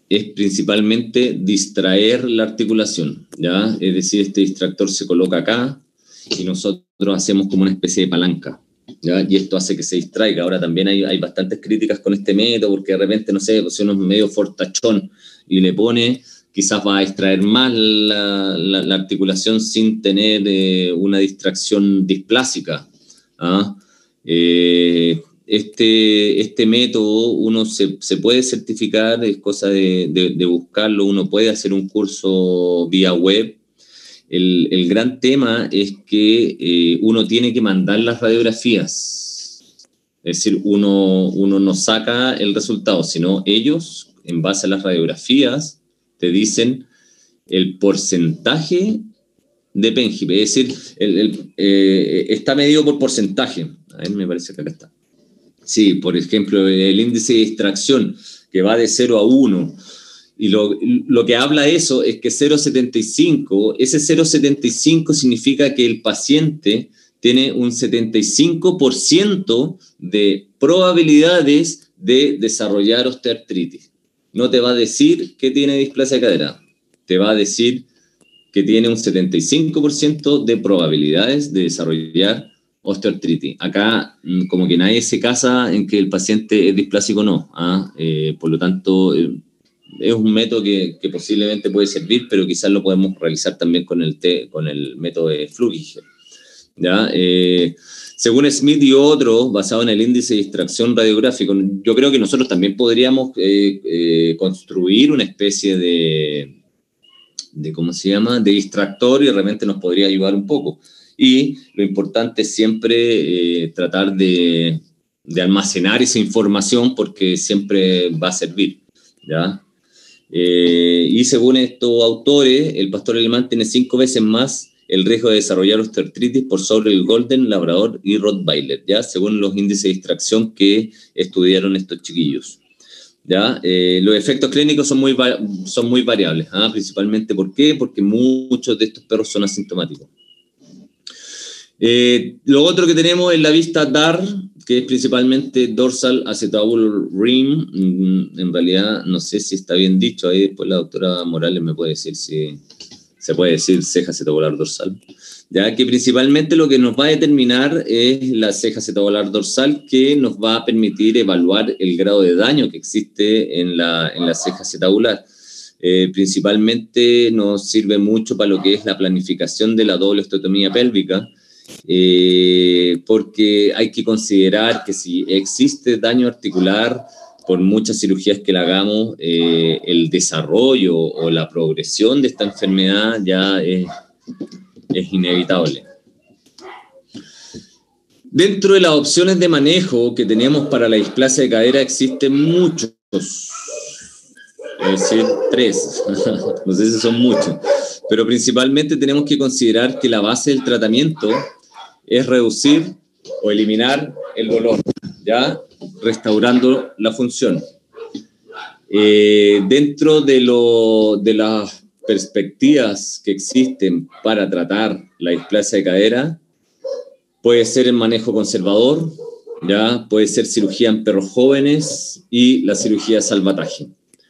es principalmente distraer la articulación, ¿ya? Es decir, este distractor se coloca acá y nosotros hacemos como una especie de palanca, ¿ya? Y esto hace que se distraiga. Ahora también hay, hay bastantes críticas con este método, porque de repente, no sé, si uno es medio fortachón y le pone, quizás va a distraer más la, la, la articulación sin tener eh, una distracción displásica, ¿ah? Eh, este, este método uno se, se puede certificar, es cosa de, de, de buscarlo, uno puede hacer un curso vía web. El, el gran tema es que eh, uno tiene que mandar las radiografías, es decir, uno, uno no saca el resultado, sino ellos, en base a las radiografías, te dicen el porcentaje de Péngipe, es decir, el, el, eh, está medido por porcentaje. A ver, me parece que acá está. Sí, por ejemplo, el índice de distracción, que va de cero a uno, y lo, lo que habla eso es que cero coma setenta y cinco, ese cero coma setenta y cinco significa que el paciente tiene un setenta y cinco por ciento de probabilidades de desarrollar osteoartritis. No te va a decir que tiene displasia de cadera, te va a decir que tiene un setenta y cinco por ciento de probabilidades de desarrollar osteoartritis. Acá como que nadie se casa en que el paciente es displásico o no, ¿ah? Eh, por lo tanto, eh, es un método que, que posiblemente puede servir, pero quizás lo podemos realizar también con el, te, con el método de Flugiger, ¿ya? Eh, según Smith y otros, basado en el índice de distracción radiográfico, yo creo que nosotros también podríamos eh, eh, construir una especie de, de, ¿cómo se llama?, de distractor, y realmente nos podría ayudar un poco. Y lo importante es siempre eh, tratar de, de almacenar esa información, porque siempre va a servir, ¿ya? Eh, y según estos autores, el pastor alemán tiene cinco veces más el riesgo de desarrollar osteoartritis por sobre el Golden, Labrador y Rottweiler, ¿ya? Según los índices de distracción que estudiaron estos chiquillos, ¿ya? Eh, los efectos clínicos son muy, son muy variables, ¿ah? Principalmente, ¿por qué? Porque muchos de estos perros son asintomáticos. Eh, lo otro que tenemos es la vista D A R, que es principalmente Dorsal Acetabular Rim. En realidad no sé si está bien dicho, ahí después la doctora Morales me puede decir si se puede decir ceja acetabular dorsal, ya que principalmente lo que nos va a determinar es la ceja acetabular dorsal, que nos va a permitir evaluar el grado de daño que existe en la, en la ceja acetabular. Eh, principalmente nos sirve mucho para lo que es la planificación de la doble osteotomía pélvica, Eh, porque hay que considerar que si existe daño articular, por muchas cirugías que le hagamos, eh, el desarrollo o la progresión de esta enfermedad ya es, es inevitable. Dentro de las opciones de manejo que tenemos para la displasia de cadera existen muchos, es decir, tres, no sé si son muchos, pero principalmente tenemos que considerar que la base del tratamiento es reducir o eliminar el dolor, ¿ya? Restaurando la función. Eh, dentro de, lo, de las perspectivas que existen para tratar la displasia de cadera, puede ser el manejo conservador, ¿ya? Puede ser cirugía en perros jóvenes y la cirugía de salvataje.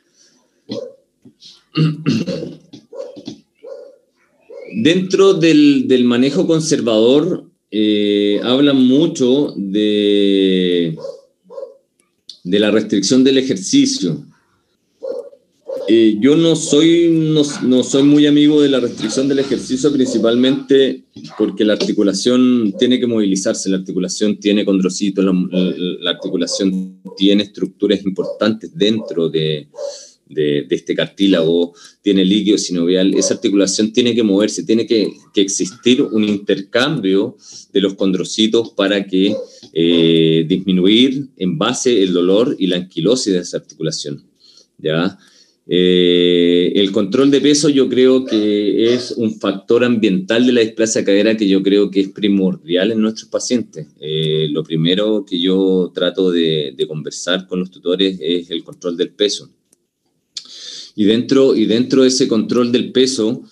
Dentro del, del manejo conservador, eh, hablan mucho de, de la restricción del ejercicio. Eh, yo no soy, no, no soy muy amigo de la restricción del ejercicio, principalmente porque la articulación tiene que movilizarse, la articulación tiene condrocitos, la, la articulación tiene estructuras importantes dentro de... De, de este cartílago, tiene líquido sinovial, esa articulación tiene que moverse, tiene que, que existir un intercambio de los condrocitos para que eh, disminuir en base el dolor y la anquilosis de esa articulación, ¿ya? Eh, el control de peso yo creo que es un factor ambiental de la displasia de cadera que yo creo que es primordial en nuestros pacientes. Eh, lo primero que yo trato de, de conversar con los tutores es el control del peso. Y dentro, y dentro de ese control del peso,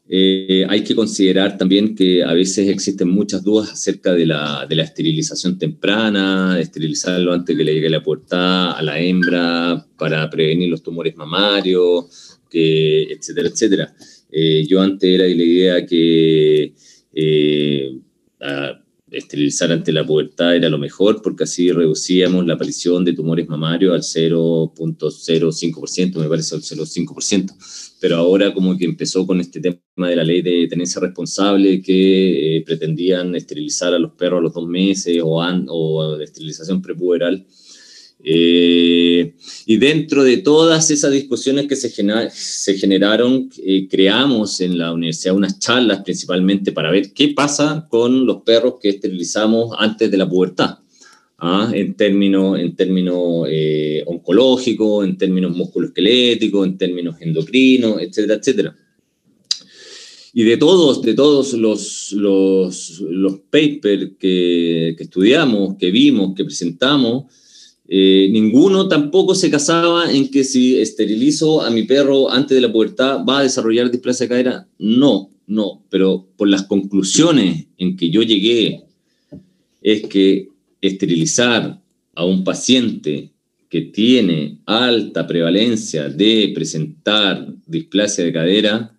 Eh, hay que considerar también que a veces existen muchas dudas acerca de la, de la esterilización temprana, de esterilizarlo antes que le llegue la pubertad a la hembra para prevenir los tumores mamarios, que, etcétera, etcétera. Eh, yo antes era de la idea que eh, a, esterilizar ante la pubertad era lo mejor, porque así reducíamos la aparición de tumores mamarios al cero punto cero cinco por ciento, me parece, al cero punto cinco por ciento. Pero ahora como que empezó con este tema de la ley de tenencia responsable, que eh, pretendían esterilizar a los perros a los dos meses o, an, o esterilización prepuberal. Eh, y dentro de todas esas discusiones que se, genera, se generaron, eh, creamos en la universidad unas charlas principalmente para ver qué pasa con los perros que esterilizamos antes de la pubertad, ¿ah? en términos, en términos eh, oncológicos, en términos musculoesqueléticos, en términos endocrinos, etcétera, etcétera. Y de todos, de todos los, los, los papers que, que estudiamos, que vimos, que presentamos, Eh, ninguno tampoco se casaba en que si esterilizo a mi perro antes de la pubertad va a desarrollar displasia de cadera. No, no, pero por las conclusiones en que yo llegué es que esterilizar a un paciente que tiene alta prevalencia de presentar displasia de cadera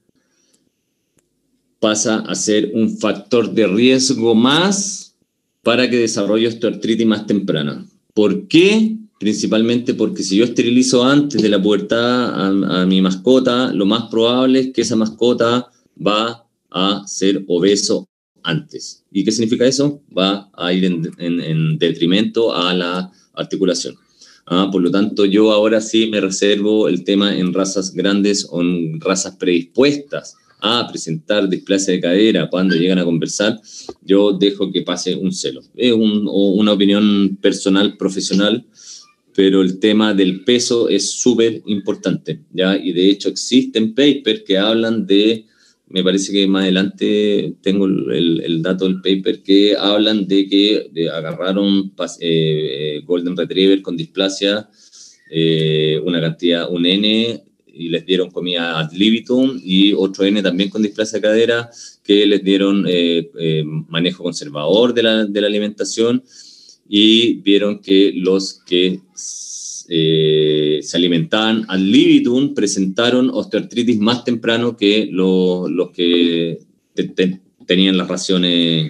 pasa a ser un factor de riesgo más para que desarrolle osteoartritis más temprana. ¿Por qué? Principalmente porque si yo esterilizo antes de la pubertad a, a mi mascota, lo más probable es que esa mascota va a ser obeso antes. ¿Y qué significa eso? Va a ir en, en, en detrimento a la articulación. Ah, por lo tanto, yo ahora sí me reservo el tema en razas grandes o en razas predispuestas a presentar displasia de cadera cuando llegan a conversar. Yo dejo que pase un celo. Es un, una opinión personal, profesional, pero el tema del peso es súper importante, ¿ya? Y de hecho existen papers que hablan de, me parece que más adelante tengo el, el dato del paper, que hablan de que de, agarraron eh, Golden Retriever con displasia, eh, una cantidad, un N, y les dieron comida ad libitum, y otro N también con displasia de cadera, que les dieron eh, eh, manejo conservador de la, de la alimentación, y vieron que los que eh, se alimentaban ad libitum presentaron osteoartritis más temprano que lo, los que te, te, tenían las raciones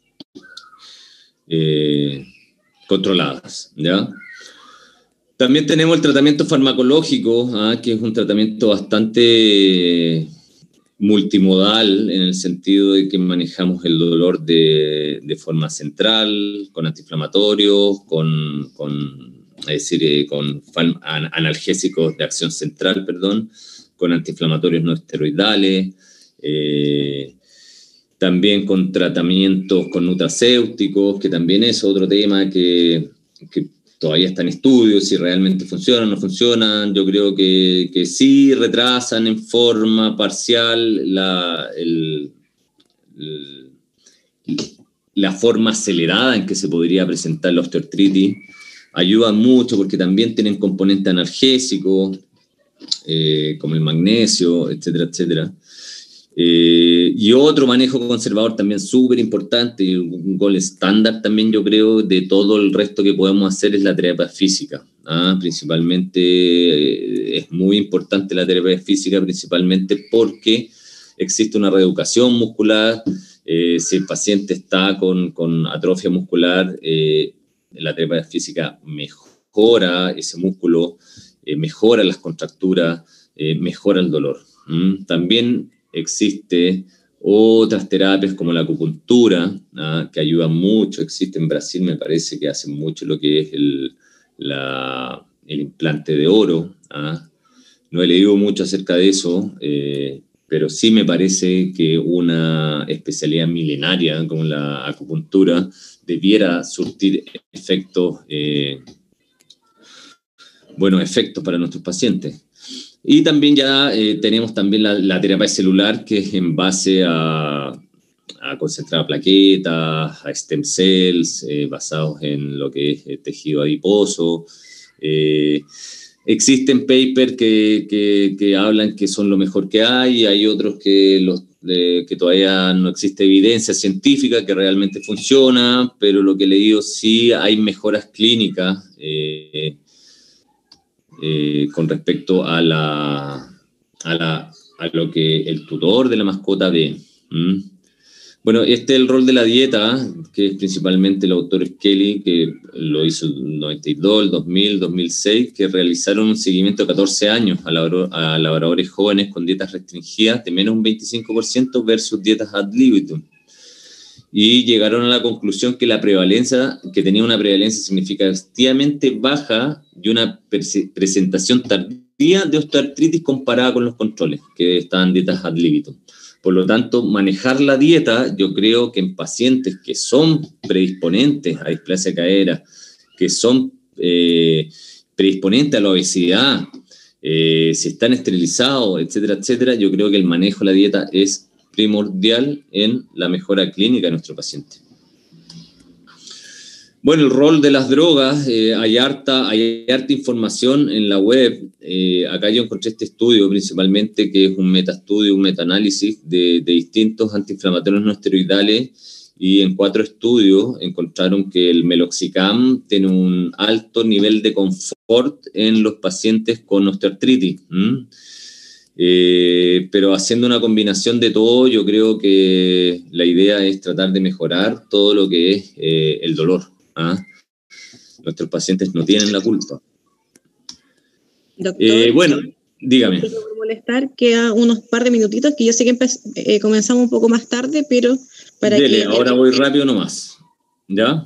eh, controladas, ¿ya? También tenemos el tratamiento farmacológico, ¿ah? que es un tratamiento bastante multimodal en el sentido de que manejamos el dolor de, de forma central, con antiinflamatorios, con, con, es decir, eh, con analgésicos de acción central, perdón, con antiinflamatorios no esteroidales, eh, también con tratamientos con nutracéuticos, que también es otro tema que, que todavía está en estudios, si realmente funcionan o no funcionan. Yo creo que, que sí retrasan en forma parcial la, el, el, la forma acelerada en que se podría presentar la osteoartritis. Ayudan mucho porque también tienen componente analgésico, eh, como el magnesio, etcétera, etcétera. Eh, y otro manejo conservador también súper importante, y un gol estándar también yo creo de todo el resto que podemos hacer es la terapia física. ¿ah? Principalmente eh, es muy importante la terapia física, principalmente porque existe una reeducación muscular. Eh, si el paciente está con, con atrofia muscular, eh, la terapia física mejora ese músculo, eh, mejora las contracturas, eh, mejora el dolor. ¿Mm? También existe otras terapias como la acupuntura, ¿ah? que ayudan mucho. Existe en Brasil, me parece que hacen mucho lo que es el, la, el implante de oro. ¿ah? No he leído mucho acerca de eso, eh, pero sí me parece que una especialidad milenaria como la acupuntura debiera surtir efectos, eh, buenos efectos para nuestros pacientes. Y también ya eh, tenemos también la, la terapia celular, que es en base a, a concentrar plaquetas, a stem cells, eh, basados en lo que es el tejido adiposo. Eh, existen papers que, que, que hablan que son lo mejor que hay, hay otros que los, eh, que todavía no existe evidencia científica que realmente funciona, pero lo que he leído sí hay mejoras clínicas eh, eh, con respecto a, la, a, la, a lo que el tutor de la mascota ve. ¿Mm? Bueno, este es el rol de la dieta, que es principalmente el autor Kelly, que lo hizo en el noventa y dos, el dos mil, dos mil seis, que realizaron un seguimiento de catorce años a, labor, a labradores jóvenes con dietas restringidas de menos un veinticinco por ciento versus dietas ad libitum. Y llegaron a la conclusión que la prevalencia, que tenía una prevalencia significativamente baja y una presentación tardía de osteoartritis comparada con los controles, que estaban en dietas ad libitum. Por lo tanto, manejar la dieta, yo creo que en pacientes que son predisponentes a displasia de cadera, que son eh, predisponentes a la obesidad, eh, si están esterilizados, etcétera, etcétera, yo creo que el manejo de la dieta es primordial en la mejora clínica de nuestro paciente. Bueno, el rol de las drogas, eh, hay, harta, hay harta información en la web. Eh, acá yo encontré este estudio principalmente, que es un metaestudio, un metaanálisis de, de distintos antiinflamatorios no esteroidales, y en cuatro estudios encontraron que el meloxicam tiene un alto nivel de confort en los pacientes con osteoartritis. ¿Mm? Eh, pero haciendo una combinación de todo, yo creo que la idea es tratar de mejorar todo lo que es eh, el dolor. ¿Ah? Nuestros pacientes no tienen la culpa. Doctor, eh, bueno, dígame. No por molestar, queda unos par de minutitos, que yo sé que eh, comenzamos un poco más tarde, pero para Dele, que... ahora voy rápido nomás. ¿Ya?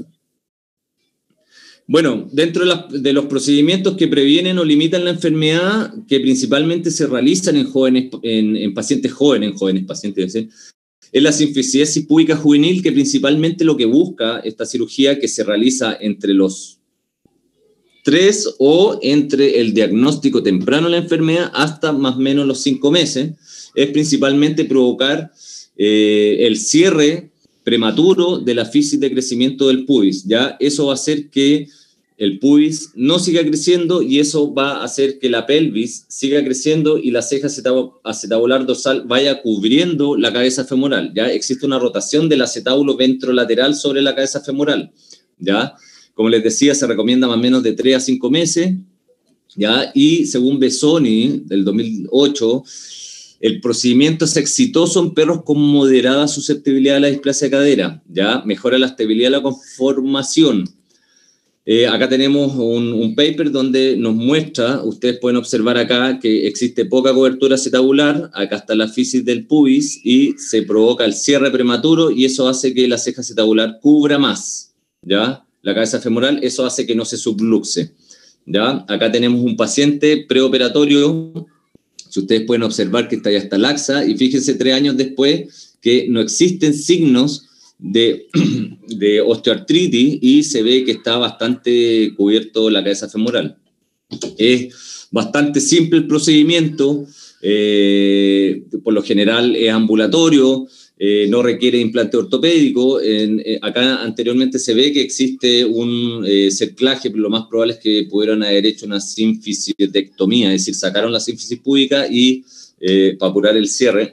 Bueno, dentro de, la, de los procedimientos que previenen o limitan la enfermedad, que principalmente se realizan en jóvenes, en, en pacientes jóvenes, en jóvenes pacientes, ¿sí? Es la sinfisiesis púbica juvenil, que principalmente lo que busca esta cirugía, que se realiza entre los tres o entre el diagnóstico temprano de la enfermedad hasta más o menos los cinco meses, es principalmente provocar eh, el cierre prematuro de la fisis de crecimiento del pubis. ¿Ya? Eso va a hacer que el pubis no siga creciendo, y eso va a hacer que la pelvis siga creciendo y la ceja acetabular dorsal vaya cubriendo la cabeza femoral. ¿Ya? Existe una rotación del acetábulo ventrolateral sobre la cabeza femoral. ¿Ya? Como les decía, se recomienda más o menos de tres a cinco meses. ¿Ya? Y según Besoni, del dos mil ocho, el procedimiento es exitoso en perros con moderada susceptibilidad a la displasia de cadera. ¿Ya? Mejora la estabilidad de la conformación. Eh, acá tenemos un, un paper donde nos muestra, ustedes pueden observar acá que existe poca cobertura acetabular, acá está la fisis del pubis y se provoca el cierre prematuro, y eso hace que la ceja acetabular cubra más, ¿ya? La cabeza femoral, eso hace que no se subluxe, ¿ya? Acá tenemos un paciente preoperatorio, si ustedes pueden observar que está ya está laxa, y fíjense tres años después que no existen signos De, de osteoartritis, y se ve que está bastante cubierto la cabeza femoral. Es bastante simple el procedimiento, eh, por lo general es ambulatorio, eh, no requiere implante ortopédico. En, eh, acá anteriormente se ve que existe un eh, cerclaje, pero lo más probable es que pudieran haber hecho una sinfisiotectomía, es decir, sacaron la sínfisis púbica y eh, para apurar el cierre.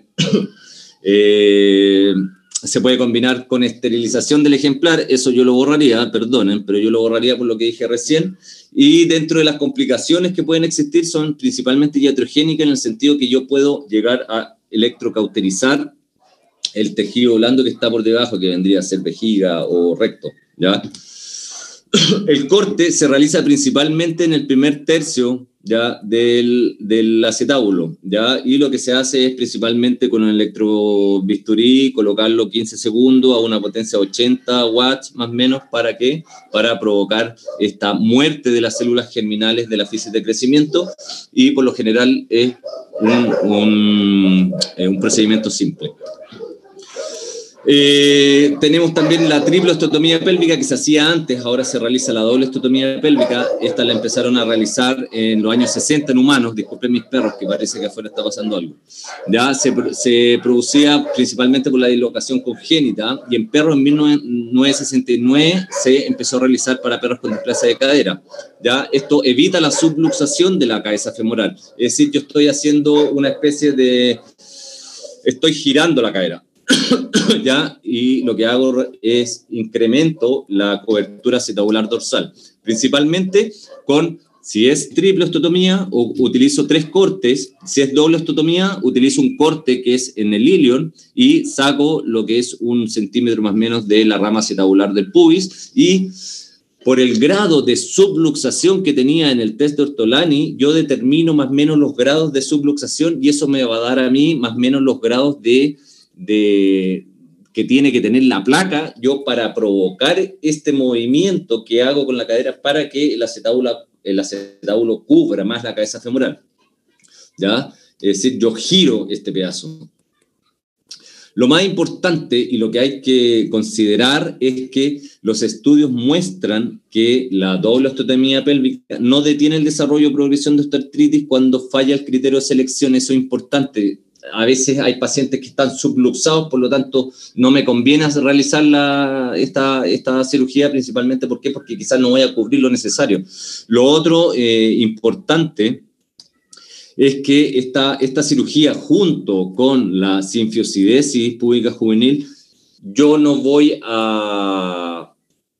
eh, Se puede combinar con esterilización del ejemplar, eso yo lo borraría, perdonen, pero yo lo borraría por lo que dije recién. Y dentro de las complicaciones que pueden existir son principalmente iatrogénicas, en el sentido que yo puedo llegar a electrocauterizar el tejido blando que está por debajo, que vendría a ser vejiga o recto, ¿ya? El corte se realiza principalmente en el primer tercio, ¿ya? del, del acetábulo, ¿ya? Y lo que se hace es principalmente con un electrobisturí, colocarlo quince segundos a una potencia de ochenta watts más o menos. ¿Para qué? Para provocar esta muerte de las células germinales de la fisis de crecimiento, y por lo general es un, un, un procedimiento simple. Eh, tenemos también la triple osteotomía pélvica, que se hacía antes, ahora se realiza la doble osteotomía pélvica. Esta la empezaron a realizar en los años sesenta en humanos. Disculpen mis perros, que parece que afuera está pasando algo. Ya se, se producía principalmente por la dislocación congénita, y en perros en mil novecientos sesenta y nueve se empezó a realizar para perros con displasia de cadera. Ya esto evita la subluxación de la cabeza femoral, es decir, yo estoy haciendo una especie de estoy girando la cadera, ¿ya? Y lo que hago es incremento la cobertura acetabular dorsal, principalmente con, si es triple osteotomía, utilizo tres cortes, si es doble osteotomía, utilizo un corte que es en el ilion y saco lo que es un centímetro más o menos de la rama acetabular del pubis, y por el grado de subluxación que tenía en el test de Ortolani, yo determino más o menos los grados de subluxación y eso me va a dar a mí más o menos los grados de, de que tiene que tener la placa yo para provocar este movimiento que hago con la cadera para que el acetábulo, el acetábulo cubra más la cabeza femoral, ¿ya? Es decir, yo giro este pedazo. Lo más importante y lo que hay que considerar es que los estudios muestran que la doble osteotomía pélvica no detiene el desarrollo o progresión de osteoartritis cuando falla el criterio de selección. Eso es importante. A veces hay pacientes que están subluxados, por lo tanto no me conviene realizar la, esta, esta cirugía, principalmente ¿por qué? Porque quizás no voy a cubrir lo necesario. Lo otro eh, importante es que esta, esta cirugía junto con la sinfiosidesis púbica juvenil, yo no voy a,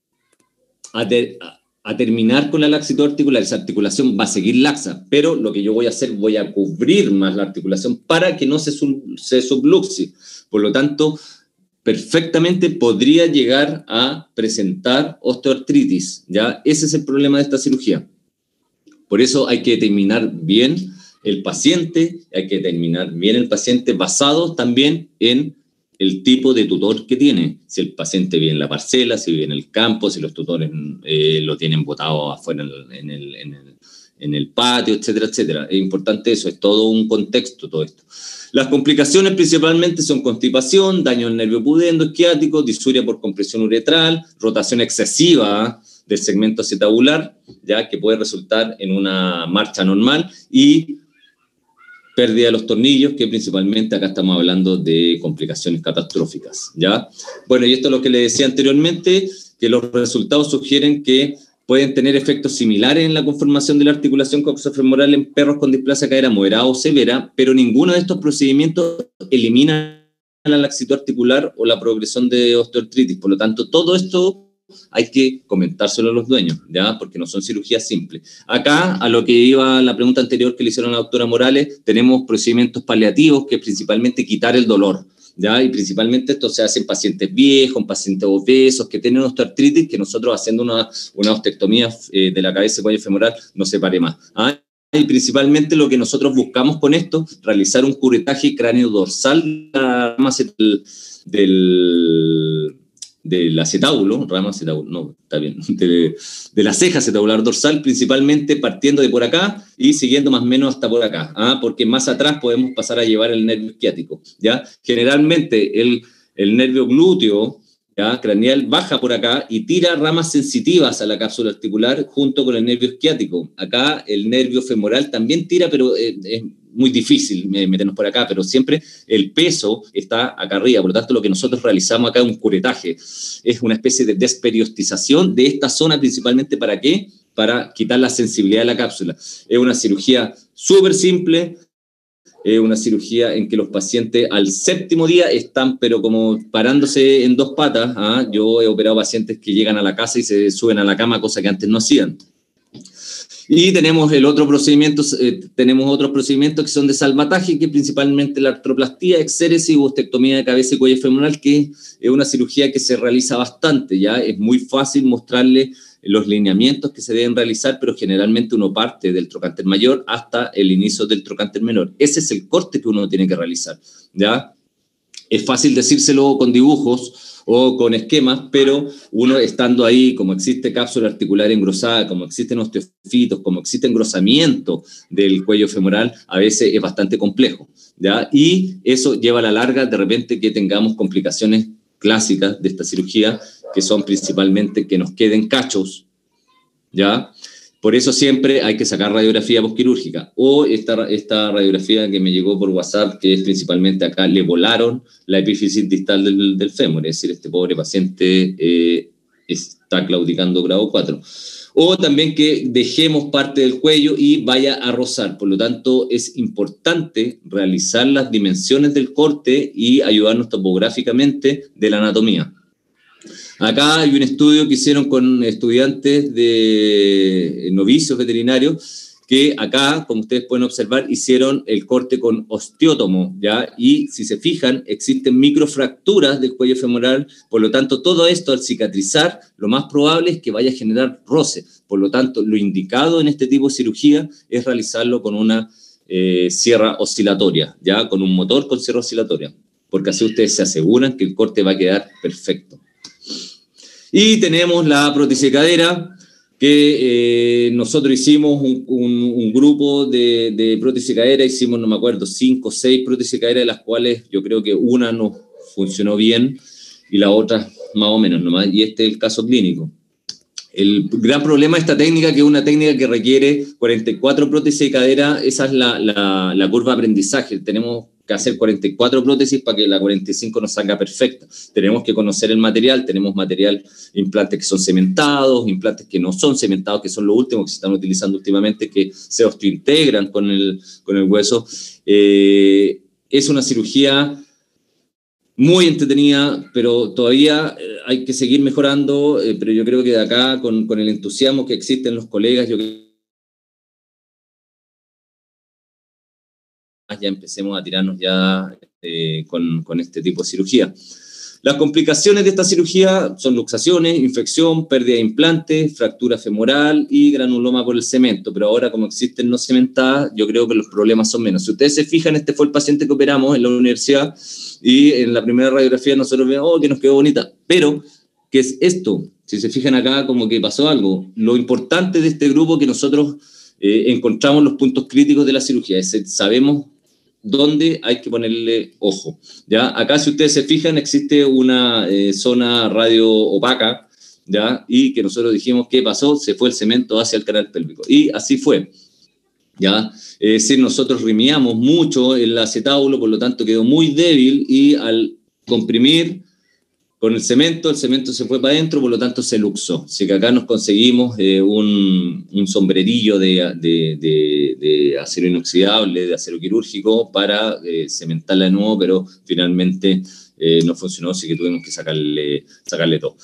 a, ter, a terminar con la laxitud articular, esa articulación va a seguir laxa, pero lo que yo voy a hacer, voy a cubrir más la articulación para que no se, sub, se subluxe. Por lo tanto, perfectamente podría llegar a presentar osteoartritis, ¿ya? Ese es el problema de esta cirugía. Por eso hay que determinar bien el paciente, hay que determinar bien el paciente basado también en el tipo de tutor que tiene. Si el paciente vive en la parcela, si vive en el campo, si los tutores eh, lo tienen botado afuera en el, en, el, en el patio, etcétera, etcétera. Es importante eso, es todo un contexto todo esto. Las complicaciones principalmente son constipación, daño al nervio pudendo isquiático, disuria por compresión uretral, rotación excesiva del segmento acetabular, ya que puede resultar en una marcha normal, y pérdida de los tornillos, que principalmente acá estamos hablando de complicaciones catastróficas, ¿ya? Bueno, y esto es lo que les decía anteriormente, que los resultados sugieren que pueden tener efectos similares en la conformación de la articulación coxofemoral en perros con displasia cadera moderada o severa, pero ninguno de estos procedimientos elimina la laxitud articular o la progresión de osteoartritis. Por lo tanto, todo esto hay que comentárselo a los dueños, ¿ya? Porque no son cirugías simples. Acá, a lo que iba la pregunta anterior que le hicieron a la doctora Morales, tenemos procedimientos paliativos, que es principalmente quitar el dolor, ¿ya? Y principalmente esto se hace en pacientes viejos, en pacientes obesos, que tienen osteoartritis, que nosotros haciendo una, una ostectomía eh, de la cabeza y cuello femoral no se pare más, ¿ah? Y principalmente lo que nosotros buscamos con esto, realizar un curetaje cráneo dorsal del... del del acetábulo, rama acetábulo, no, está bien, de, de la ceja acetabular dorsal, principalmente partiendo de por acá y siguiendo más o menos hasta por acá, ¿ah? Porque más atrás podemos pasar a llevar el nervio isquiático, ¿ya? Generalmente el, el nervio glúteo, ¿ya? Craneal baja por acá y tira ramas sensitivas a la cápsula articular junto con el nervio isquiático. Acá el nervio femoral también tira, pero eh, es muy difícil meternos por acá, pero siempre el peso está acá arriba. Por lo tanto, lo que nosotros realizamos acá es un curetaje. Es una especie de desperiostización de esta zona, principalmente ¿para qué? Para quitar la sensibilidad de la cápsula. Es una cirugía súper simple, es una cirugía en que los pacientes al séptimo día están, pero como parándose en dos patas. ¿ah? Yo he operado pacientes que llegan a la casa y se suben a la cama, cosa que antes no hacían. Y tenemos el otro procedimiento, eh, tenemos otros procedimientos que son de salvataje, que principalmente la artroplastía, exéresis y ostectomía de cabeza y cuello femoral, que es una cirugía que se realiza bastante, ya es muy fácil mostrarle los lineamientos que se deben realizar, pero generalmente uno parte del trocánter mayor hasta el inicio del trocánter menor. Ese es el corte que uno tiene que realizar, ¿ya? Es fácil decírselo con dibujos o con esquemas, pero uno estando ahí, como existe cápsula articular engrosada, como existen osteofitos, como existe engrosamiento del cuello femoral, a veces es bastante complejo, ¿ya? Y eso lleva a la larga, de repente, que tengamos complicaciones clásicas de esta cirugía, que son principalmente que nos queden cachos, ¿ya? Por eso siempre hay que sacar radiografía postquirúrgica, o esta, esta radiografía que me llegó por WhatsApp, que es principalmente acá, le volaron la epífisis distal del, del fémur, es decir, este pobre paciente eh, está claudicando grado cuatro. o también que dejemos parte del cuello y vaya a rozar. Por lo tanto, es importante realizar las dimensiones del corte y ayudarnos topográficamente de la anatomía. Acá hay un estudio que hicieron con estudiantes de novicios veterinarios, que acá, como ustedes pueden observar, hicieron el corte con osteótomo, ¿ya? Y si se fijan, existen microfracturas del cuello femoral, por lo tanto, todo esto al cicatrizar, lo más probable es que vaya a generar roce. Por lo tanto, lo indicado en este tipo de cirugía es realizarlo con una eh, sierra oscilatoria, ¿ya? Con un motor con sierra oscilatoria, porque así ustedes se aseguran que el corte va a quedar perfecto. Y tenemos la prótesis de cadera, que eh, nosotros hicimos un, un, un grupo de, de prótesis de cadera, hicimos, no me acuerdo, cinco o seis prótesis de cadera, de las cuales yo creo que una no funcionó bien y la otra más o menos nomás, y este es el caso clínico. El gran problema de esta técnica, que es una técnica que requiere cuarenta y cuatro prótesis de cadera, esa es la, la, la curva de aprendizaje. Tenemos que hacer cuarenta y cuatro prótesis para que la cuarenta y cinco nos salga perfecta. Tenemos que conocer el material, tenemos material, implantes que son cementados, implantes que no son cementados, que son los últimos que se están utilizando últimamente, que se osteointegran con el, con el hueso. Eh, es una cirugía muy entretenida, pero todavía hay que seguir mejorando, eh, pero yo creo que de acá, con, con el entusiasmo que existen los colegas, yo creo ya empecemos a tirarnos ya eh, con, con este tipo de cirugía. Las complicaciones de esta cirugía son luxaciones, infección, pérdida de implantes, fractura femoral y granuloma por el cemento, pero ahora como existen no cementadas, yo creo que los problemas son menos. Si ustedes se fijan, este fue el paciente que operamos en la universidad y en la primera radiografía nosotros vemos, oh, que nos quedó bonita, pero ¿qué es esto? Si se fijan acá, como que pasó algo. Lo importante de este grupo es que nosotros eh, encontramos los puntos críticos de la cirugía, es, sabemos dónde hay que ponerle ojo, ¿ya? Acá, si ustedes se fijan, existe una eh, zona radio opaca, ¿ya? Y que nosotros dijimos, ¿qué pasó? Se fue el cemento hacia el canal pélvico. Y así fue, ¿ya? Es decir, nosotros rimiamos mucho el acetábulo, por lo tanto quedó muy débil y al comprimir con el cemento, el cemento se fue para adentro, por lo tanto se luxó. Así que acá nos conseguimos eh, un, un sombrerillo de, de, de, de acero inoxidable, de acero quirúrgico, para eh, cementarla de nuevo, pero finalmente eh, no funcionó, así que tuvimos que sacarle, sacarle todo.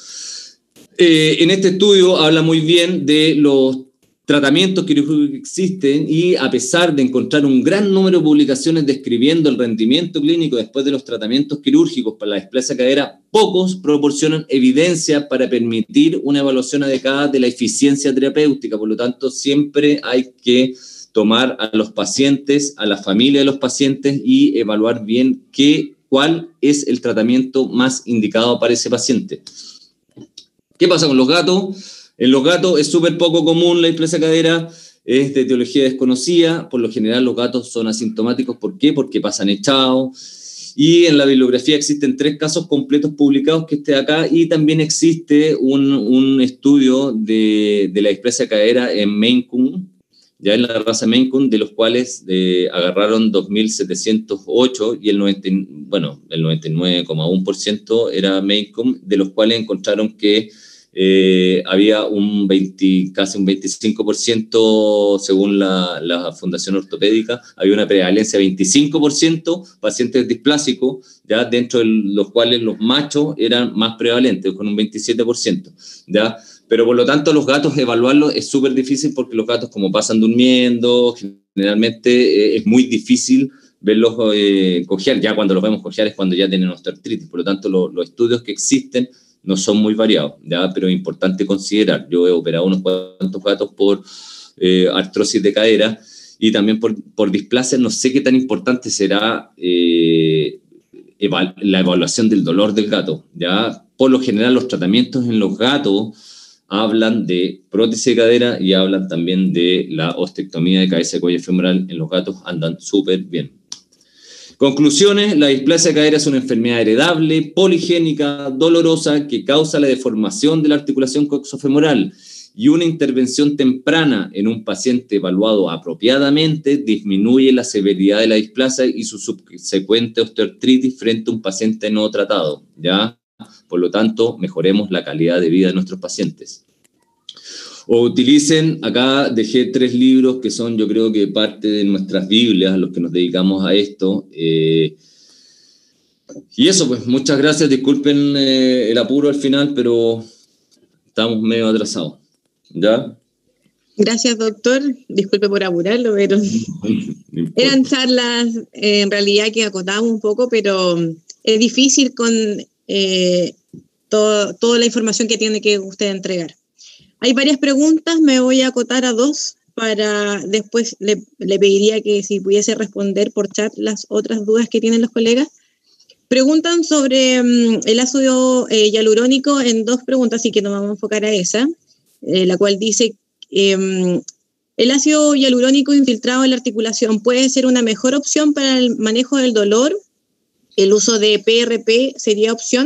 Eh, en este estudio habla muy bien de los tratamientos quirúrgicos que existen y a pesar de encontrar un gran número de publicaciones describiendo el rendimiento clínico después de los tratamientos quirúrgicos para la displasia de cadera, pocos proporcionan evidencia para permitir una evaluación adecuada de la eficiencia terapéutica. Por lo tanto, siempre hay que tomar a los pacientes, a la familia de los pacientes y evaluar bien qué, cuál es el tratamiento más indicado para ese paciente. ¿Qué pasa con los gatos? En los gatos es súper poco común la displasia de cadera, es de etiología desconocida, por lo general los gatos son asintomáticos. ¿Por qué? Porque pasan echados, y en la bibliografía existen tres casos completos publicados, que este de acá, y también existe un, un estudio de, de la displasia de cadera en Maine Coon, ya en la raza Maine Coon, de los cuales eh, agarraron dos mil setecientos ocho y el, noventa, bueno, el noventa y nueve coma uno por ciento era Maine Coon, de los cuales encontraron que Eh, había un veinte, casi un veinticinco por ciento, según la, la Fundación Ortopédica, había una prevalencia de veinticinco por ciento pacientes displásicos, ya dentro de los cuales los machos eran más prevalentes, con un veintisiete por ciento, ¿ya? Pero por lo tanto los gatos, evaluarlos es súper difícil, porque los gatos, como pasan durmiendo, generalmente eh, es muy difícil verlos eh, cojear. Ya cuando los vemos cojear es cuando ya tienen osteoartritis. Por lo tanto, lo, los estudios que existen no son muy variados, ¿ya? Pero es importante considerar. Yo he operado unos cuantos gatos por eh, artrosis de cadera y también por, por displasia. No sé qué tan importante será eh, eval la evaluación del dolor del gato, ¿ya? Por lo general, los tratamientos en los gatos hablan de prótesis de cadera y hablan también de la ostectomía de cabeza y cuello femoral. En los gatos andan súper bien. Conclusiones: la displasia de cadera es una enfermedad heredable, poligénica, dolorosa, que causa la deformación de la articulación coxofemoral, y una intervención temprana en un paciente evaluado apropiadamente disminuye la severidad de la displasia y su subsecuente osteoartritis frente a un paciente no tratado, ¿ya? Por lo tanto, mejoremos la calidad de vida de nuestros pacientes. O utilicen, acá dejé tres libros que son, yo creo que parte de nuestras Biblias, los que nos dedicamos a esto. Eh, y eso, pues, muchas gracias. Disculpen eh, el apuro al final, pero estamos medio atrasados. ¿Ya? Gracias, doctor. Disculpe por apurarlo, pero no eran charlas eh, en realidad que acotábamos un poco, pero es difícil con eh, todo, toda la información que tiene que usted entregar. Hay varias preguntas, me voy a acotar a dos para después le, le pediría que si pudiese responder por chat las otras dudas que tienen los colegas. Preguntan sobre um, el ácido eh, hialurónico en dos preguntas, así que nos vamos a enfocar a esa, eh, la cual dice, eh, ¿el ácido hialurónico infiltrado en la articulación puede ser una mejor opción para el manejo del dolor? ¿El uso de P R P sería opción?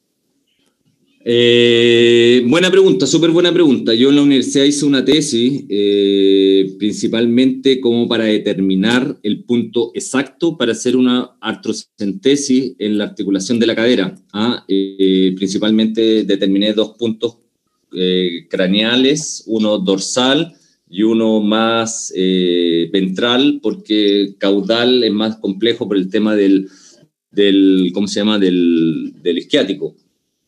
Eh, buena pregunta, súper buena pregunta. Yo en la universidad hice una tesis eh, principalmente como para determinar el punto exacto para hacer una artrocentesis en la articulación de la cadera. ¿ah? Eh, principalmente determiné dos puntos eh, craneales, uno dorsal y uno más eh, ventral, porque caudal es más complejo por el tema del, del ¿cómo se llama?, del, del isquiático.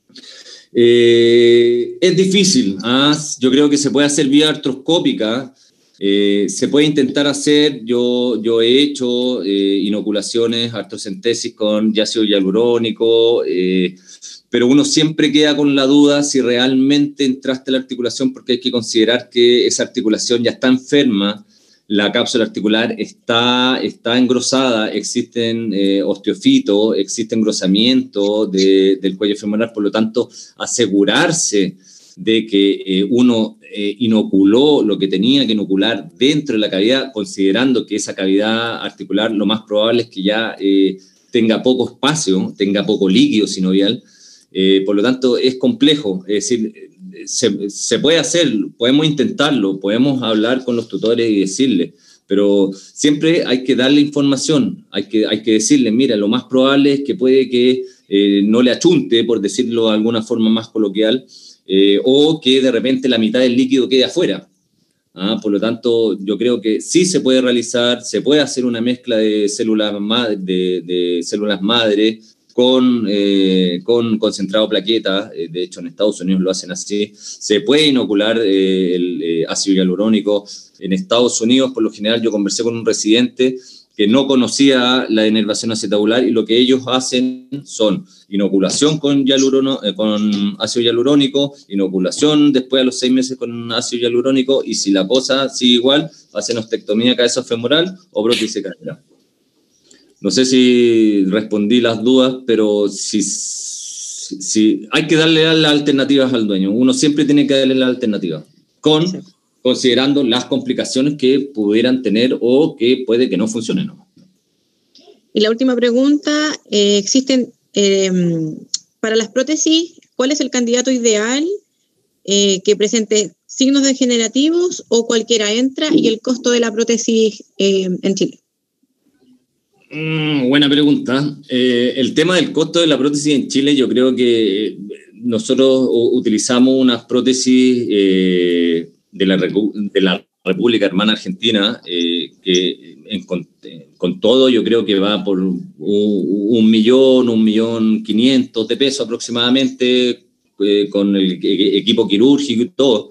Eh, es difícil, ¿ah? Yo creo que se puede hacer vía artroscópica, eh, se puede intentar hacer, yo, yo he hecho eh, inoculaciones, artrocentesis con ácido hialurónico, eh, pero uno siempre queda con la duda si realmente entraste a la articulación, porque hay que considerar que esa articulación ya está enferma, la cápsula articular está, está engrosada, existen eh, osteofitos, existe engrosamiento de, del cuello femoral, por lo tanto, asegurarse de que eh, uno eh, inoculó lo que tenía que inocular dentro de la cavidad, considerando que esa cavidad articular lo más probable es que ya eh, tenga poco espacio, tenga poco líquido sinovial, eh, por lo tanto, es complejo, es decir, Se, se puede hacer, podemos intentarlo, podemos hablar con los tutores y decirles, pero siempre hay que darle información, hay que, hay que decirle, mira, lo más probable es que puede que eh, no le achunte, por decirlo de alguna forma más coloquial, eh, o que de repente la mitad del líquido quede afuera. ¿ah? Por lo tanto, yo creo que sí se puede realizar, se puede hacer una mezcla de células madre, de, de células madre, Con, eh, con concentrado plaqueta, eh, de hecho en Estados Unidos lo hacen así, se puede inocular eh, el eh, ácido hialurónico. En Estados Unidos, por lo general, yo conversé con un residente que no conocía la denervación acetabular y lo que ellos hacen son inoculación con, hialurono, eh, con ácido hialurónico, inoculación después a los seis meses con ácido hialurónico y si la cosa sigue igual, hacen ostectomía cabeza femoral o prótesis cadera. No sé si respondí las dudas, pero si, si, si hay que darle las alternativas al dueño. Uno siempre tiene que darle las alternativas, con, considerando las complicaciones que pudieran tener o que puede que no funcionen. ¿no? Y la última pregunta, eh, existen, eh, para las prótesis, ¿cuál es el candidato ideal eh, que presente signos degenerativos o cualquiera entra y el costo de la prótesis eh, en Chile? Mm, buena pregunta. Eh, el tema del costo de la prótesis en Chile, yo creo que nosotros utilizamos unas prótesis eh, de, la, de la República Hermana Argentina, eh, que en, con, con todo yo creo que va por un, un millón, un millón quinientos de pesos aproximadamente, eh, con el equipo quirúrgico y todo.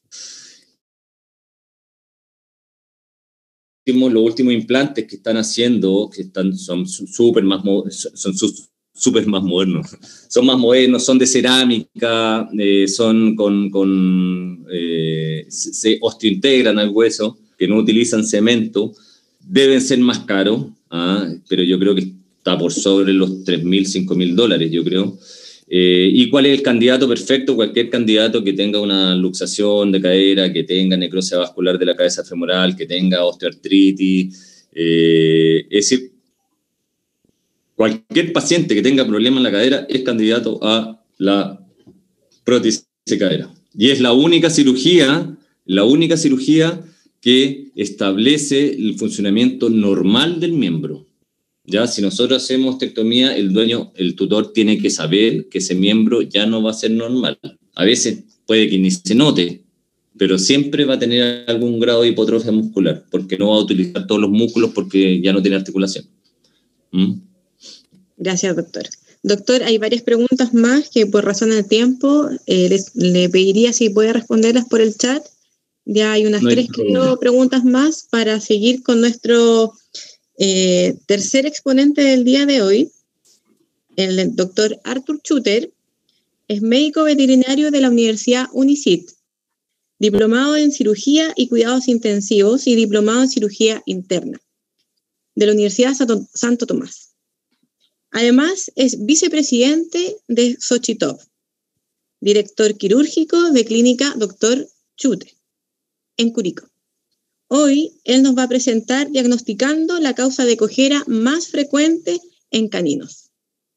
Los últimos implantes que están haciendo, que están, son súper más, son súper más modernos, son más modernos, son de cerámica, eh, son con, con eh, se osteointegran al hueso, que no utilizan cemento, deben ser más caros, ¿ah? Pero yo creo que está por sobre los tres mil, cinco mil dólares, yo creo. Eh, ¿Y cuál es el candidato perfecto? Cualquier candidato que tenga una luxación de cadera, que tenga necrosis vascular de la cabeza femoral, que tenga osteoartritis, eh, es decir, cualquier paciente que tenga problema en la cadera es candidato a la prótesis de cadera. Y es la única cirugía, la única cirugía que establece el funcionamiento normal del miembro. Ya, si nosotros hacemos ostectomía, el dueño, el tutor tiene que saber que ese miembro ya no va a ser normal. A veces puede que ni se note, pero siempre va a tener algún grado de hipotrofia muscular, porque no va a utilizar todos los músculos porque ya no tiene articulación. ¿Mm? Gracias, doctor. Doctor, hay varias preguntas más que por razón del tiempo eh, les, le pediría si puede responderlas por el chat. Ya hay unas No hay tres problema. preguntas más para seguir con nuestro eh, tercer exponente del día de hoy, el doctor Arthur Schutter. Es médico veterinario de la Universidad UNICIT, diplomado en cirugía y cuidados intensivos y diplomado en cirugía interna de la Universidad Santo, Santo Tomás. Además, es vicepresidente de Xochitov, director quirúrgico de Clínica doctor Schutter, en Curicó. Hoy, él nos va a presentar diagnosticando la causa de cojera más frecuente en caninos.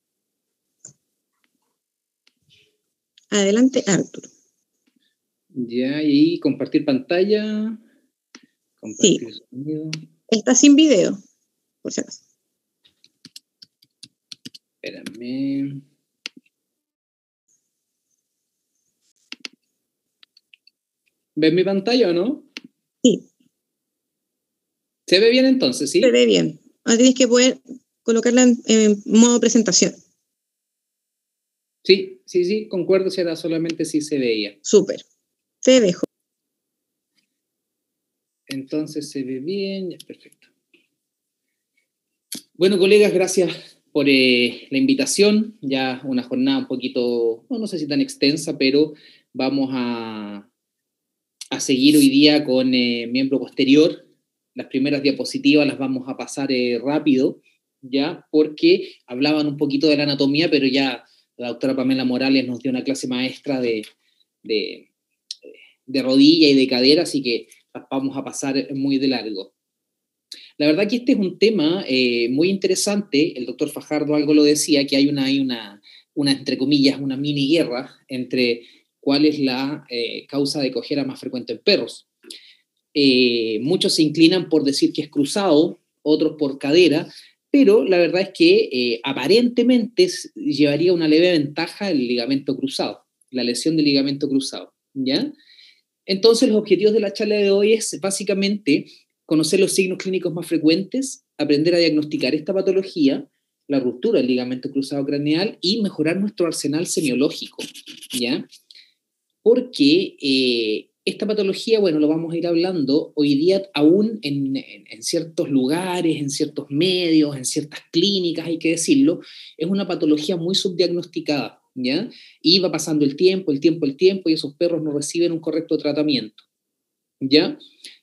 Adelante, Arthur. Ya, y compartir pantalla. Compartir Sí. sonido. Está sin video, por si acaso. Espérame. ¿Ves mi pantalla o no? Sí. ¿Se ve bien entonces, sí? Se ve bien. Ahora tienes que poder colocarla en, en modo presentación. Sí, sí, sí, concuerdo, si era solamente si se veía. Súper. Te dejo. Entonces se ve bien, ya, perfecto. Bueno, colegas, gracias por eh, la invitación. Ya una jornada un poquito, no, no sé si tan extensa, pero vamos a, a seguir hoy día con eh, miembro posterior. Las primeras diapositivas las vamos a pasar eh, rápido, ya, porque hablaban un poquito de la anatomía, pero ya la doctora Pamela Morales nos dio una clase maestra de, de, de rodilla y de cadera, así que las vamos a pasar muy de largo. La verdad que este es un tema eh, muy interesante. El doctor Fajardo algo lo decía, que hay una, hay una, una entre comillas, una mini guerra entre cuál es la eh, causa de cojera más frecuente en perros. Eh, muchos se inclinan por decir que es cruzado, otros por cadera, pero la verdad es que eh, aparentemente llevaría una leve ventaja el ligamento cruzado, la lesión del ligamento cruzado, ¿ya? Entonces los objetivos de la charla de hoy es básicamente conocer los signos clínicos más frecuentes, aprender a diagnosticar esta patología, la ruptura del ligamento cruzado craneal y mejorar nuestro arsenal semiológico, ¿ya? Porque eh, esta patología, bueno, lo vamos a ir hablando hoy día aún en, en, en ciertos lugares, en ciertos medios, en ciertas clínicas, hay que decirlo, es una patología muy subdiagnosticada, ¿ya? Y va pasando el tiempo, el tiempo, el tiempo, y esos perros no reciben un correcto tratamiento, ¿ya?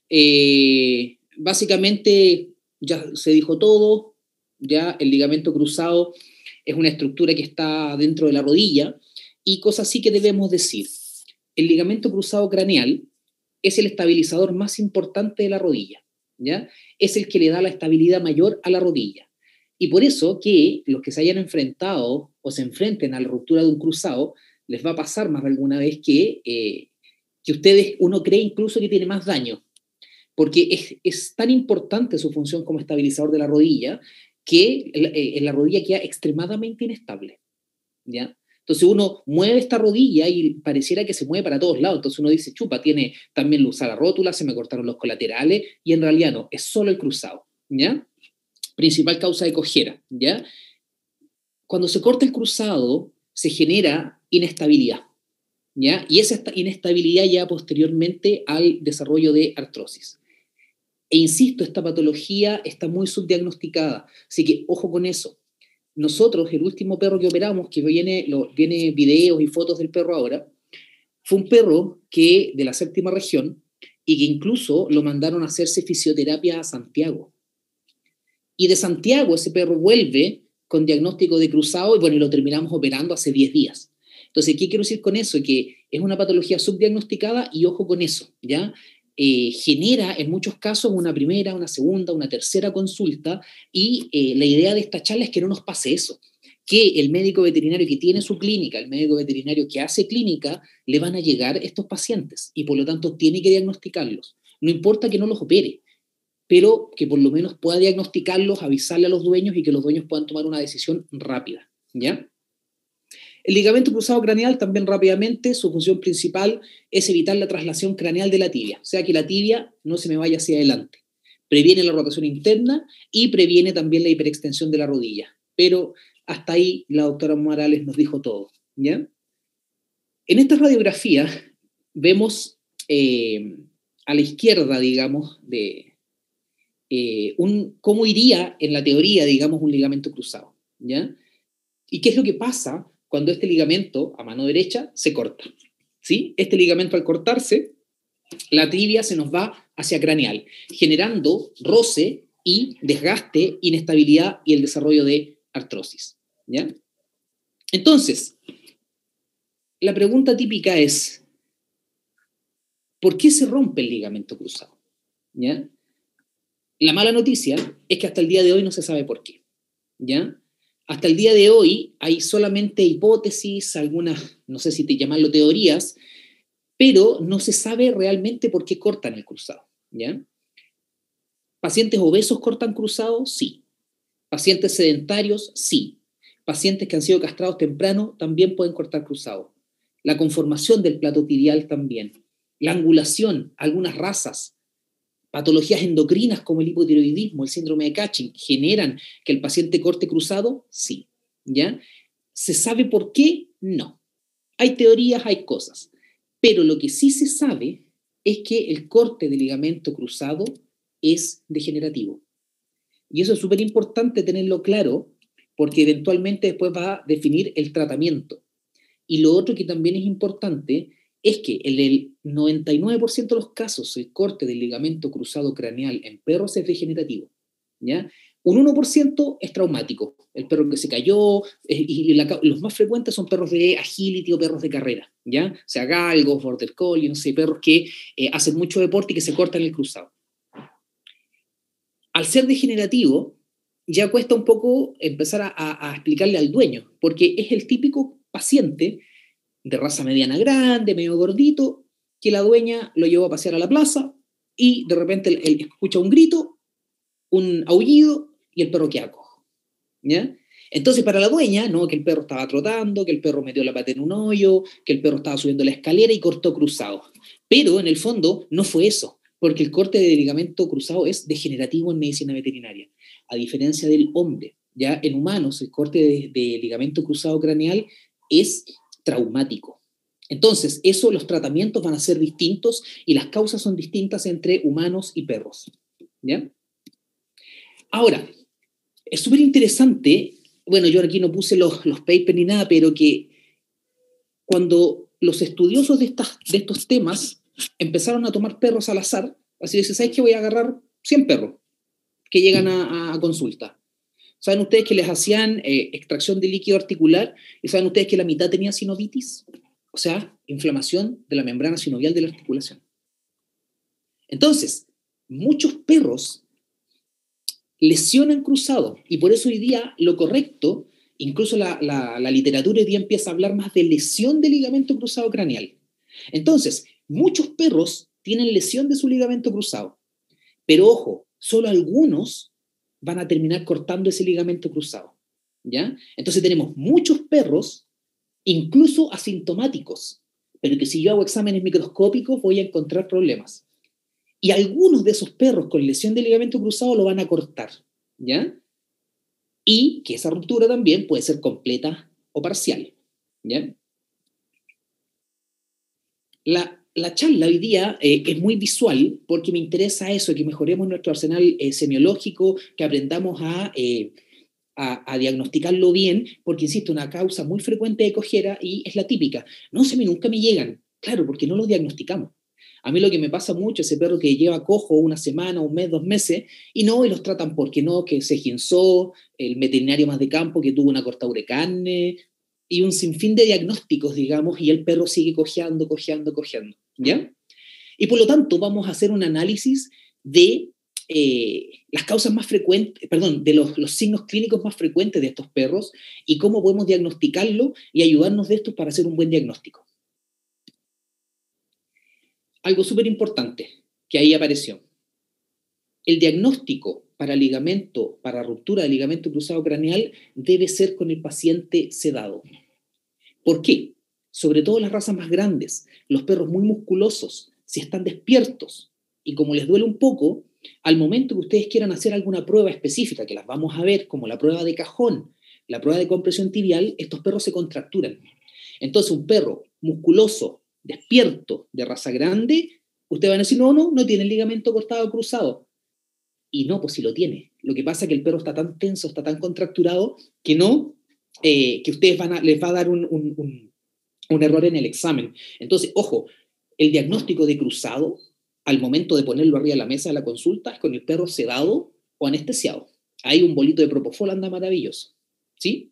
Eh, básicamente ya se dijo todo, ya el ligamento cruzado es una estructura que está dentro de la rodilla, y cosas sí que debemos decir. El ligamento cruzado craneal es el estabilizador más importante de la rodilla, ¿ya? Es el que le da la estabilidad mayor a la rodilla. Y por eso que los que se hayan enfrentado o se enfrenten a la ruptura de un cruzado, les va a pasar más de alguna vez que, eh, que ustedes, uno cree incluso que tiene más daño, porque es, es tan importante su función como estabilizador de la rodilla que eh, la rodilla queda extremadamente inestable, ¿ya? Entonces uno mueve esta rodilla y pareciera que se mueve para todos lados. Entonces uno dice, chupa, tiene también luxada la rótula, se me cortaron los colaterales, y en realidad no, es solo el cruzado, ¿ya? Principal causa de cojera, ¿ya? Cuando se corta el cruzado, se genera inestabilidad, ¿ya? Y esa inestabilidad lleva posteriormente al desarrollo de artrosis. E insisto, esta patología está muy subdiagnosticada, así que ojo con eso. Nosotros, el último perro que operamos, que viene, lo, viene videos y fotos del perro ahora, fue un perro que de la séptima región y que incluso lo mandaron a hacerse fisioterapia a Santiago. Y de Santiago ese perro vuelve con diagnóstico de cruzado y bueno, y lo terminamos operando hace diez días. Entonces, ¿qué quiero decir con eso? Que es una patología subdiagnosticada y ojo con eso, ¿ya? Eh, genera en muchos casos una primera, una segunda, una tercera consulta y eh, la idea de esta charla es que no nos pase eso, que el médico veterinario que tiene su clínica, el médico veterinario que hace clínica, le van a llegar estos pacientes y por lo tanto tiene que diagnosticarlos. No importa que no los opere, pero que por lo menos pueda diagnosticarlos, avisarle a los dueños y que los dueños puedan tomar una decisión rápida, ¿ya? El ligamento cruzado craneal, también rápidamente, su función principal es evitar la traslación craneal de la tibia, o sea que la tibia no se me vaya hacia adelante. Previene la rotación interna y previene también la hiperextensión de la rodilla. Pero hasta ahí la doctora Morales nos dijo todo, ¿ya? En esta radiografía vemos eh, a la izquierda, digamos, de eh, un, cómo iría en la teoría, digamos, un ligamento cruzado, ¿ya? ¿Y qué es lo que pasa cuando este ligamento, a mano derecha, se corta? ¿Sí? Este ligamento, al cortarse, la tibia se nos va hacia craneal, generando roce y desgaste, inestabilidad y el desarrollo de artrosis, ¿ya? Entonces, la pregunta típica es, ¿por qué se rompe el ligamento cruzado? ¿Ya? La mala noticia es que hasta el día de hoy no se sabe por qué, ¿ya? Hasta el día de hoy hay solamente hipótesis, algunas, no sé si te llamarlo teorías, pero no se sabe realmente por qué cortan el cruzado, ¿ya? ¿Pacientes obesos cortan cruzado? Sí. ¿Pacientes sedentarios? Sí. ¿Pacientes que han sido castrados temprano también pueden cortar cruzado? La conformación del plato tibial también. La angulación, algunas razas, patologías endocrinas como el hipotiroidismo, el síndrome de Cushing, ¿generan que el paciente corte cruzado? Sí. ¿Ya? ¿Se sabe por qué? No. Hay teorías, hay cosas. Pero lo que sí se sabe es que el corte de ligamento cruzado es degenerativo. Y eso es súper importante tenerlo claro, porque eventualmente después va a definir el tratamiento. Y lo otro que también es importante es que en el noventa y nueve por ciento de los casos el corte del ligamento cruzado craneal en perros es degenerativo, ¿ya? Un uno por ciento es traumático, el perro que se cayó, eh, y la, los más frecuentes son perros de agility o perros de carrera, ¿ya? O sea, galgos, border collie, no sé, perros que eh, hacen mucho deporte y que se cortan el cruzado. Al ser degenerativo, ya cuesta un poco empezar a, a, a explicarle al dueño, porque es el típico paciente de raza mediana grande, medio gordito, que la dueña lo llevó a pasear a la plaza y de repente él, él escucha un grito, un aullido y el perro queda cojo, ¿ya? Entonces para la dueña, ¿no? Que el perro estaba trotando, que el perro metió la pata en un hoyo, que el perro estaba subiendo la escalera y cortó cruzado. Pero en el fondo no fue eso, porque el corte de ligamento cruzado es degenerativo en medicina veterinaria. A diferencia del hombre, ya en humanos el corte de, de ligamento cruzado craneal es traumático. Entonces, eso, los tratamientos van a ser distintos y las causas son distintas entre humanos y perros, ¿ya? Ahora, es súper interesante, bueno, yo aquí no puse los, los papers ni nada, pero que cuando los estudiosos de, estas, de estos temas empezaron a tomar perros al azar, así dice, ¿sabes qué? Voy a agarrar cien perros que llegan a, a consulta. ¿Saben ustedes que les hacían eh, extracción de líquido articular y saben ustedes que la mitad tenía sinovitis? O sea, inflamación de la membrana sinovial de la articulación. Entonces, muchos perros lesionan cruzado y por eso hoy día lo correcto, incluso la, la, la literatura hoy día empieza a hablar más de lesión de ligamento cruzado craneal. Entonces, muchos perros tienen lesión de su ligamento cruzado, pero ojo, solo algunos van a terminar cortando ese ligamento cruzado, ¿ya? Entonces tenemos muchos perros, incluso asintomáticos, pero que si yo hago exámenes microscópicos voy a encontrar problemas. Y algunos de esos perros con lesión de ligamento cruzado lo van a cortar, ¿ya? Y que esa ruptura también puede ser completa o parcial, ¿ya? La, la charla hoy día eh, es muy visual porque me interesa eso, que mejoremos nuestro arsenal eh, semiológico, que aprendamos a, eh, a, a diagnosticarlo bien, porque, insisto, una causa muy frecuente de cojera y es la típica. No sé, nunca me llegan. Claro, porque no los diagnosticamos. A mí lo que me pasa mucho, ese perro que lleva cojo una semana, un mes, dos meses, y no, y los tratan porque no, que se ginzó, el veterinario más de campo que tuvo una cortadura de carne, y un sinfín de diagnósticos, digamos, y el perro sigue cojeando, cojeando, cojeando, ¿ya? Y por lo tanto vamos a hacer un análisis de eh, las causas más frecuentes, perdón, de los, los signos clínicos más frecuentes de estos perros y cómo podemos diagnosticarlo y ayudarnos de estos para hacer un buen diagnóstico. Algo súper importante que ahí apareció. El diagnóstico para ligamento, para ruptura de ligamento cruzado craneal debe ser con el paciente sedado. ¿Por qué? Sobre todo las razas más grandes, los perros muy musculosos, si están despiertos y como les duele un poco, al momento que ustedes quieran hacer alguna prueba específica, que las vamos a ver, como la prueba de cajón, la prueba de compresión tibial, estos perros se contracturan. Entonces, un perro musculoso, despierto, de raza grande, ustedes van a decir, no, no, no tiene el ligamento cortado cruzado. Y no, pues sí lo tiene. Lo que pasa es que el perro está tan tenso, está tan contracturado, que no, eh, que ustedes van a, les va a dar un, un, un, un error en el examen. Entonces, ojo, el diagnóstico de cruzado, al momento de ponerlo arriba de la mesa de la consulta, es con el perro sedado o anestesiado. Hay un bolito de propofol, anda maravilloso. ¿Sí?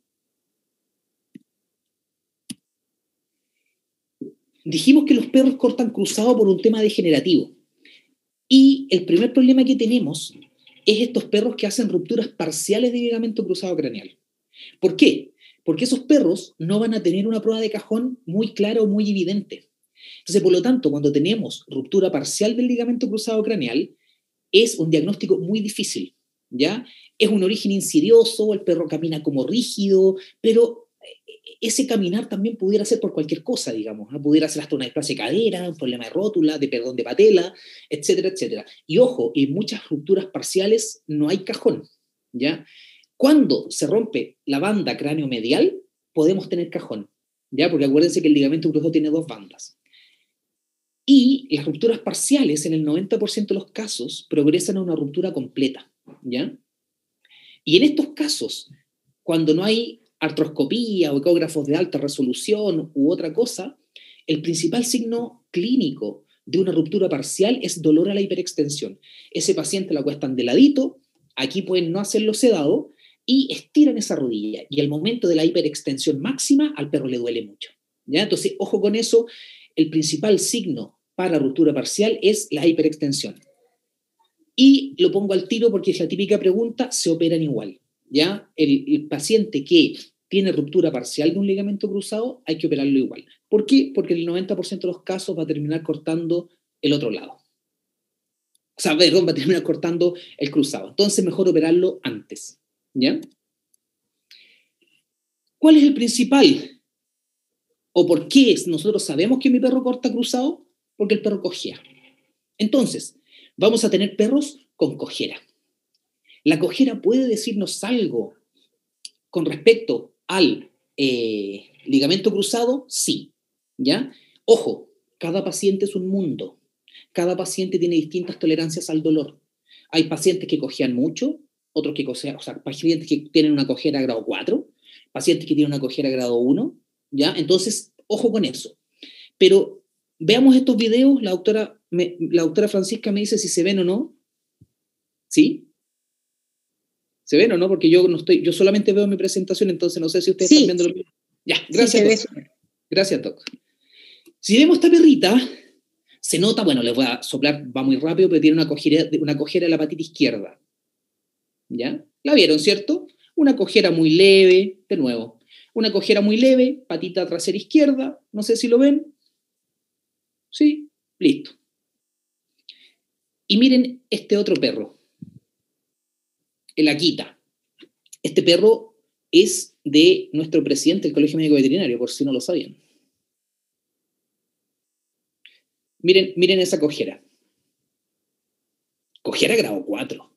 Dijimos que los perros cortan cruzado por un tema degenerativo. Y el primer problema que tenemos es estos perros que hacen rupturas parciales de ligamento cruzado craneal. ¿Por qué? Porque esos perros no van a tener una prueba de cajón muy clara o muy evidente. Entonces, por lo tanto, cuando tenemos ruptura parcial del ligamento cruzado craneal, es un diagnóstico muy difícil, ¿ya? Es un origen insidioso, el perro camina como rígido, pero ese caminar también pudiera ser por cualquier cosa, digamos, ¿no? Pudiera ser hasta una displasia de cadera, un problema de rótula, de perdón de patela, etcétera, etcétera. Y ojo, en muchas rupturas parciales no hay cajón, ¿ya? Cuando se rompe la banda cráneo-medial, podemos tener cajón, ¿ya? Porque acuérdense que el ligamento cruzado tiene dos bandas. Y las rupturas parciales, en el noventa por ciento de los casos, progresan a una ruptura completa, ¿ya? Y en estos casos, cuando no hay artroscopía o ecógrafos de alta resolución u otra cosa, el principal signo clínico de una ruptura parcial es dolor a la hiperextensión. Ese paciente lo acuestan de ladito, aquí pueden no hacerlo sedado, y estiran esa rodilla. Y al momento de la hiperextensión máxima, al perro le duele mucho, ¿ya? Entonces, ojo con eso, el principal signo para ruptura parcial es la hiperextensión. Y lo pongo al tiro porque es la típica pregunta, se operan igual, ¿ya? El, el paciente que tiene ruptura parcial de un ligamento cruzado, hay que operarlo igual. ¿Por qué? Porque en el noventa por ciento de los casos va a terminar cortando el otro lado. O sea, perdón, va a terminar cortando el cruzado. Entonces, mejor operarlo antes, ¿ya? ¿Cuál es el principal? ¿O por qué nosotros sabemos que mi perro corta cruzado? Porque el perro cojea. Entonces, vamos a tener perros con cojera. ¿La cojera puede decirnos algo con respecto al eh, ligamento cruzado? Sí, ¿ya? Ojo, cada paciente es un mundo. Cada paciente tiene distintas tolerancias al dolor. Hay pacientes que cojean mucho, otros que cojean, o sea, pacientes que tienen una cojera grado cuatro, pacientes que tienen una cojera grado uno, ¿ya? Entonces, ojo con eso. Pero veamos estos videos, la doctora, me, la doctora Francisca me dice si se ven o no. ¿Sí? ¿Se ven o no? Porque yo no estoy, yo solamente veo mi presentación, entonces no sé si ustedes sí. están viendo lo mismo. Ya, gracias, sí, Doc. Gracias, Doc. Si vemos esta perrita, se nota, bueno, les voy a soplar, va muy rápido, pero tiene una cojera, una cojera en la patita izquierda. ¿Ya? ¿La vieron, cierto? Una cojera muy leve, de nuevo. Una cojera muy leve, patita trasera izquierda, no sé si lo ven. ¿Sí? Listo. Y miren este otro perro. El Akita. Este perro es de nuestro presidente del Colegio Médico Veterinario, por si no lo sabían. Miren, miren esa cojera. Cojera grado cuatro.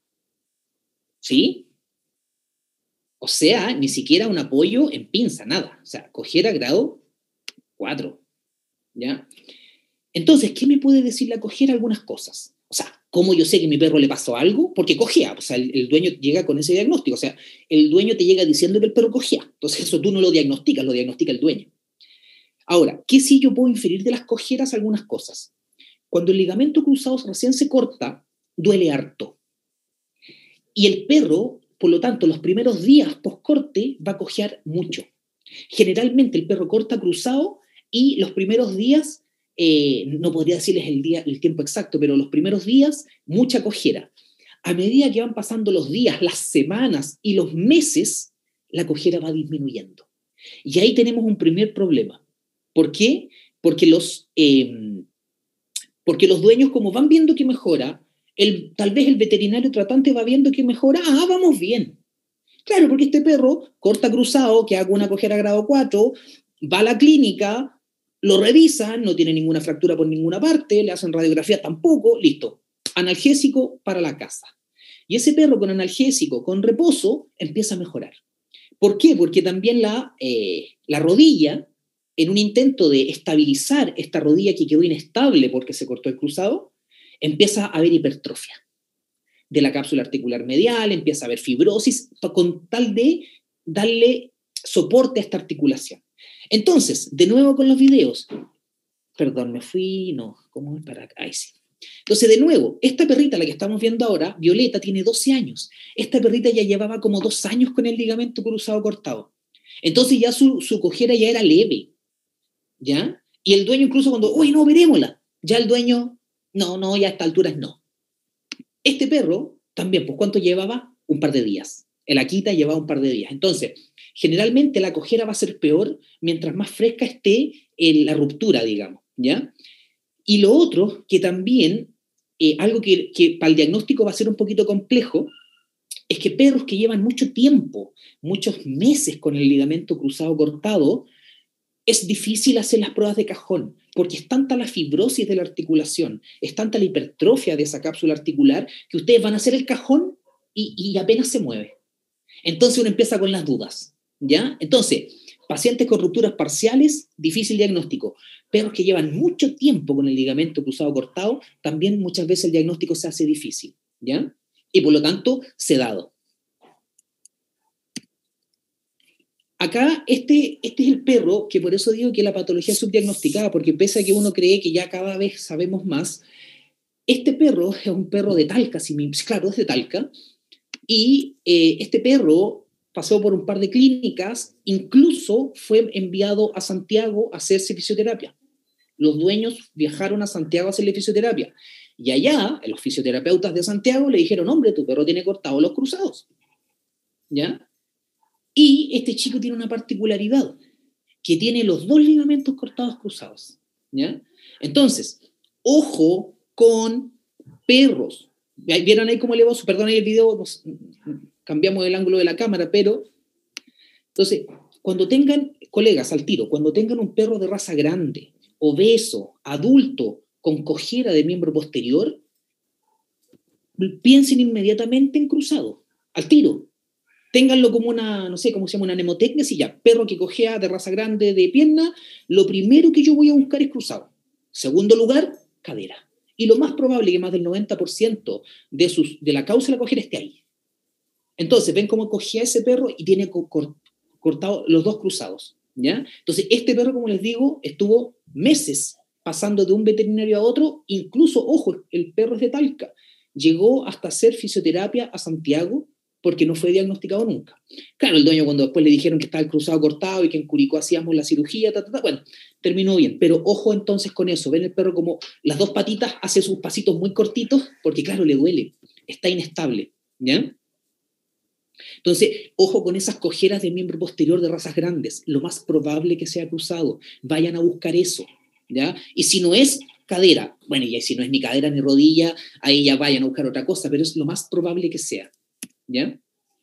¿Sí? O sea, ni siquiera un apoyo en pinza, nada. O sea, cojera grado cuatro. ¿Ya? Entonces, ¿qué me puede decir la cojera? Algunas cosas. O sea, ¿cómo yo sé que a mi perro le pasó algo? Porque cojea. O sea, el, el dueño llega con ese diagnóstico. O sea, el dueño te llega diciendo que el perro cojea. Entonces, eso tú no lo diagnosticas, lo diagnostica el dueño. Ahora, ¿qué sí yo puedo inferir de las cojeras? Algunas cosas. Cuando el ligamento cruzado recién se corta, duele harto. Y el perro, por lo tanto, los primeros días post-corte va a cojear mucho. Generalmente el perro corta cruzado y los primeros días, eh, no podría decirles el, día, el tiempo exacto, pero los primeros días, mucha cojera. A medida que van pasando los días, las semanas y los meses, la cojera va disminuyendo. Y ahí tenemos un primer problema. ¿Por qué? Porque los, eh, porque los dueños, como van viendo que mejora, el, tal vez el veterinario tratante va viendo que mejora, ah, vamos bien. Claro, porque este perro corta cruzado, que haga una cojera grado cuatro, va a la clínica, lo revisan, no tiene ninguna fractura por ninguna parte, le hacen radiografía tampoco, listo, analgésico para la casa. Y ese perro con analgésico, con reposo, empieza a mejorar. ¿Por qué? Porque también la, eh, la rodilla, en un intento de estabilizar esta rodilla que quedó inestable porque se cortó el cruzado, empieza a haber hipertrofia de la cápsula articular medial, empieza a haber fibrosis, con tal de darle soporte a esta articulación. Entonces, de nuevo con los videos, perdón, me fui, no, ¿cómo es para acá? Ahí sí. Entonces, de nuevo, esta perrita, la que estamos viendo ahora, Violeta, tiene doce años. Esta perrita ya llevaba como dos años con el ligamento cruzado cortado. Entonces ya su, su cojera ya era leve, ¿ya? Y el dueño incluso cuando, uy, no, verémosla, ya el dueño, no, no, ya a estas alturas no. Este perro también, pues, ¿cuánto llevaba? Un par de días. El Akita llevaba un par de días. Entonces, generalmente la cojera va a ser peor mientras más fresca esté en la ruptura, digamos, ¿ya? Y lo otro, que también, eh, algo que, que para el diagnóstico va a ser un poquito complejo, es que perros que llevan mucho tiempo, muchos meses con el ligamento cruzado cortado, es difícil hacer las pruebas de cajón, porque es tanta la fibrosis de la articulación, es tanta la hipertrofia de esa cápsula articular, que ustedes van a hacer el cajón y, y apenas se mueve. Entonces uno empieza con las dudas, ¿ya? Entonces, pacientes con rupturas parciales, difícil diagnóstico. Perros que llevan mucho tiempo con el ligamento cruzado cortado, también muchas veces el diagnóstico se hace difícil, ¿ya? Y por lo tanto, sedado. Acá, este, este es el perro, que por eso digo que la patología es subdiagnosticada, porque pese a que uno cree que ya cada vez sabemos más, este perro es un perro de Talca, si me, claro, es de Talca, y eh, este perro pasó por un par de clínicas, incluso fue enviado a Santiago a hacerse fisioterapia. Los dueños viajaron a Santiago a hacerle fisioterapia. Y allá, los fisioterapeutas de Santiago le dijeron, hombre, tu perro tiene cortados los cruzados. ¿Ya? Y este chico tiene una particularidad, que tiene los dos ligamentos cortados cruzados. ¿Ya? Entonces, ojo con perros. ¿Vieron ahí cómo le vamos? Perdón, ahí el video, nos, cambiamos el ángulo de la cámara, pero... Entonces, cuando tengan, colegas, al tiro, cuando tengan un perro de raza grande, obeso, adulto, con cojera de miembro posterior, piensen inmediatamente en cruzado, al tiro. Ténganlo como una, no sé, cómo se llama, una mnemotecnia, si ya, perro que cojea de raza grande de pierna, lo primero que yo voy a buscar es cruzado. Segundo lugar, cadera. Y lo más probable es que más del noventa por ciento de, sus, de la causa de la cojera esté ahí. Entonces, ven cómo cogía ese perro y tiene cor, cortado los dos cruzados, ¿ya? Entonces, este perro, como les digo, estuvo meses pasando de un veterinario a otro, incluso, ojo, el perro es de Talca, llegó hasta hacer fisioterapia a Santiago porque no fue diagnosticado nunca. Claro, el dueño cuando después le dijeron que estaba el cruzado cortado y que en Curicó hacíamos la cirugía, ta, ta, ta, bueno, terminó bien, pero ojo entonces con eso, ven el perro como las dos patitas hace sus pasitos muy cortitos, porque claro, le duele, está inestable, ¿ya? Entonces, ojo con esas cojeras de miembro posterior de razas grandes, lo más probable que sea cruzado, vayan a buscar eso, ¿ya? Y si no es cadera, bueno, y si no es ni cadera ni rodilla, ahí ya vayan a buscar otra cosa, pero es lo más probable que sea, ¿ya?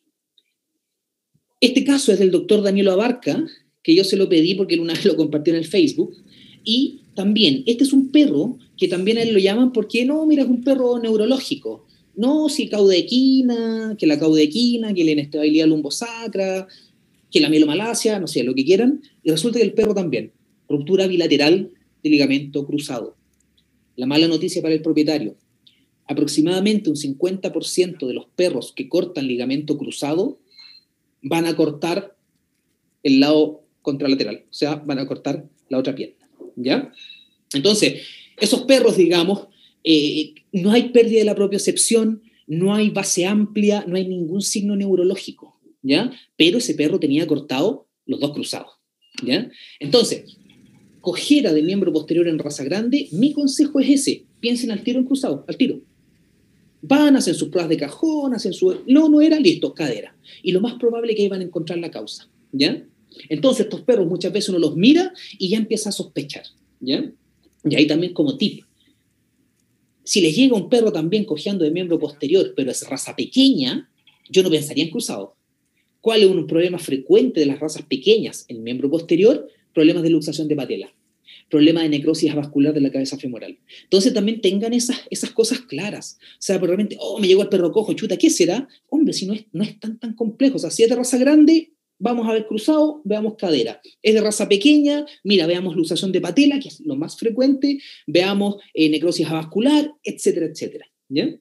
Este caso es del doctor Daniel Abarca, que yo se lo pedí porque él una vez lo compartió en el Facebook, y también, este es un perro que también a él lo llaman porque, no, mira, es un perro neurológico, no, si caudequina, que la caudequina, que la inestabilidad lumbosacra, que la mielomalacia, no sé, lo que quieran, y resulta que el perro también, ruptura bilateral de ligamento cruzado. La mala noticia para el propietario, aproximadamente un cincuenta por ciento de los perros que cortan ligamento cruzado van a cortar el lado contralateral, o sea, van a cortar la otra pierna, ¿ya? Entonces, esos perros, digamos, eh, no hay pérdida de la propiocepción, no hay base amplia, no hay ningún signo neurológico, ¿ya? Pero ese perro tenía cortado los dos cruzados, ¿ya? Entonces, cojera de miembro posterior en raza grande, mi consejo es ese, piensen al tiro en cruzado, al tiro. Van, hacen sus pruebas de cajón, hacen su... No, no era, listo, cadera. Y lo más probable es que iban a encontrar la causa, ¿ya? Entonces, estos perros muchas veces uno los mira y ya empieza a sospechar, ¿ya? Y ahí también como tip. Si les llega un perro también cojeando de miembro posterior, pero es raza pequeña, yo no pensaría en cruzado. ¿Cuál es un problema frecuente de las razas pequeñas en miembro posterior? problemas de luxación de patela, problemas de necrosis vascular de la cabeza femoral. Entonces también tengan esas, esas cosas claras. O sea, pero realmente, oh, me llegó el perro cojo, chuta, ¿qué será? Hombre, si no es, no es tan, tan complejo. O sea, si es de raza grande, vamos a ver cruzado, veamos cadera. Es de raza pequeña, mira, veamos luxación de patela, que es lo más frecuente, veamos eh, necrosis avascular, etcétera, etcétera. ¿Ya?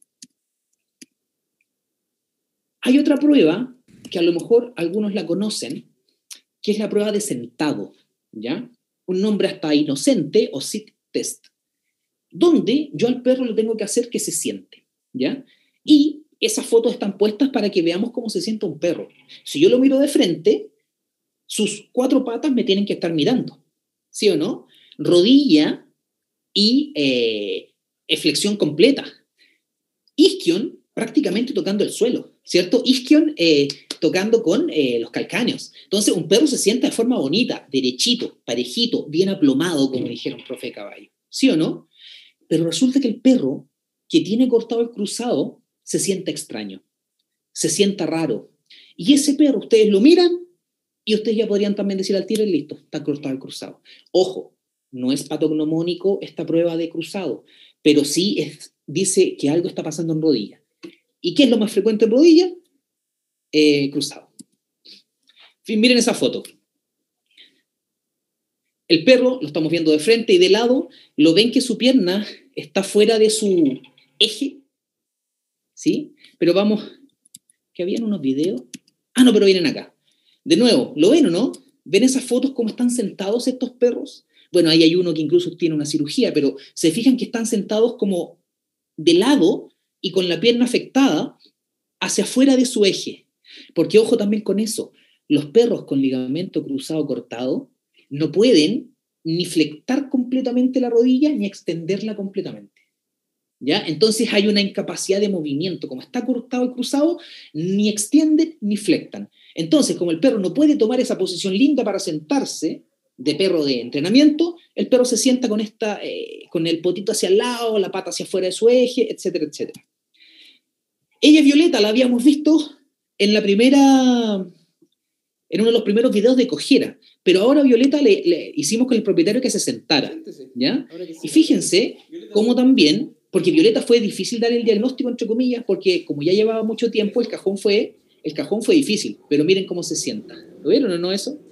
Hay otra prueba, que a lo mejor algunos la conocen, que es la prueba de sentado, ¿ya? Un nombre hasta inocente, o sit test, donde yo al perro lo tengo que hacer que se siente, ¿ya? Y esas fotos están puestas para que veamos cómo se siente un perro. Si yo lo miro de frente, sus cuatro patas me tienen que estar mirando, ¿sí o no? Rodilla y eh, flexión completa. Isquion prácticamente tocando el suelo, ¿cierto? Isquion eh, tocando con eh, los calcáneos. Entonces un perro se sienta de forma bonita, derechito, parejito, bien aplomado, como dijeron profe de caballo, ¿sí o no? Pero resulta que el perro que tiene cortado el cruzado se siente extraño, se sienta raro. Y ese perro, ustedes lo miran y ustedes ya podrían también decir al tiro y listo, está cortado el cruzado. Ojo, no es patognomónico esta prueba de cruzado, pero sí es, dice que algo está pasando en rodilla. ¿Y qué es lo más frecuente en rodilla? Eh, cruzado. En fin, miren esa foto. El perro lo estamos viendo de frente y de lado, lo ven que su pierna está fuera de su eje, ¿sí? Pero vamos, que habían unos videos. Ah, no, pero vienen acá. De nuevo, ¿lo ven o no? ¿Ven esas fotos cómo están sentados estos perros? Bueno, ahí hay uno que incluso tiene una cirugía, pero se fijan que están sentados como de lado y con la pierna afectada hacia afuera de su eje. Porque ojo también con eso, los perros con ligamento cruzado cortado no pueden ni flectar completamente la rodilla ni extenderla completamente. ¿Ya? Entonces hay una incapacidad de movimiento. Como está cortado y cruzado, ni extienden ni flectan. Entonces, como el perro no puede tomar esa posición linda para sentarse, de perro de entrenamiento, el perro se sienta con, esta, eh, con el potito hacia el lado, la pata hacia afuera de su eje, etcétera, etcétera. Ella, Violeta, la habíamos visto en la primera, en uno de los primeros videos de cojera, pero ahora Violeta le, le hicimos con el propietario que se sentara, ¿ya? Y fíjense cómo también, porque Violeta fue difícil dar el diagnóstico, entre comillas, porque como ya llevaba mucho tiempo, el cajón fue, el cajón fue difícil, pero miren cómo se sienta. ¿Lo vieron o no eso?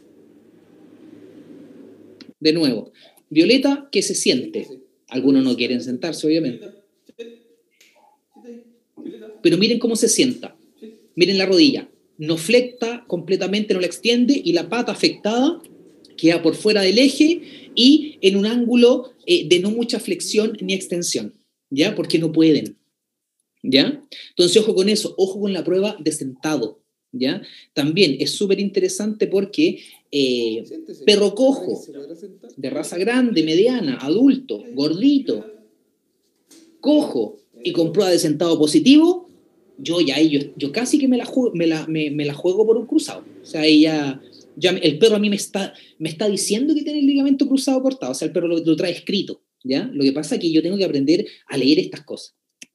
De nuevo, Violeta, ¿qué se siente? Algunos no quieren sentarse, obviamente. Pero miren cómo se sienta. Miren la rodilla. No flecta completamente, no la extiende, y la pata afectada queda por fuera del eje y en un ángulo eh, de no mucha flexión ni extensión, ¿ya? Porque no pueden, ¿ya? Entonces, ojo con eso, ojo con la prueba de sentado, ¿ya? También es súper interesante porque eh, perro cojo, de raza grande, mediana, adulto, gordito, cojo y con prueba de sentado positivo, yo ya yo, yo casi que me la, juego, me, la, me, me la juego por un cruzado. O sea, ella, ya, el perro a mí me está, me está diciendo que tiene el ligamento cruzado cortado. O sea, el perro lo, lo trae escrito, ¿ya? Lo que pasa es que yo tengo que aprender a leer estas cosas.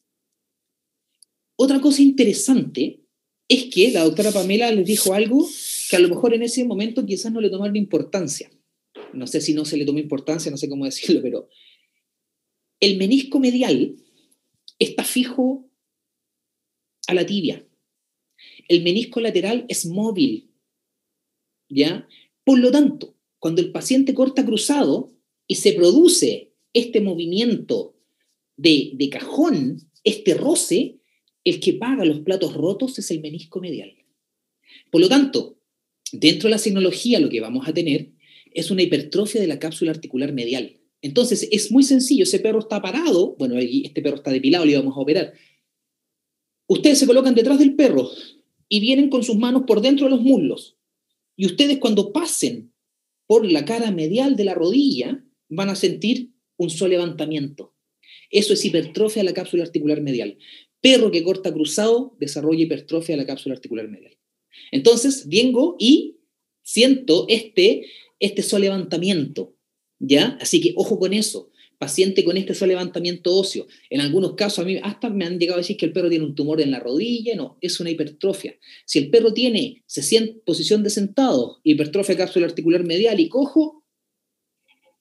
Otra cosa interesante es que la doctora Pamela les dijo algo que a lo mejor en ese momento quizás no le tomaron importancia. No sé si no se le tomó importancia, no sé cómo decirlo, pero el menisco medial está fijo a la tibia. El menisco lateral es móvil, ¿ya? Por lo tanto, cuando el paciente corta cruzado y se produce este movimiento de, de cajón, este roce, el que paga los platos rotos es el menisco medial. Por lo tanto, dentro de la signología lo que vamos a tener es una hipertrofia de la cápsula articular medial. Entonces, es muy sencillo, ese perro está parado, bueno, este perro está depilado, le vamos a operar. Ustedes se colocan detrás del perro y vienen con sus manos por dentro de los muslos. Y ustedes cuando pasen por la cara medial de la rodilla van a sentir un solevantamiento. Eso es hipertrofia de la cápsula articular medial. Perro que corta cruzado desarrolla hipertrofia de la cápsula articular medial. Entonces, vengo y siento este, este solevantamiento, ¿ya? Así que ojo con eso. Paciente con este solevantamiento óseo. En algunos casos, a mí hasta me han llegado a decir que el perro tiene un tumor en la rodilla. No, es una hipertrofia. Si el perro tiene, se siente posición de sentado, hipertrofia cápsula articular medial y cojo,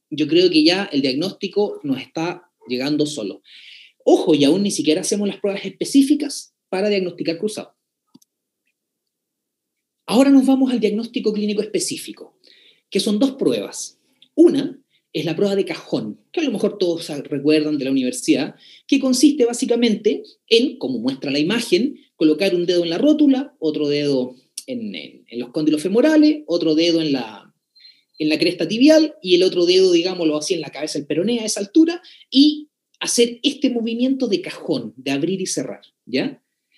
yo creo que ya el diagnóstico nos está llegando solo. Ojo, y aún ni siquiera hacemos las pruebas específicas para diagnosticar cruzado. Ahora nos vamos al diagnóstico clínico específico, que son dos pruebas. Una es la prueba de cajón, que a lo mejor todos recuerdan de la universidad, que consiste básicamente en, como muestra la imagen, colocar un dedo en la rótula, otro dedo en, en, en los cóndilos femorales, otro dedo en la, en la cresta tibial y el otro dedo, digámoslo así, en la cabeza del peroné a esa altura, y hacer este movimiento de cajón, de abrir y cerrar, ¿ya?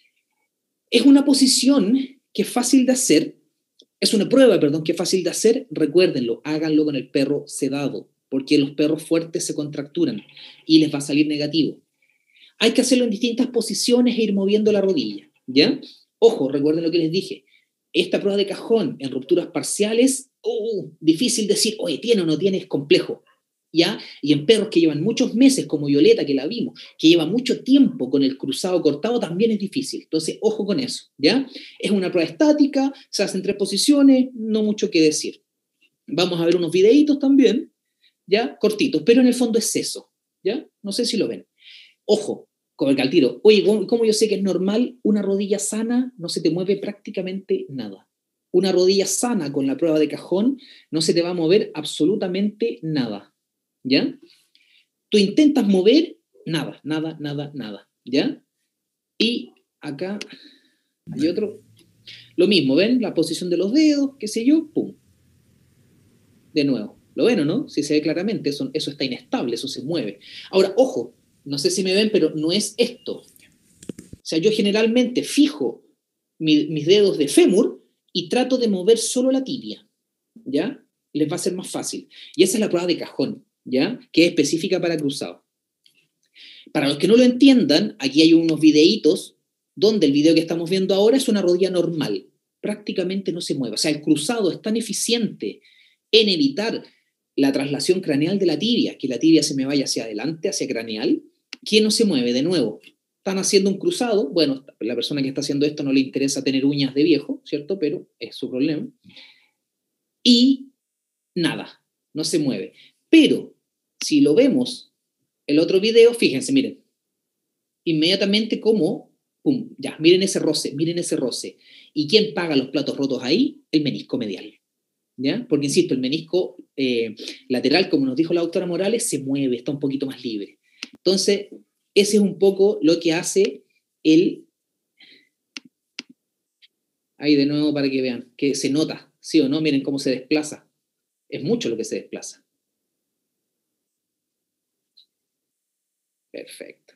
Es una posición que es fácil de hacer, es una prueba, perdón, que es fácil de hacer, recuérdenlo, háganlo con el perro sedado, porque los perros fuertes se contracturan y les va a salir negativo. Hay que hacerlo en distintas posiciones e ir moviendo la rodilla, ¿ya? Ojo, recuerden lo que les dije, esta prueba de cajón en rupturas parciales, uh, difícil decir, oye, ¿tiene o no tiene? Es complejo, ¿ya? Y en perros que llevan muchos meses, como Violeta, que la vimos, que lleva mucho tiempo con el cruzado cortado, también es difícil. Entonces, ojo con eso, ¿ya? Es una prueba estática, se hace en tres posiciones, no mucho que decir. Vamos a ver unos videitos también, ¿ya? Cortitos, pero en el fondo es eso, ¿ya? No sé si lo ven. Ojo, como el tiro, oye, ¿cómo yo sé que es normal? Una rodilla sana no se te mueve prácticamente nada. Una rodilla sana con la prueba de cajón no se te va a mover absolutamente nada, ¿ya? Tú intentas mover, nada, nada, nada, nada, ¿ya? Y acá hay otro, lo mismo, ¿ven? La posición de los dedos, qué sé yo, pum. De nuevo, ¿lo ven o no? Si se ve claramente, eso, eso está inestable, eso se mueve. Ahora, ojo, no sé si me ven, pero no es esto. O sea, yo generalmente fijo mi, mis dedos de fémur y trato de mover solo la tibia, ¿ya? Les va a ser más fácil. Y esa es la prueba de cajón, ¿ya? Que es específica para cruzado. Para los que no lo entiendan, aquí hay unos videitos donde el video que estamos viendo ahora es una rodilla normal. Prácticamente no se mueve. O sea, el cruzado es tan eficiente en evitar la traslación craneal de la tibia, que la tibia se me vaya hacia adelante, hacia craneal, que no se mueve de nuevo. Están haciendo un cruzado, bueno, la persona que está haciendo esto no le interesa tener uñas de viejo, ¿cierto? Pero es su problema. Y nada, no se mueve. Pero si lo vemos, el otro video, fíjense, miren, inmediatamente como, pum, ya, miren ese roce, miren ese roce. ¿Y quién paga los platos rotos ahí? El menisco medial, ¿ya? Porque, insisto, el menisco eh, lateral, como nos dijo la doctora Morales, se mueve, está un poquito más libre. Entonces, ese es un poco lo que hace el... Ahí de nuevo para que vean, que se nota, ¿sí o no? Miren cómo se desplaza. Es mucho lo que se desplaza. Perfecto.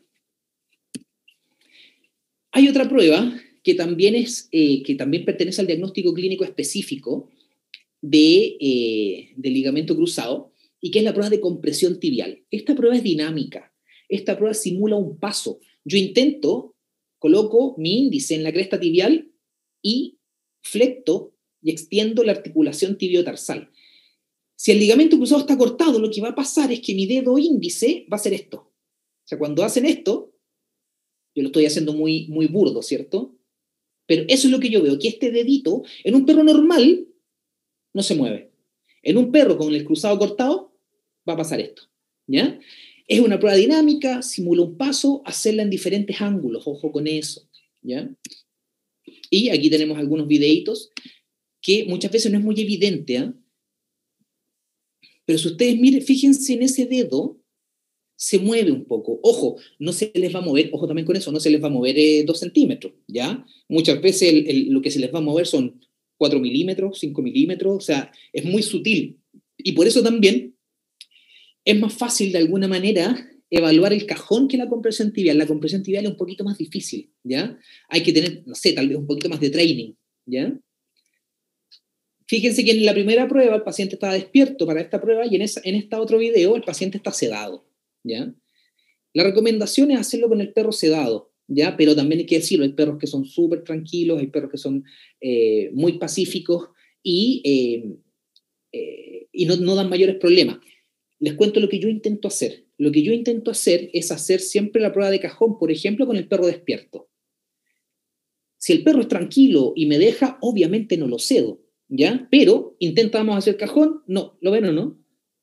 Hay otra prueba que también, es, eh, que también pertenece al diagnóstico clínico específico de, eh, de ligamento cruzado, y que es la prueba de compresión tibial. Esta prueba es dinámica. Esta prueba simula un paso. Yo intento, coloco mi índice en la cresta tibial y flecto y extiendo la articulación tibiotarsal. Si el ligamento cruzado está cortado, lo que va a pasar es que mi dedo índice va a hacer esto. O sea, cuando hacen esto, yo lo estoy haciendo muy, muy burdo, ¿cierto? Pero eso es lo que yo veo, que este dedito, en un perro normal, no se mueve. En un perro con el cruzado cortado, va a pasar esto, ¿ya? Es una prueba dinámica, simula un paso, hacerla en diferentes ángulos, ojo con eso, ¿ya? Y aquí tenemos algunos videitos que muchas veces no es muy evidente, ¿eh? Pero si ustedes miren, fíjense en ese dedo, se mueve un poco. Ojo, no se les va a mover, ojo también con eso, no se les va a mover eh, dos centímetros, ¿ya? Muchas veces el, el, lo que se les va a mover son cuatro milímetros, cinco milímetros, o sea, es muy sutil. Y por eso también es más fácil de alguna manera evaluar el cajón que la compresión tibial. La compresión tibial es un poquito más difícil, ¿ya? Hay que tener, no sé, tal vez un poquito más de training, ¿ya? Fíjense que en la primera prueba el paciente estaba despierto para esta prueba y en, esa, en este otro video el paciente está sedado, ¿ya? La recomendación es hacerlo con el perro sedado, ¿ya? Pero también hay que decirlo, hay perros que son súper tranquilos, hay perros que son eh, muy pacíficos y, eh, eh, y no, no dan mayores problemas. Les cuento lo que yo intento hacer. Lo que yo intento hacer es hacer siempre la prueba de cajón, por ejemplo, con el perro despierto. Si el perro es tranquilo y me deja, obviamente no lo cedo, ¿ya? Pero, ¿intentamos hacer cajón? No, ¿lo ven o no?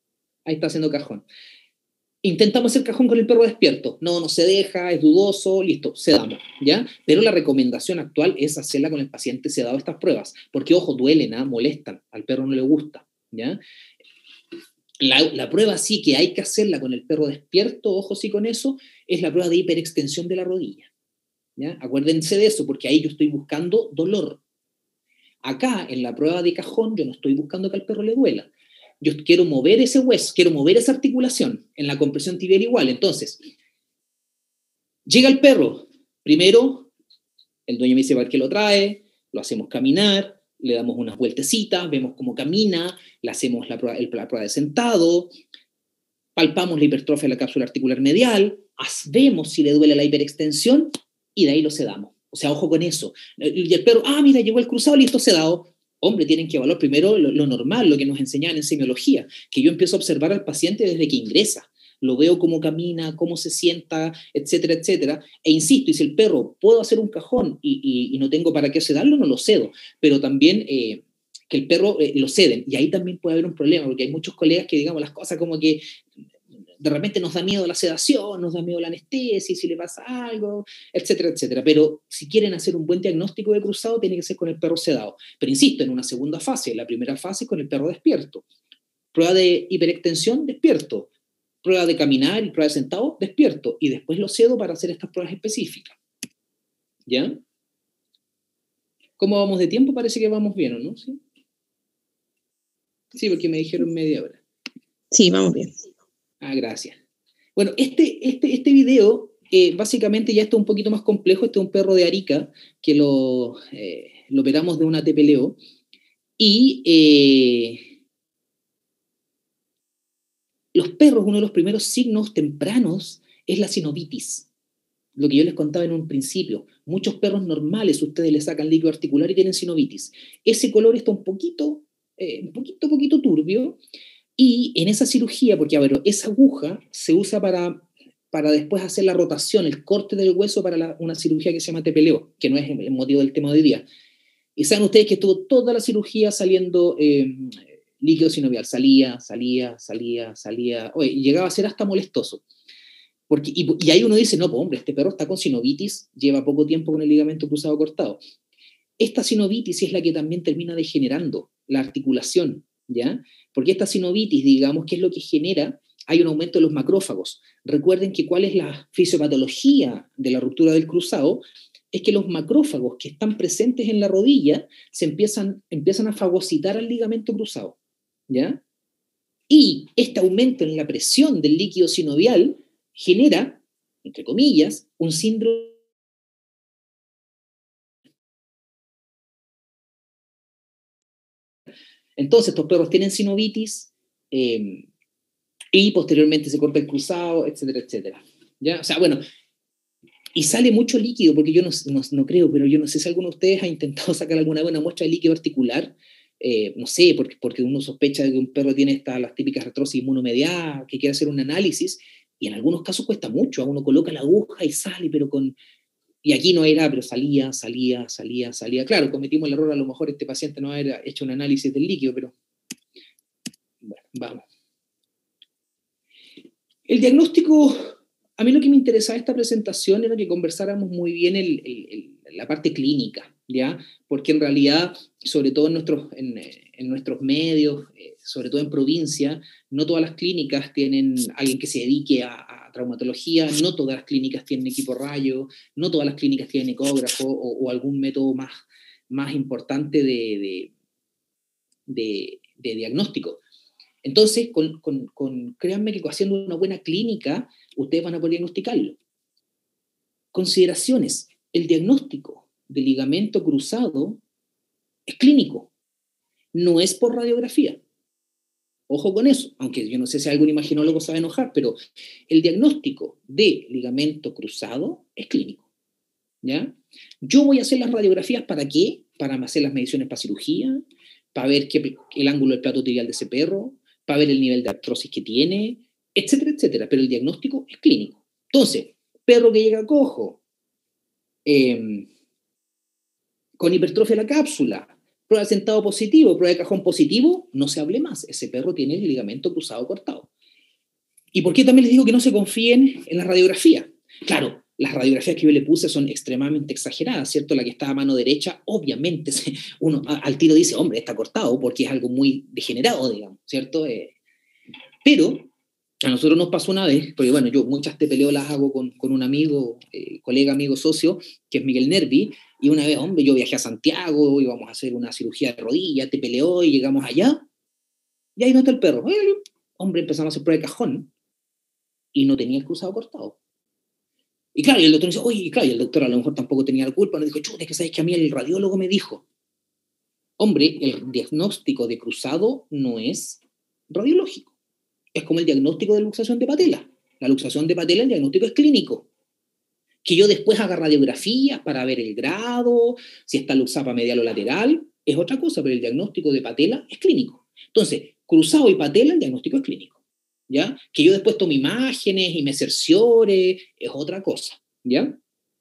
ahí está haciendo cajón. Intentamos hacer cajón con el perro despierto. No, no se deja, es dudoso, listo, sedamos, ¿ya? Pero la recomendación actual es hacerla con el paciente sedado estas pruebas, porque, ojo, duelen, ¿eh? Molestan, al perro no le gusta, ¿ya? La, la prueba sí que hay que hacerla con el perro despierto, ojo sí con eso, es la prueba de hiperextensión de la rodilla, ¿ya? Acuérdense de eso, porque ahí yo estoy buscando dolor. Acá, en la prueba de cajón, yo no estoy buscando que al perro le duela. Yo quiero mover ese hueso, quiero mover esa articulación en la compresión tibial igual. Entonces, llega el perro. Primero, el dueño me dice para qué lo trae, lo hacemos caminar, le damos unas vueltecitas, vemos cómo camina, le hacemos la prueba, la prueba de sentado, palpamos la hipertrofia de la cápsula articular medial, vemos si le duele la hiperextensión y de ahí lo sedamos. O sea, ojo con eso. Y el perro, ah, mira, llegó el cruzado, listo, sedado. Hombre, tienen que evaluar primero lo, lo normal, lo que nos enseñaban en semiología, que yo empiezo a observar al paciente desde que ingresa. Lo veo cómo camina, cómo se sienta, etcétera, etcétera. E insisto, y si el perro puedo hacer un cajón y, y, y no tengo para qué sedarlo, no lo cedo. Pero también eh, que el perro eh, lo ceden. Y ahí también puede haber un problema, porque hay muchos colegas que, digamos, las cosas como que de repente nos da miedo la sedación, nos da miedo la anestesia, si le pasa algo, etcétera, etcétera. Pero si quieren hacer un buen diagnóstico de cruzado, tiene que ser con el perro sedado. Pero insisto, en una segunda fase, la primera fase es con el perro despierto. Prueba de hiperextensión, despierto. Prueba de caminar y prueba de sentado, despierto. Y después lo cedo para hacer estas pruebas específicas. ¿Ya? ¿Cómo vamos de tiempo? Parece que vamos bien, ¿o no? Sí, sí, porque me dijeron media hora. Sí, vamos bien. Ah, gracias. Bueno, este, este, este video, eh, básicamente ya está un poquito más complejo. Este es un perro de Arica, que lo, eh, lo operamos de una T P L O. Y eh, los perros, uno de los primeros signos tempranos es la sinovitis. Lo que yo les contaba en un principio. Muchos perros normales, ustedes le sacan líquido articular y tienen sinovitis. Ese color está un poquito, eh, un poquito, poquito turbio. Y en esa cirugía, porque a ver, esa aguja se usa para, para después hacer la rotación, el corte del hueso para la, una cirugía que se llama T P L O, que no es el motivo del tema de hoy día. Y saben ustedes que estuvo toda la cirugía saliendo eh, líquido sinovial, salía, salía, salía, salía, oye, llegaba a ser hasta molestoso. Porque, y, y ahí uno dice, no, pues hombre, este perro está con sinovitis, lleva poco tiempo con el ligamento cruzado cortado. Esta sinovitis es la que también termina degenerando la articulación, ¿ya? Porque esta sinovitis, digamos, ¿qué es lo que genera? Hay un aumento de los macrófagos. Recuerden que cuál es la fisiopatología de la ruptura del cruzado, es que los macrófagos que están presentes en la rodilla se empiezan, empiezan a fagocitar al ligamento cruzado, ¿ya? Y este aumento en la presión del líquido sinovial genera, entre comillas, un síndrome. Entonces, estos perros tienen sinovitis eh, y posteriormente se corta el cruzado, etcétera, etcétera. ¿Ya? O sea, bueno, y sale mucho líquido, porque yo no, no, no creo, pero yo no sé si alguno de ustedes ha intentado sacar alguna buena muestra de líquido articular. Eh, no sé, porque, porque uno sospecha de que un perro tiene esta, las típicas artrosis inmunomediadas, que quiere hacer un análisis, y en algunos casos cuesta mucho. Uno coloca la aguja y sale, pero con... Y aquí no era, pero salía, salía, salía, salía. Claro, cometimos el error, a lo mejor este paciente no había hecho un análisis del líquido, pero... Bueno, vamos. El diagnóstico, a mí lo que me interesaba de esta presentación era que conversáramos muy bien el, el, el, la parte clínica, ¿ya? Porque en realidad, sobre todo en nuestros, en, en nuestros medios, eh, sobre todo en provincia, no todas las clínicas tienen alguien que se dedique a, a traumatología, no todas las clínicas tienen equipo rayo, no todas las clínicas tienen ecógrafo o, o algún método más, más importante de, de, de, de diagnóstico. Entonces, con, con, con, créanme que haciendo una buena clínica, ustedes van a poder diagnosticarlo. Consideraciones. El diagnóstico de ligamento cruzado es clínico, no es por radiografía. Ojo con eso, aunque yo no sé si algún imaginólogo se va a enojar, pero el diagnóstico de ligamento cruzado es clínico, ¿ya? Yo voy a hacer las radiografías, ¿para qué? Para hacer las mediciones para cirugía, para ver qué, el ángulo del plato tibial de ese perro, para ver el nivel de artrosis que tiene, etcétera, etcétera, pero el diagnóstico es clínico. Entonces, perro que llega cojo, eh, con hipertrofia de la cápsula, prueba de sentado positivo, prueba de cajón positivo, no se hable más, ese perro tiene el ligamento cruzado cortado. ¿Y por qué también les digo que no se confíen en las radiografías? Claro, las radiografías que yo le puse son extremadamente exageradas, ¿cierto? La que está a mano derecha, obviamente, uno al tiro dice, hombre, está cortado, porque es algo muy degenerado, digamos, ¿cierto? Eh, pero a nosotros nos pasó una vez, porque bueno, yo muchas te peleo las hago con, con un amigo, eh, colega, amigo, socio, que es Miguel Nervi, y una vez, hombre, yo viajé a Santiago, íbamos a hacer una cirugía de rodilla, te peleó y llegamos allá, y ahí no está el perro. Hombre, empezamos a hacer prueba de cajón, y no tenía el cruzado cortado. Y claro, y el doctor dice, oye, y claro, y el doctor a lo mejor tampoco tenía la culpa, nos dijo, chuta, es que sabes que a mí el radiólogo me dijo, hombre, el diagnóstico de cruzado no es radiológico, es como el diagnóstico de luxación de patela. La luxación de patela, el diagnóstico es clínico. Que yo después haga radiografías para ver el grado, si está luxada medial o lateral, es otra cosa, pero el diagnóstico de patela es clínico. Entonces, cruzado y patela, el diagnóstico es clínico. ¿Ya? Que yo después tome imágenes y me cerciore, es otra cosa, ¿ya?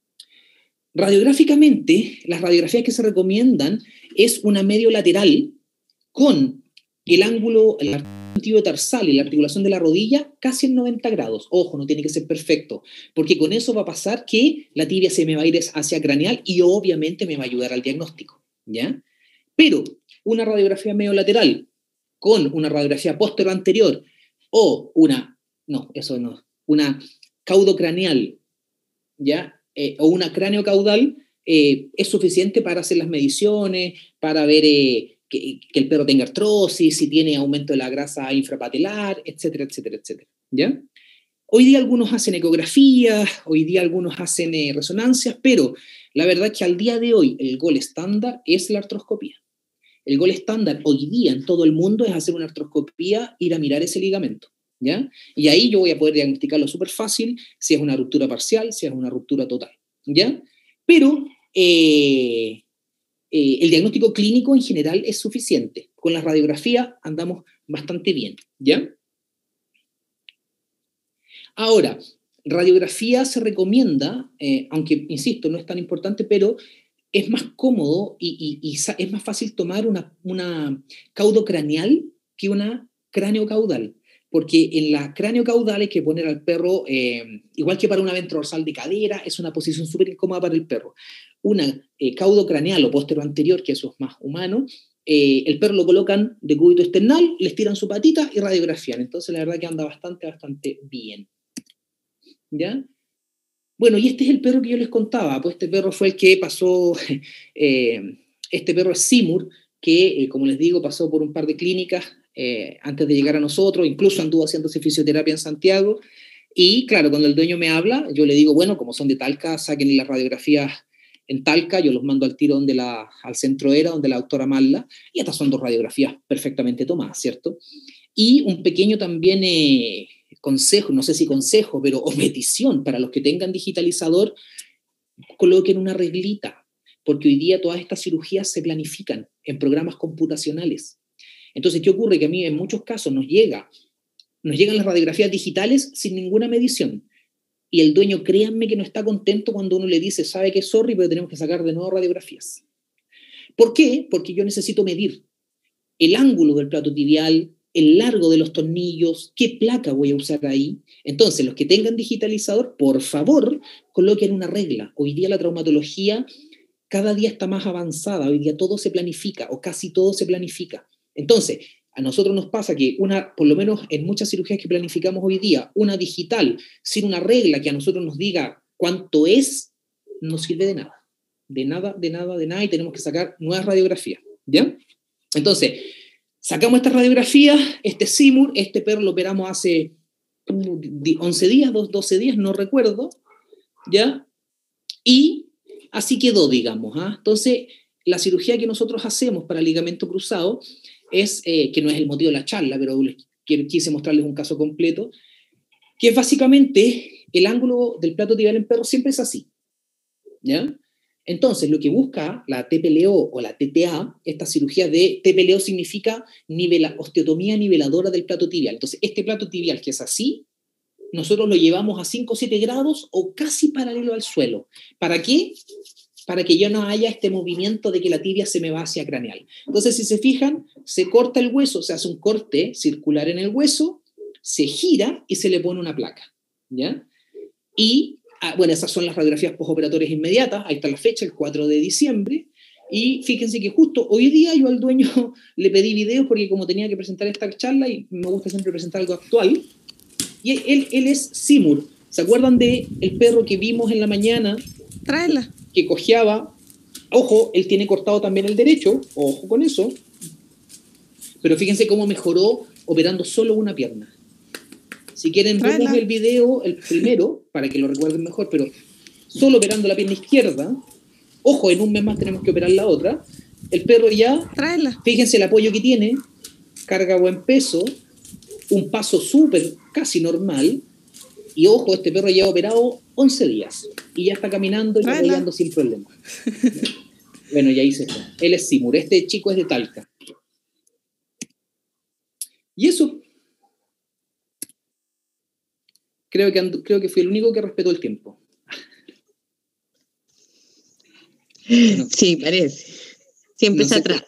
Radiográficamente, las radiografías que se recomiendan es una medio lateral con el ángulo, el sentido tarsal y la articulación de la rodilla casi en noventa grados. Ojo, no tiene que ser perfecto, porque con eso va a pasar que la tibia se me va a ir hacia craneal y obviamente me va a ayudar al diagnóstico, ¿ya? Pero una radiografía medio lateral con una radiografía posterior anterior o una, no, eso no, una caudocraneal, ¿ya? Eh, o una cráneo-caudal, eh, es suficiente para hacer las mediciones, para ver eh, que, que el perro tenga artrosis, si tiene aumento de la grasa infrapatelar, etcétera, etcétera, etcétera, ¿ya? Hoy día algunos hacen ecografías, hoy día algunos hacen eh, resonancias, pero la verdad es que al día de hoy el gol estándar es la artroscopía. El gol estándar hoy día en todo el mundo es hacer una artroscopía, ir a mirar ese ligamento, ¿ya? Y ahí yo voy a poder diagnosticarlo súper fácil, si es una ruptura parcial, si es una ruptura total, ¿ya? Pero eh, eh, el diagnóstico clínico en general es suficiente. Con la radiografía andamos bastante bien, ¿ya? Ahora, radiografía se recomienda, eh, aunque, insisto, no es tan importante, pero es más cómodo y, y, y es más fácil tomar una, una caudocraneal que una cráneo-caudal, porque en la cráneo-caudal hay que poner al perro, eh, igual que para una ventrodorsal de cadera, es una posición súper incómoda para el perro. Una eh, caudocraneal o postero-anterior, que eso es más humano, eh, el perro lo colocan de cúbito esternal, les tiran su patita y radiografían. Entonces la verdad que anda bastante, bastante bien. ¿Ya? Bueno, y este es el perro que yo les contaba, pues este perro fue el que pasó, eh, este perro es Seymour, que, eh, como les digo, pasó por un par de clínicas eh, antes de llegar a nosotros, incluso anduvo haciéndose fisioterapia en Santiago, y claro, cuando el dueño me habla, yo le digo, bueno, como son de Talca, saquen las radiografías en Talca, yo los mando al tiro donde la, al centro era, donde la doctora Marla, y estas son dos radiografías perfectamente tomadas, ¿cierto? Y un pequeño también... Eh, consejo, no sé si consejo, pero o petición para los que tengan digitalizador, coloquen una reglita, porque hoy día todas estas cirugías se planifican en programas computacionales. Entonces, ¿qué ocurre? Que a mí en muchos casos nos llega, nos llegan las radiografías digitales sin ninguna medición, y el dueño, créanme que no está contento cuando uno le dice, sabe que sorry, pero tenemos que sacar de nuevo radiografías. ¿Por qué? Porque yo necesito medir el ángulo del plato tibial, el largo de los tornillos, qué placa voy a usar ahí. Entonces, los que tengan digitalizador, por favor, coloquen una regla. Hoy día la traumatología cada día está más avanzada, hoy día todo se planifica, o casi todo se planifica. Entonces, a nosotros nos pasa que, una, por lo menos en muchas cirugías que planificamos hoy día, una digital, sin una regla que a nosotros nos diga cuánto es, no sirve de nada. De nada, de nada, de nada, y tenemos que sacar nuevas radiografías, ¿ya? Entonces, sacamos esta radiografía, este Seymour, este perro lo operamos hace once días, doce días, no recuerdo, ¿ya? Y así quedó, digamos, ¿ah? Entonces, la cirugía que nosotros hacemos para ligamento cruzado es, eh, que no es el motivo de la charla, pero les quise mostrarles un caso completo, que es básicamente el ángulo del plato tibial en perro siempre es así, ¿ya? Entonces, lo que busca la T P L O o la T T A, esta cirugía de T P L O significa nivela, osteotomía niveladora del plato tibial. Entonces, este plato tibial que es así, nosotros lo llevamos a cinco o siete grados o casi paralelo al suelo. ¿Para qué? Para que ya no haya este movimiento de que la tibia se me va hacia craneal. Entonces, si se fijan, se corta el hueso, se hace un corte circular en el hueso, se gira y se le pone una placa, ¿ya? Y, ah, bueno, esas son las radiografías postoperatorias inmediatas, ahí está la fecha, el cuatro de diciembre, y fíjense que justo hoy día yo al dueño le pedí videos porque como tenía que presentar esta charla, y me gusta siempre presentar algo actual, y él, él es Simur. ¿Se acuerdan de el perro que vimos en la mañana? Tráela. Que cojeaba. Ojo, él tiene cortado también el derecho, ojo con eso, pero fíjense cómo mejoró operando solo una pierna. Si quieren, Tráela. vemos el video, el primero, para que lo recuerden mejor, pero solo operando la pierna izquierda, ojo, en un mes más tenemos que operar la otra, el perro ya, Tráela. fíjense el apoyo que tiene, carga buen peso, un paso súper, casi normal, y ojo, este perro ya ha operado once días, y ya está caminando y caminando sin problema. Bueno, ya hice esto. Él es Simur, este chico es de Talca. Y eso, creo que, ando, creo que fui el único que respetó el tiempo. Bueno, sí, parece. Siempre no se sé atrás.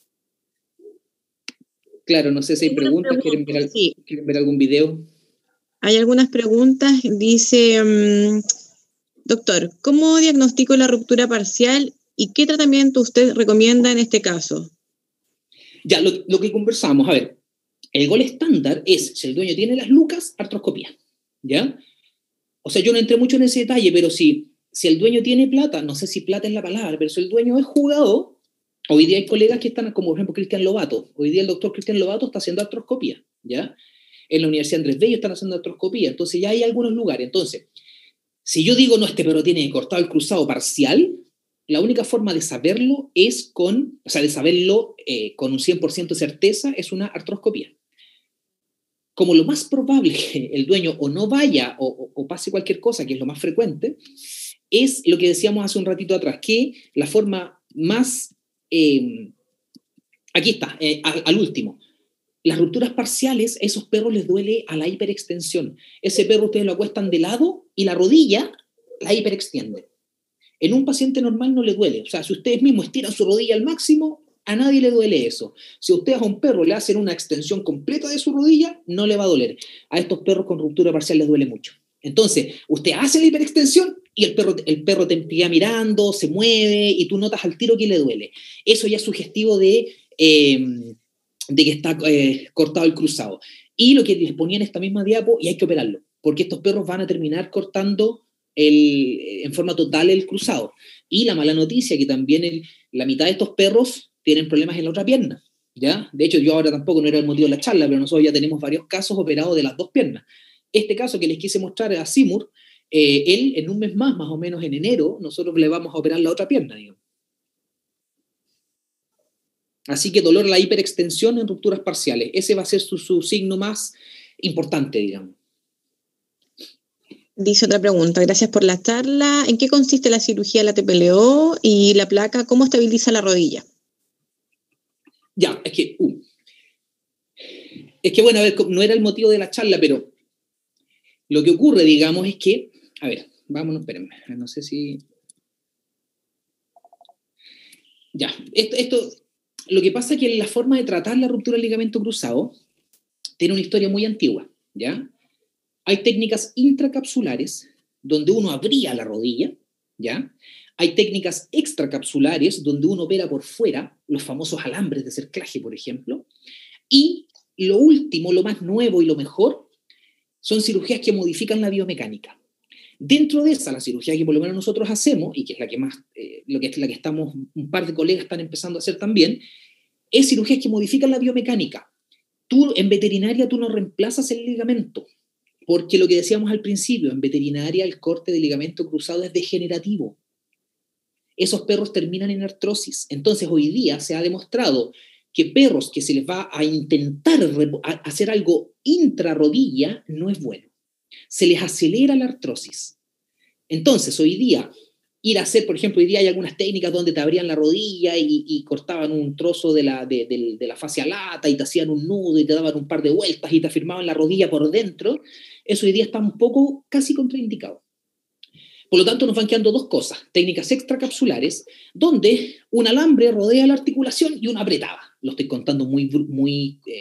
Claro, no sé si hay preguntas, ¿quieren ver, sí. ¿quieren ver algún video? Hay algunas preguntas. Dice, um, doctor, ¿cómo diagnostico la ruptura parcial y qué tratamiento usted recomienda en este caso? Ya, lo, lo que conversamos, a ver, el gol estándar es, si el dueño tiene las lucas, artroscopía, ¿ya? O sea, yo no entré mucho en ese detalle, pero si, si el dueño tiene plata, no sé si plata es la palabra, pero si el dueño es jugador, hoy día hay colegas que están, como por ejemplo Cristian Lobato, hoy día el doctor Cristian Lobato está haciendo artroscopía, ¿ya? En la Universidad Andrés Bello están haciendo artroscopía, entonces ya hay algunos lugares. Entonces, si yo digo, no, este perro tiene cortado el cruzado parcial, la única forma de saberlo es con, o sea, de saberlo eh, con un cien por ciento de certeza es una artroscopía. Como lo más probable que el dueño o no vaya o, o, o pase cualquier cosa, que es lo más frecuente, es lo que decíamos hace un ratito atrás, que la forma más, eh, aquí está, eh, al, al último, las rupturas parciales, a esos perros les duele a la hiperextensión. Ese perro ustedes lo acuestan de lado y la rodilla la hiperextiende. En un paciente normal no le duele. O sea, si ustedes mismos estiran su rodilla al máximo, a nadie le duele eso. Si ustedes a un perro le hacen una extensión completa de su rodilla, no le va a doler. A estos perros con ruptura parcial les duele mucho. Entonces, usted hace la hiperextensión y el perro, el perro te queda mirando, se mueve y tú notas al tiro que le duele. Eso ya es sugestivo de... Eh, de que está eh, cortado el cruzado. Y lo que les ponía en esta misma diapo, y hay que operarlo, porque estos perros van a terminar cortando el, en forma total el cruzado. Y la mala noticia, que también el, la mitad de estos perros tienen problemas en la otra pierna, ¿ya? De hecho, yo ahora tampoco, no era el motivo de la charla, pero nosotros ya tenemos varios casos operados de las dos piernas. Este caso que les quise mostrar a Simur, eh, él en un mes más, más o menos en enero, nosotros le vamos a operar la otra pierna, digamos. Así que dolor a la hiperextensión en rupturas parciales. Ese va a ser su, su signo más importante, digamos. Dice otra pregunta. Gracias por la charla. ¿En qué consiste la cirugía de la T P L O y la placa? ¿Cómo estabiliza la rodilla? Ya, es que... Uh, es que, bueno, a ver, no era el motivo de la charla, pero lo que ocurre, digamos, es que... A ver, vámonos, espérenme. No sé si... Ya, esto... esto Lo que pasa es que la forma de tratar la ruptura del ligamento cruzado tiene una historia muy antigua, ¿ya? Hay técnicas intracapsulares donde uno abría la rodilla, ¿ya? Hay técnicas extracapsulares donde uno opera por fuera, los famosos alambres de cerclaje, por ejemplo. Y lo último, lo más nuevo y lo mejor, son cirugías que modifican la biomecánica. Dentro de esa, la cirugía que por lo menos nosotros hacemos, y que es la que más, eh, lo que es la que estamos, un par de colegas están empezando a hacer también, es cirugías que modifican la biomecánica. Tú, en veterinaria, tú no reemplazas el ligamento, porque lo que decíamos al principio, en veterinaria el corte de ligamento cruzado es degenerativo. Esos perros terminan en artrosis. Entonces, hoy día se ha demostrado que perros que se les va a intentar hacer algo intrarrodilla no es bueno. Se les acelera la artrosis. Entonces, hoy día, ir a hacer, por ejemplo, hoy día hay algunas técnicas donde te abrían la rodilla y, y cortaban un trozo de la, de, de, de la fascia lata y te hacían un nudo y te daban un par de vueltas y te afirmaban la rodilla por dentro. Eso hoy día está un poco casi contraindicado. Por lo tanto, nos van quedando dos cosas, técnicas extracapsulares, donde un alambre rodea la articulación y una apretada. Lo estoy contando muy, muy eh,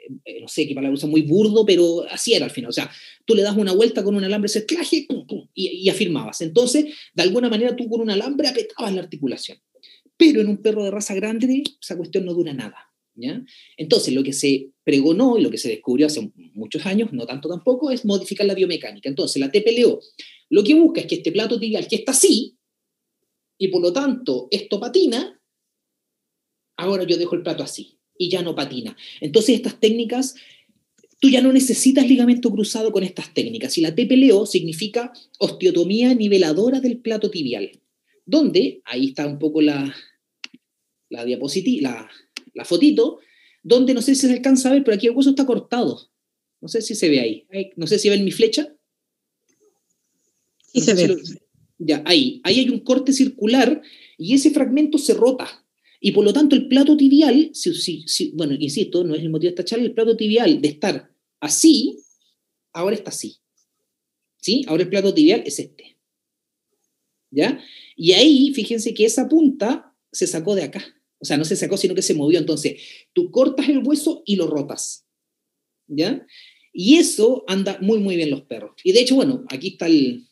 eh, no sé qué palabra usa, muy burdo, pero así era al final. O sea, tú le das una vuelta con un alambre cerclaje pum, pum, y, y afirmabas. Entonces, de alguna manera tú con un alambre apretabas la articulación. Pero en un perro de raza grande, esa cuestión no dura nada. ¿Ya? Entonces, lo que se pregonó y lo que se descubrió hace muchos años, no tanto tampoco, es modificar la biomecánica. Entonces, la T P L O lo que busca es que este plato tibial, que está así, y por lo tanto esto patina, ahora yo dejo el plato así, y ya no patina. Entonces, estas técnicas, tú ya no necesitas ligamento cruzado con estas técnicas. Y la T P L O significa osteotomía niveladora del plato tibial, donde, ahí está un poco la, la diapositiva, la... la fotito, donde no sé si se alcanza a ver, pero aquí el hueso está cortado. No sé si se ve ahí. No sé si ven mi flecha. Sí, no se ve. Si lo, ya, ahí. Ahí hay un corte circular y ese fragmento se rota. Y por lo tanto el plato tibial, si, si, si, bueno, insisto, no es el motivo de esta charla, el plato tibial de estar así, ahora está así. ¿Sí? Ahora el plato tibial es este. ¿Ya? Y ahí, fíjense que esa punta se sacó de acá. O sea, no se sacó, sino que se movió. Entonces, tú cortas el hueso y lo rotas. ¿Ya? Y eso anda muy, muy bien los perros. Y de hecho, bueno, aquí está el...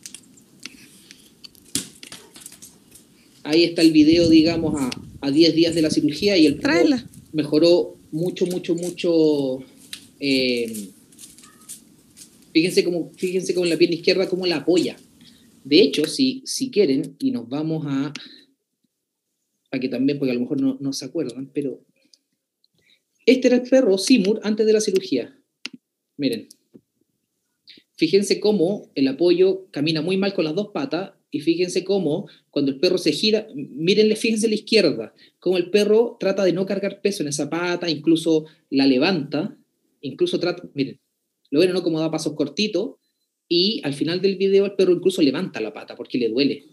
Ahí está el video, digamos, a, a diez días de la cirugía y el perro mejoró mucho, mucho, mucho. Eh, fíjense cómo, fíjense cómo en la pierna izquierda, cómo la apoya. De hecho, si, si quieren, y nos vamos a... a que también, porque a lo mejor no, no se acuerdan, pero este era el perro Simur antes de la cirugía. Miren, fíjense cómo el apoyo camina muy mal con las dos patas, y fíjense cómo cuando el perro se gira, mírenle, fíjense a la izquierda, cómo el perro trata de no cargar peso en esa pata, incluso la levanta, incluso trata, miren, lo ven, ¿no? Como da pasos cortitos, y al final del video el perro incluso levanta la pata porque le duele.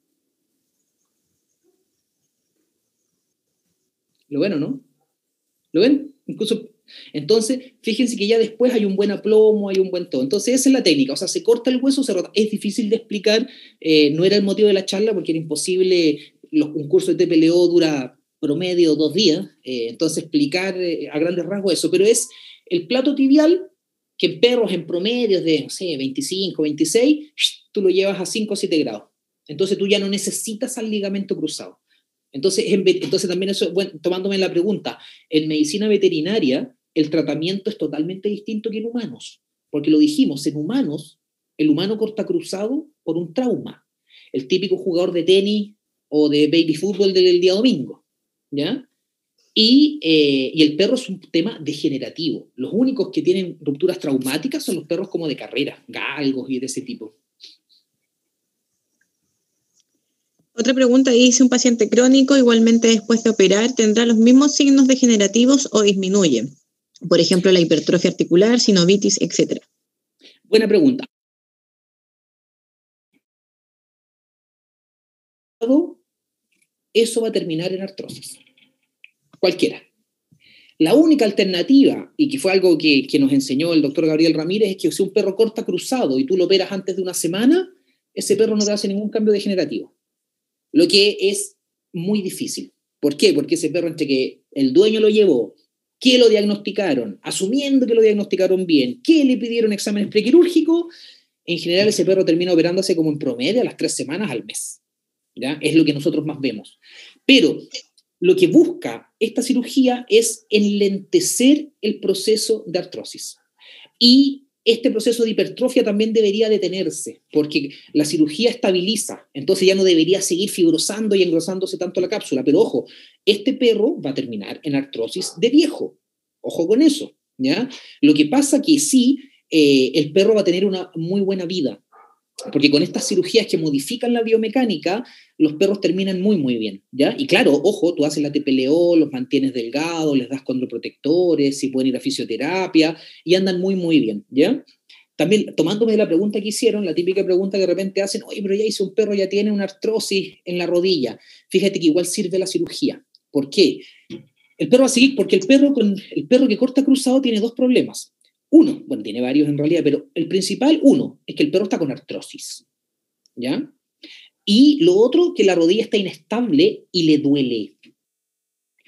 ¿Lo ven o no? ¿Lo ven? Incluso, entonces, fíjense que ya después hay un buen aplomo, hay un buen todo. Entonces, esa es la técnica. O sea, se corta el hueso, se rota. Es difícil de explicar. Eh, no era el motivo de la charla porque era imposible. Los, un curso de T P L O dura promedio dos días. Eh, entonces, explicar eh, a grandes rasgos eso. Pero es el plato tibial que en perros en promedio de, no sé, veinticinco, veintiséis, tú lo llevas a cinco o siete grados. Entonces, tú ya no necesitas al ligamento cruzado. Entonces, en, entonces también eso, bueno, tomándome la pregunta, en medicina veterinaria el tratamiento es totalmente distinto que en humanos, porque lo dijimos, en humanos el humano corta cruzado por un trauma, el típico jugador de tenis o de baby fútbol del día domingo, ¿ya? Y, eh, y el perro es un tema degenerativo. Los únicos que tienen rupturas traumáticas son los perros como de carrera, galgos y de ese tipo. Otra pregunta dice, un paciente crónico igualmente después de operar tendrá los mismos signos degenerativos o disminuyen. Por ejemplo, la hipertrofia articular, sinovitis, etcétera. Buena pregunta. Eso va a terminar en artrosis. Cualquiera. La única alternativa, y que fue algo que, que nos enseñó el doctor Gabriel Ramírez, es que si un perro corta cruzado y tú lo operas antes de una semana, ese perro no te hace ningún cambio degenerativo. Lo que es muy difícil. ¿Por qué? Porque ese perro, entre que el dueño lo llevó, que lo diagnosticaron, asumiendo que lo diagnosticaron bien, que le pidieron exámenes prequirúrgicos, en general ese perro termina operándose como en promedio a las tres semanas al mes. ¿Ya? Es lo que nosotros más vemos. Pero lo que busca esta cirugía es enlentecer el proceso de artrosis. Y este proceso de hipertrofia también debería detenerse, porque la cirugía estabiliza, entonces ya no debería seguir fibrosando y engrosándose tanto la cápsula. Pero ojo, este perro va a terminar en artrosis de viejo. Ojo con eso, ¿ya? Lo que pasa que sí, eh, el perro va a tener una muy buena vida, porque con estas cirugías que modifican la biomecánica, los perros terminan muy, muy bien, ¿ya? Y claro, ojo, tú haces la T P L O, los mantienes delgados, les das condroprotectores, si pueden ir a fisioterapia, y andan muy, muy bien, ¿ya? También, tomándome la pregunta que hicieron, la típica pregunta que de repente hacen, oye, pero ya hice un perro, ya tiene una artrosis en la rodilla. Fíjate que igual sirve la cirugía. ¿Por qué? El perro va a seguir, porque el perro, con, el perro que corta cruzado tiene dos problemas. Uno, bueno, tiene varios en realidad, pero el principal, uno, es que el perro está con artrosis, ¿ya? Y lo otro, que la rodilla está inestable y le duele.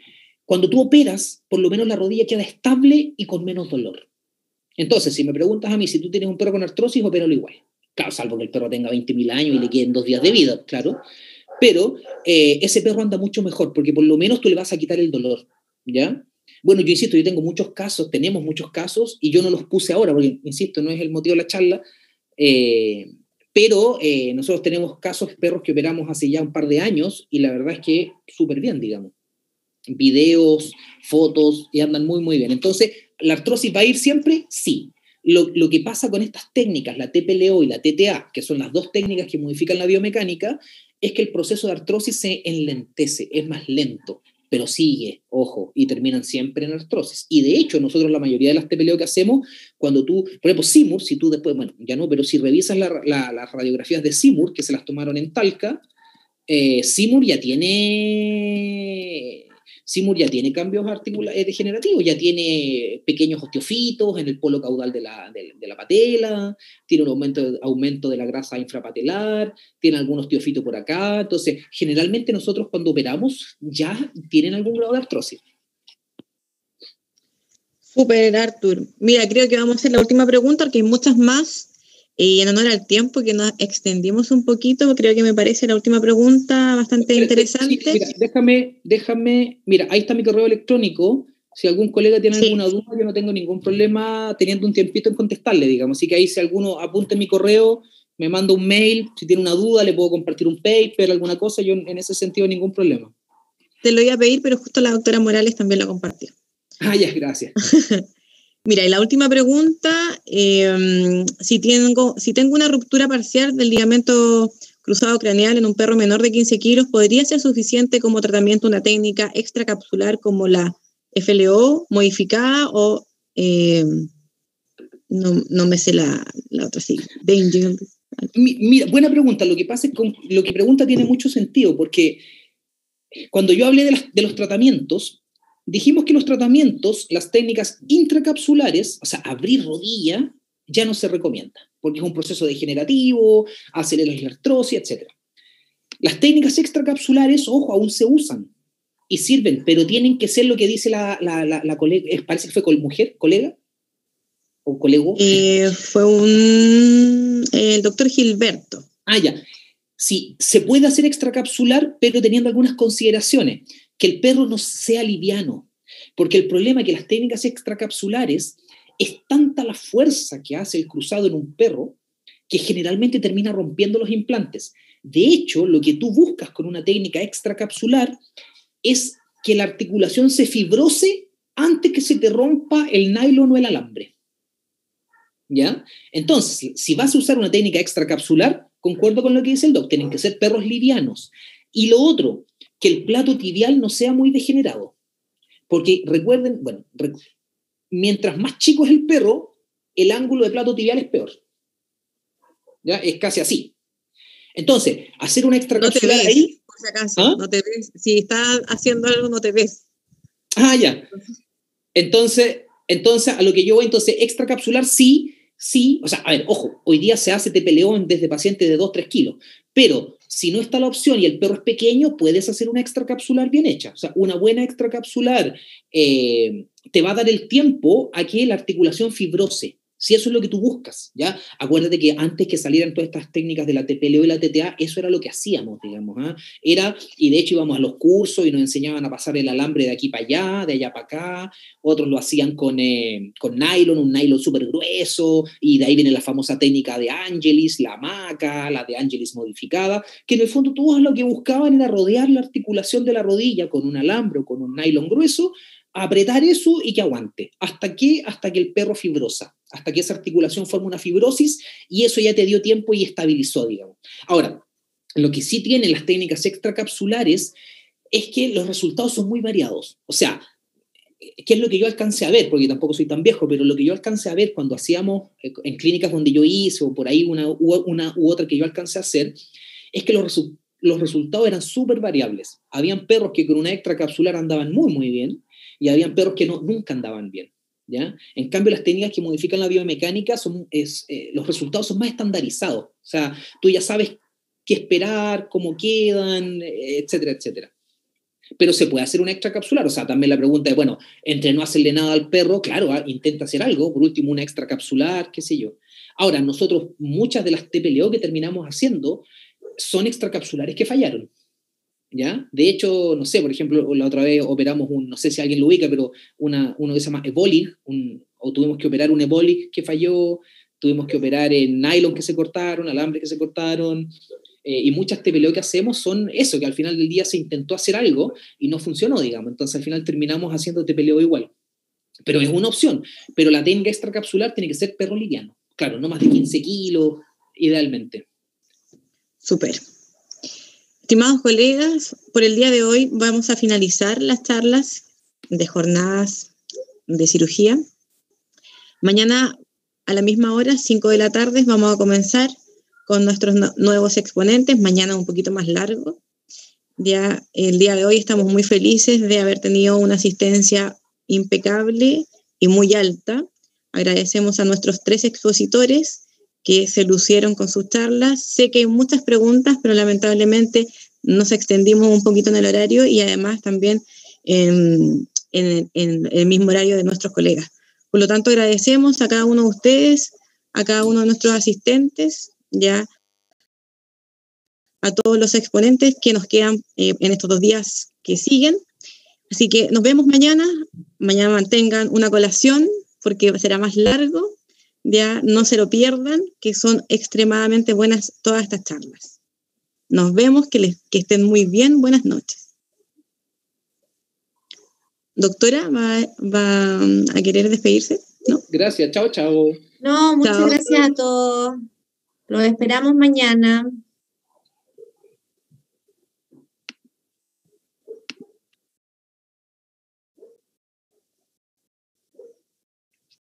cuando tú operas, por lo menos la rodilla queda estable y con menos dolor. Entonces, si me preguntas a mí si tú tienes un perro con artrosis, opéralo igual. Claro, salvo que el perro tenga veinte mil años y le queden dos días de vida, claro. Pero eh, ese perro anda mucho mejor, porque por lo menos tú le vas a quitar el dolor, ¿ya? Bueno, yo insisto, yo tengo muchos casos, tenemos muchos casos, y yo no los puse ahora, porque, insisto, no es el motivo de la charla, eh, pero eh, nosotros tenemos casos de perros que operamos hace ya un par de años, y la verdad es que súper bien, digamos. Videos, fotos, y andan muy, muy bien. Entonces, ¿la artrosis va a ir siempre? Sí. Lo, lo que pasa con estas técnicas, la T P L O y la T T A, que son las dos técnicas que modifican la biomecánica, es que el proceso de artrosis se enlentece, es más lento, pero sigue, ojo, y terminan siempre en artrosis. Y de hecho, nosotros la mayoría de las T P L O que hacemos, cuando tú, por ejemplo, Simur, si tú después, bueno, ya no, pero si revisas la, la, las radiografías de Simur, que se las tomaron en Talca, eh, Simur ya tiene... Simur ya tiene cambios articulares degenerativos, ya tiene pequeños osteofitos en el polo caudal de la, de, de la patela, tiene un aumento, aumento de la grasa infrapatelar, tiene algún osteofito por acá. Entonces, generalmente nosotros cuando operamos ya tienen algún grado de artrosis. Súper, Artur. Mira, creo que vamos a hacer la última pregunta, porque hay muchas más. Y en honor al tiempo que nos extendimos un poquito, creo que me parece la última pregunta bastante Pero, interesante. Sí, mira, déjame, déjame, mira, ahí está mi correo electrónico. Si algún colega tiene Sí. alguna duda, yo no tengo ningún problema teniendo un tiempito en contestarle, digamos. Así que ahí si alguno apunte mi correo, me manda un mail, si tiene una duda, le puedo compartir un paper, alguna cosa, yo en ese sentido ningún problema. Te lo iba a pedir, pero justo la doctora Morales también lo compartió. Ah, ya, gracias. Mira, y la última pregunta, eh, si, tengo, si tengo una ruptura parcial del ligamento cruzado craneal en un perro menor de quince kilos, ¿podría ser suficiente como tratamiento una técnica extracapsular como la F L O modificada o eh, no, no me sé la, la otra sigla? Danger. Mira, buena pregunta. Lo que pasa es que lo que pregunta tiene mucho sentido, porque cuando yo hablé de, las, de los tratamientos, dijimos que los tratamientos, las técnicas intracapsulares, o sea, abrir rodilla, ya no se recomienda, porque es un proceso degenerativo, acelera la artrosis, etcétera. Las técnicas extracapsulares, ojo, aún se usan y sirven, pero tienen que ser lo que dice la, la, la, la colega, parece que fue con mujer, colega, o colego. Eh, fue un, el doctor Gilberto. Ah, ya. Sí, se puede hacer extracapsular, pero teniendo algunas consideraciones. Que el perro no sea liviano, porque el problema es que las técnicas extracapsulares es tanta la fuerza que hace el cruzado en un perro que generalmente termina rompiendo los implantes. De hecho, lo que tú buscas con una técnica extracapsular es que la articulación se fibrose antes que se te rompa el nylon o el alambre. ¿Ya? Entonces, si vas a usar una técnica extracapsular, concuerdo con lo que dice el doc, tienen que ser perros livianos. Y lo otro, que el plato tibial no sea muy degenerado. Porque recuerden, bueno, rec- mientras más chico es el perro, el ángulo de plato tibial es peor. ¿Ya? Es casi así. Entonces, hacer una extracapsular no te ves, ahí... por si acaso, ¿Ah? no te ves. Si estás haciendo algo, no te ves. Ah, ya. Entonces, entonces, a lo que yo voy, entonces, extracapsular sí, sí, o sea, a ver, ojo, hoy día se hace T P L O desde pacientes de dos a tres kilos, pero si no está la opción y el perro es pequeño, puedes hacer una extracapsular bien hecha. O sea, una buena extracapsular eh, te va a dar el tiempo a que la articulación fibrose. Si eso es lo que tú buscas, ¿ya? Acuérdate que antes que salieran todas estas técnicas de la T P L O y la T T A, eso era lo que hacíamos, digamos, ¿eh? Era, y de hecho íbamos a los cursos y nos enseñaban a pasar el alambre de aquí para allá, de allá para acá, otros lo hacían con, eh, con nylon, un nylon súper grueso, y de ahí viene la famosa técnica de Angelis, la hamaca, la de Angelis modificada, que en el fondo todos lo que buscaban era rodear la articulación de la rodilla con un alambre o con un nylon grueso, apretar eso y que aguante. ¿Hasta qué? Hasta que el perro fibrosa, hasta que esa articulación forma una fibrosis y eso ya te dio tiempo y estabilizó, digamos. Ahora, lo que sí tienen las técnicas extracapsulares es que los resultados son muy variados. O sea, ¿qué es lo que yo alcancé a ver? Porque tampoco soy tan viejo, pero lo que yo alcancé a ver cuando hacíamos en clínicas donde yo hice o por ahí una, una u otra que yo alcancé a hacer, es que los, resu los resultados eran súper variables. Habían perros que con una extracapsular andaban muy, muy bien, y habían perros que no, nunca andaban bien, ¿ya? En cambio, las técnicas que modifican la biomecánica, son, es, eh, los resultados son más estandarizados. O sea, tú ya sabes qué esperar, cómo quedan, etcétera, etcétera. Pero se puede hacer una extracapsular, o sea, también la pregunta es, bueno, entre no hacerle nada al perro, claro, ah, intenta hacer algo, por último una extracapsular, qué sé yo. Ahora, nosotros, muchas de las T P L O que terminamos haciendo son extracapsulares que fallaron, ¿ya? De hecho, no sé, por ejemplo, la otra vez operamos un, no sé si alguien lo ubica, pero una, uno que se llama Ebolig, un, o tuvimos que operar un Ebolig que falló, tuvimos que operar en nylon que se cortaron, alambres que se cortaron, eh, y muchas T P L O que hacemos son eso, que al final del día se intentó hacer algo y no funcionó, digamos, entonces al final terminamos haciendo T P L O igual. Pero es una opción, pero la técnica extracapsular tiene que ser perro liviano, claro, no más de quince kilos, idealmente. Súper. Estimados colegas, por el día de hoy vamos a finalizar las charlas de jornadas de cirugía. Mañana a la misma hora, cinco de la tarde, vamos a comenzar con nuestros no- nuevos exponentes, mañana un poquito más largo. Ya el día de hoy estamos muy felices de haber tenido una asistencia impecable y muy alta. Agradecemos a nuestros tres expositores que se lucieron con sus charlas. Sé que hay muchas preguntas, pero lamentablemente nos extendimos un poquito en el horario y además también en, en, en el mismo horario de nuestros colegas. Por lo tanto, agradecemos a cada uno de ustedes, a cada uno de nuestros asistentes, ya a todos los exponentes que nos quedan eh, en estos dos días que siguen. Así que nos vemos mañana. Mañana mantengan una colación porque será más largo. Ya no se lo pierdan, que son extremadamente buenas todas estas charlas. Nos vemos, que, les, que estén muy bien. Buenas noches. Doctora, ¿va, va a querer despedirse? ¿No? Gracias, chao, chao. No, muchas Chao. gracias a todos. Los esperamos mañana.